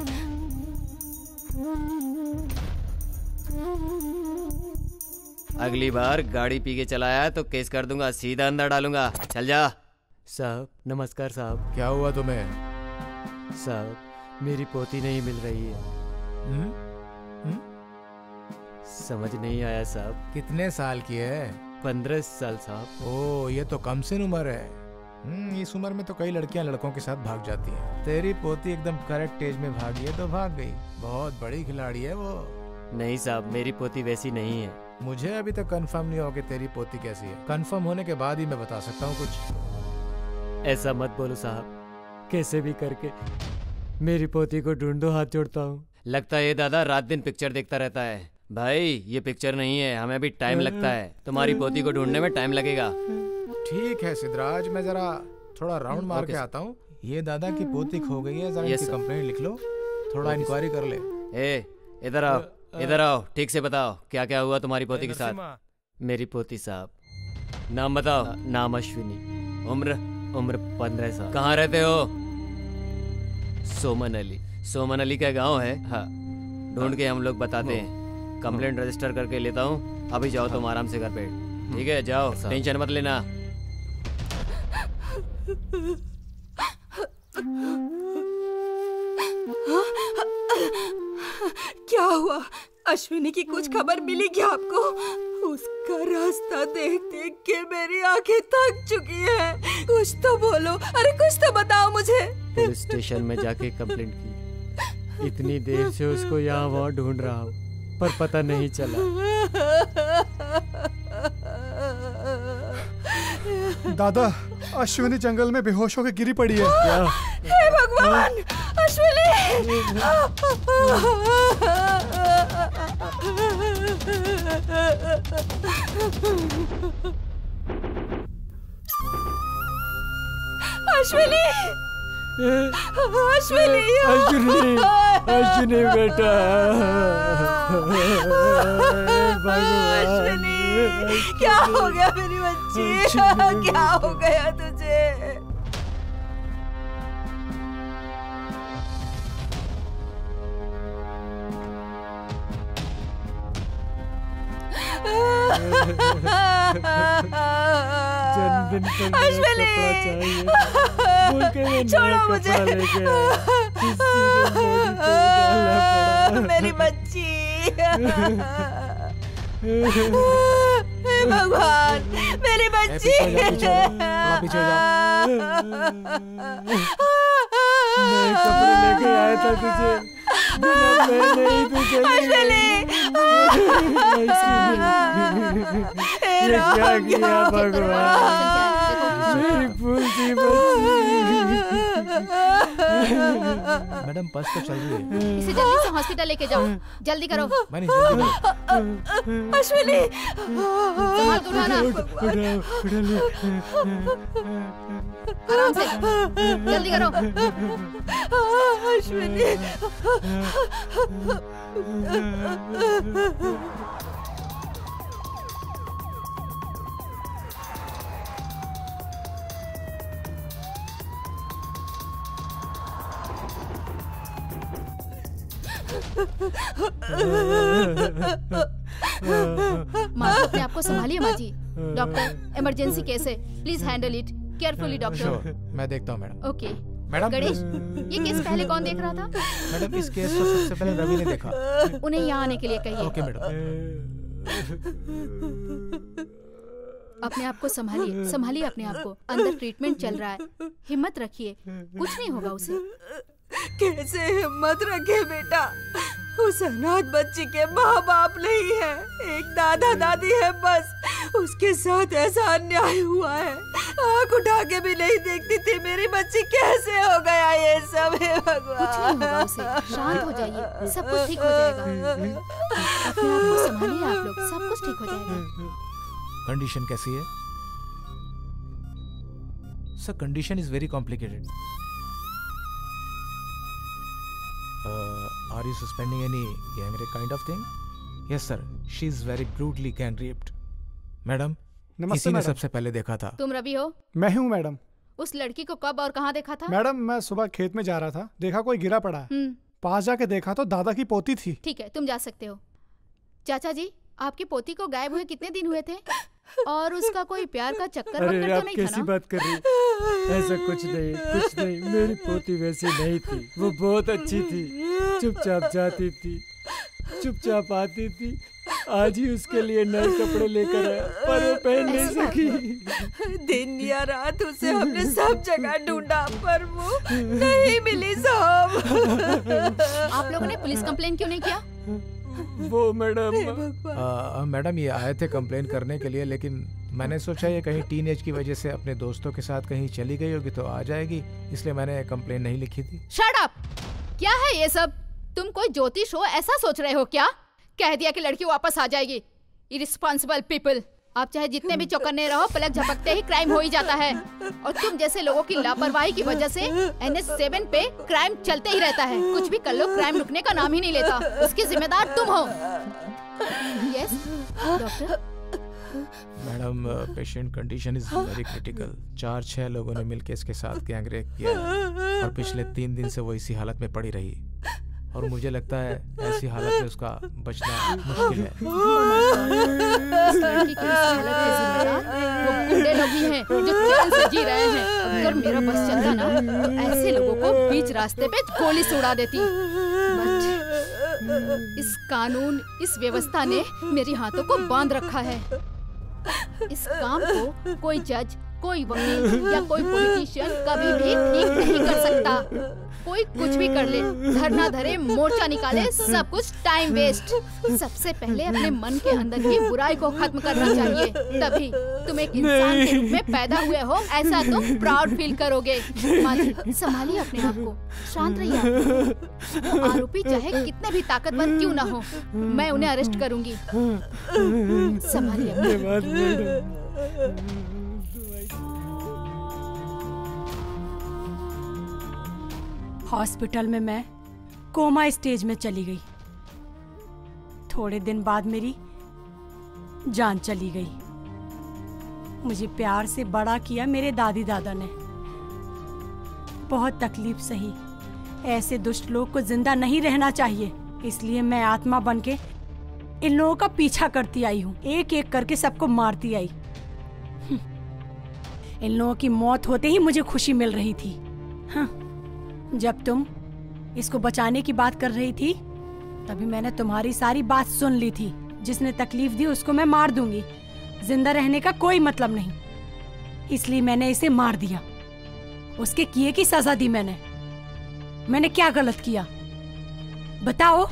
अगली बार गाड़ी पी के चलाया तो केस कर दूंगा, सीधा अंदर डालूंगा। चल जा। साहब नमस्कार साहब। क्या हुआ तुम्हें? साहब मेरी पोती नहीं मिल रही है। हुँ? हुँ? समझ नहीं आया साहब। कितने साल की है? पंद्रह साल साहब। ओ, ये तो कम से उम्र है। हम्म, इस उम्र में तो कई लड़कियां लड़कों के साथ भाग जाती हैं। तेरी पोती एकदम करेक्ट एज में भागी है तो भाग गई। बहुत बड़ी खिलाड़ी है वो। नहीं साहब, मेरी पोती वैसी नहीं है। मुझे अभी तक कंफर्म नहीं हो कि तेरी पोती कैसी है। कंफर्म होने के बाद ही मैं बता सकता हूँ कुछ। ऐसा मत बोलो साहब, कैसे भी करके मेरी पोती को ढूंढो, हाथ जोड़ता हूँ। लगता है ये दादा रात दिन पिक्चर देखता रहता है। भाई ये पिक्चर नहीं है, हमें भी टाइम लगता है। तुम्हारी पोती को ढूंढने में टाइम लगेगा। ठीक है सिद्धराज, मैं जरा थोड़ा राउंड मार के आता हूँ। ये दादा की पोती खो गई है, जरा इनकी कंप्लेंट लिख लो, थोड़ा इंक्वायरी कर ले। ए इधर आओ, इधर आओ, ठीक से बताओ क्या क्या हुआ तुम्हारी पोती के साथ? मेरी पोती साहब, नाम बताओ। नाम अश्विनी, उम्र उम्र पंद्रह साल। कहाँ रहते हो? सोमन अली। सोमन अली का गांव है। हाँ, ढूंढ के हम लोग बताते हैं। कंप्लेंट रजिस्टर करके लेता हूँ। अभी जाओ तुम आराम से घर पे, ठीक है? जाओ, टेंशन मत लेना। क्या हुआ? अश्विनी की कुछ खबर मिली क्या आपको? उसका रास्ता देख देख के मेरी आंखें थक चुकी है। कुछ तो बोलो, अरे कुछ तो बताओ मुझे। पुलिस स्टेशन में जाके कंप्लेंट की। इतनी देर से उसको यहाँ वहाँ ढूंढ रहा हूँ पर पता नहीं चला। दादा, अश्विनी जंगल में बेहोश होकर गिरी पड़ी है। क्या? हे भगवान, अश्विनी! अश्विनी, अश्विनी, अश्विनी, अश्विनी बेटा, अश्विनी, क्या हो गया मेरी बच्ची? क्या हो गया तुझे? जन्मदिन पर नया अश्विनी, कपड़ा चाहिए, बोल के मैं छोड़ो नया मुझे। कपड़ा लेके आया। इसी ने मोदी को डालना पड़ा। मेरी बच्ची, हे भगवान, मेरी बच्ची। पीछे हो जाओ, पीछे हो जाओ। नए कपड़े लेके आया था तुझे, बिना पहने ही तू चली गई। ये क्या किया भगवान, मेरी फूल सी मैडम बस तो चल रही है। इसे जल्दी से हॉस्पिटल लेके जाओ, जल्दी करो। मैंने जल्दी करो। अश्विनी, संभाल के उठाना, आराम से, जल्दी करो। अश्विनी, माँ अपने आप को संभालिए माँ जी। डॉक्टर, इमरजेंसी केस है, please handle it carefully doctor. Sure, मैं देखता हूँ मैडम। ओके मैडम, गणेश, ये केस पहले कौन देख रहा था? मैडम इस केस को सबसे पहले रवि ने देखा। उन्हें यहाँ आने के लिए कहिए। Okay madam. अपने आप को संभालिए, संभालिए अपने आप को। अंदर ट्रीटमेंट चल रहा है, हिम्मत रखिए, कुछ नहीं होगा उसे। कैसे हिम्मत रखे बेटा? उस अनाथ बच्ची के माँ बाप नहीं है, एक दादा दादी है बस। उसके साथ ऐसा अन्याय हुआ है, आँख उठा के भी नहीं देखती थी मेरी बच्ची। कैसे हो गया ये सब? हे भगवान, कुछ नहीं होगा उसे, शांत हो जाइए, सब कुछ ठीक हो जाएगा। अपने आप को संभालिए आप लोग, सब कुछ ठीक हो जाएगा। कंडीशन कैसी है सर? Condition is very complicated. Are you suspending any gang rape kind of thing? Yes sir, she is very brutally gang raped. Madam, इसी ने सबसे पहले देखा था। तुम रवि हो? मैं हूँ मैडम। उस लड़की को कब और कहाँ देखा था? मैडम मैं सुबह खेत में जा रहा था, देखा कोई गिरा पड़ा है, पास जाके देखा तो दादा की पोती थी। ठीक है, तुम जा सकते हो। चाचा जी, आपकी पोती को गायब हुए कितने दिन हुए थे? और उसका कोई प्यार का चक्कर अरे वक्कर आप तो नहीं था कैसी ना? बात कर रही? ऐसा कुछ नहीं, कुछ नहीं। मेरी पोती वैसी नहीं थी, वो बहुत अच्छी थी, चुपचाप जाती थी, चुपचाप आती थी। आज ही उसके लिए नए कपड़े लेकर आया, पर वो पहन नहीं सकी। दिन या रात उसे हमने सब जगह ढूंढा, पर वो नहीं मिली साहब। आप लोगों ने पुलिस कंप्लेन क्यों नहीं किया? वो मैडम मैडम ये आए थे कंप्लेन करने के लिए, लेकिन मैंने सोचा ये कहीं टीन एज की वजह से अपने दोस्तों के साथ कहीं चली गई होगी तो आ जाएगी, इसलिए मैंने कंप्लेन नहीं लिखी थी। Shut up! क्या है ये सब? तुम कोई ज्योतिष हो ऐसा सोच रहे हो क्या? कह दिया कि लड़की वापस आ जाएगी। Irresponsible people. आप चाहे जितने भी चौकन्ने रहो, पलक झपकते ही क्राइम हो ही जाता है। और तुम जैसे लोगों की लापरवाही की वजह से एन एच सेवन पे क्राइम चलते ही रहता है। कुछ भी कर लो, क्राइम रुकने का नाम ही नहीं लेता। उसकी जिम्मेदार तुम हो। Yes doctor. Madam, patient condition is very critical. चार छह लोगों ने मिलकर इसके साथ गैंग रेप किया है और पिछले तीन दिन से वो इसी हालत में पड़ी रही, और मुझे लगता है ऐसी हालत में उसका बचना मुश्किल है। इस लड़की की इस हालत के जिम्मेदार वो गुंडे लोग ही हैं जो चैन से जी रहे हैं। अगर मेरा बस चलता ना तो ऐसे लोगों को बीच रास्ते पे गोली से उड़ा देती। बट इस कानून, इस व्यवस्था ने मेरी हाथों को बांध रखा है। इस काम को कोई जज, कोई वकील या कोई पॉलिटिशियन कभी भी ठीक नहीं कर सकता। कोई कुछ भी कर ले, धरना धरे, मोर्चा निकाले, सब कुछ टाइम वेस्ट। सबसे पहले अपने मन के अंदर की बुराई को खत्म करना चाहिए, तभी तुम एक इंसान के रूप में पैदा हुए हो, ऐसा तुम प्राउड फील करोगे। माधुरी, संभालिए अपने आप को, शांत रहिए। वो आरोपी चाहे कितने भी ताकतवर क्यों ना हो, मैं उन्हें अरेस्ट करूंगी। संभालिए। हॉस्पिटल में मैं कोमा स्टेज में चली गई। थोड़े दिन बाद मेरी जान चली गई। मुझे प्यार से बड़ा किया मेरे दादी दादा ने। बहुत तकलीफ सही। ऐसे दुष्ट लोग को जिंदा नहीं रहना चाहिए, इसलिए मैं आत्मा बनके इन लोगों का पीछा करती आई हूँ, एक एक करके सबको मारती आई। इन लोगों की मौत होते ही मुझे खुशी मिल रही थी। हाँ, जब तुम इसको बचाने की बात कर रही थी तभी मैंने तुम्हारी सारी बात सुन ली थी। जिसने तकलीफ दी उसको मैं मार दूंगी, जिंदा रहने का कोई मतलब नहीं, इसलिए मैंने इसे मार दिया। उसके किए की सजा दी मैंने। मैंने क्या गलत किया बताओ?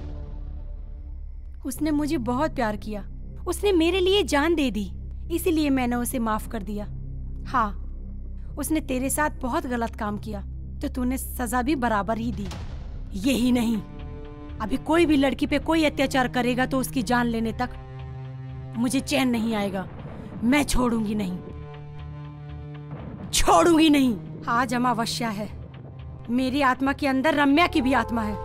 उसने मुझे बहुत प्यार किया, उसने मेरे लिए जान दे दी, इसीलिए मैंने उसे माफ कर दिया। हाँ, उसने तेरे साथ बहुत गलत काम किया तो तूने सजा भी बराबर ही दी। यही नहीं, अभी कोई भी लड़की पे कोई अत्याचार करेगा तो उसकी जान लेने तक मुझे चैन नहीं आएगा। मैं छोड़ूंगी नहीं, छोड़ूंगी नहीं। आज अमावस्या है, मेरी आत्मा के अंदर रम्या की भी आत्मा है।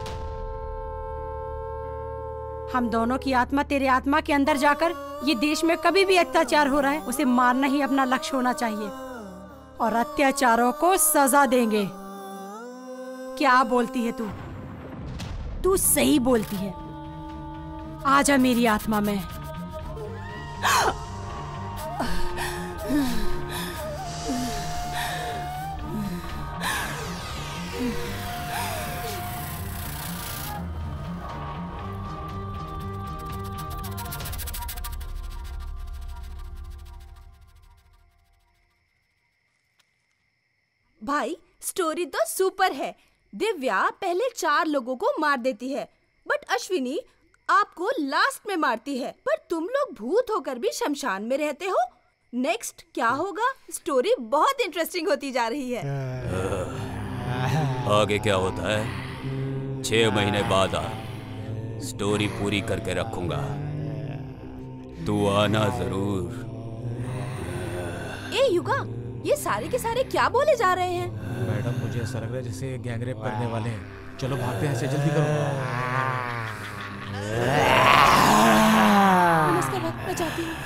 हम दोनों की आत्मा तेरे आत्मा के अंदर जाकर ये देश में कभी भी अत्याचार हो रहा है उसे मारना ही अपना लक्ष्य होना चाहिए, और अत्याचारों को सजा देंगे। क्या बोलती है तू? तू सही बोलती है। आजा मेरी आत्मा में। भाई, स्टोरी तो सुपर है। दिव्या पहले चार लोगों को मार देती है, बट अश्विनी आपको लास्ट में मारती है। पर तुम लोग भूत होकर भी शमशान में रहते हो। नेक्स्ट क्या होगा? स्टोरी बहुत इंटरेस्टिंग होती जा रही है। आगे क्या होता है छह महीने बाद आ, स्टोरी पूरी करके रखूंगा। तू आना जरूर। ए युगा, ये सारे के सारे क्या बोले जा रहे हैं? मैडम, मुझे ऐसा लग रहा है जैसे गैंगरेप करने वाले हैं। चलो भागते हैं, ऐसे जल्दी करो। नमस्कार, मैं जाती हूँ।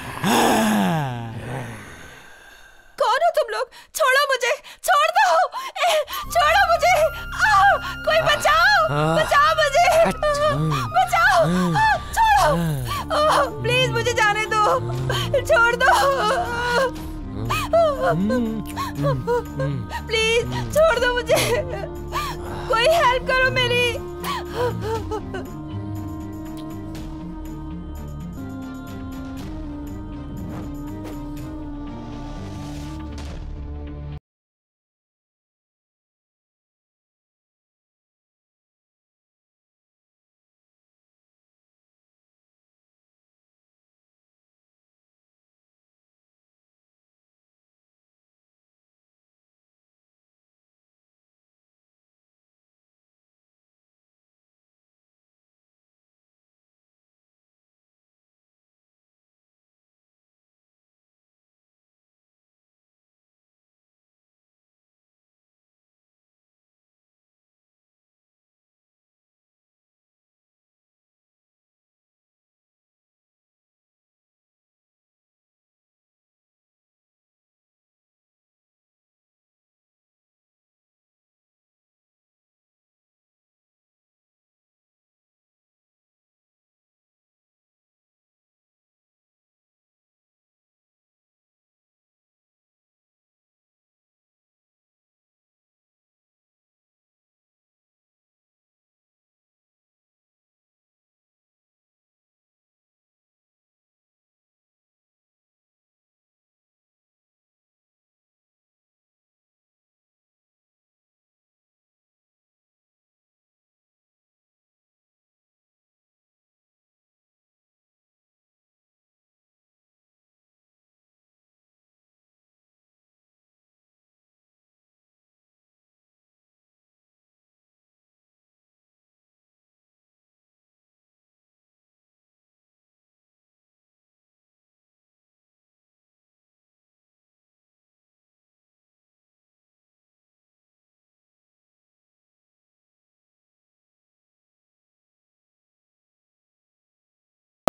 कौन हो तुम लोग? छोड़ो मुझे, छोड़ दो, ए, छोड़ो मुझे। आओ, कोई बचाओ, बचाओ मुझे, बचाओ, छोड़ो, प्लीज मुझे जाने दो, छोड़ दो, प्लीज छोड़ दो मुझे, कोई हेल्प करो मेरी।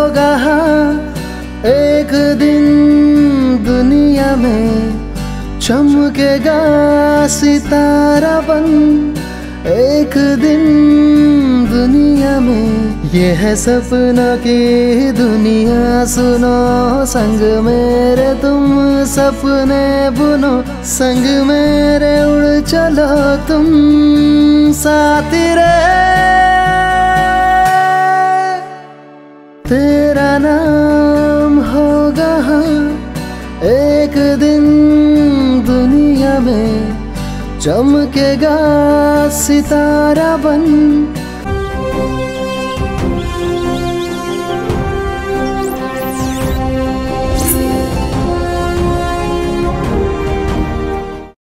होगा हाँ एक दिन दुनिया में चमकेगा सितारा बन, एक दिन दुनिया में। ये है सपना की दुनिया, सुनो संग मेरे तुम सपने बुनो, संग मेरे उड़ चलो तुम साथी रे। तेरा नाम होगा हाँ एक दिन दुनिया में चमकेगा सितारा बन,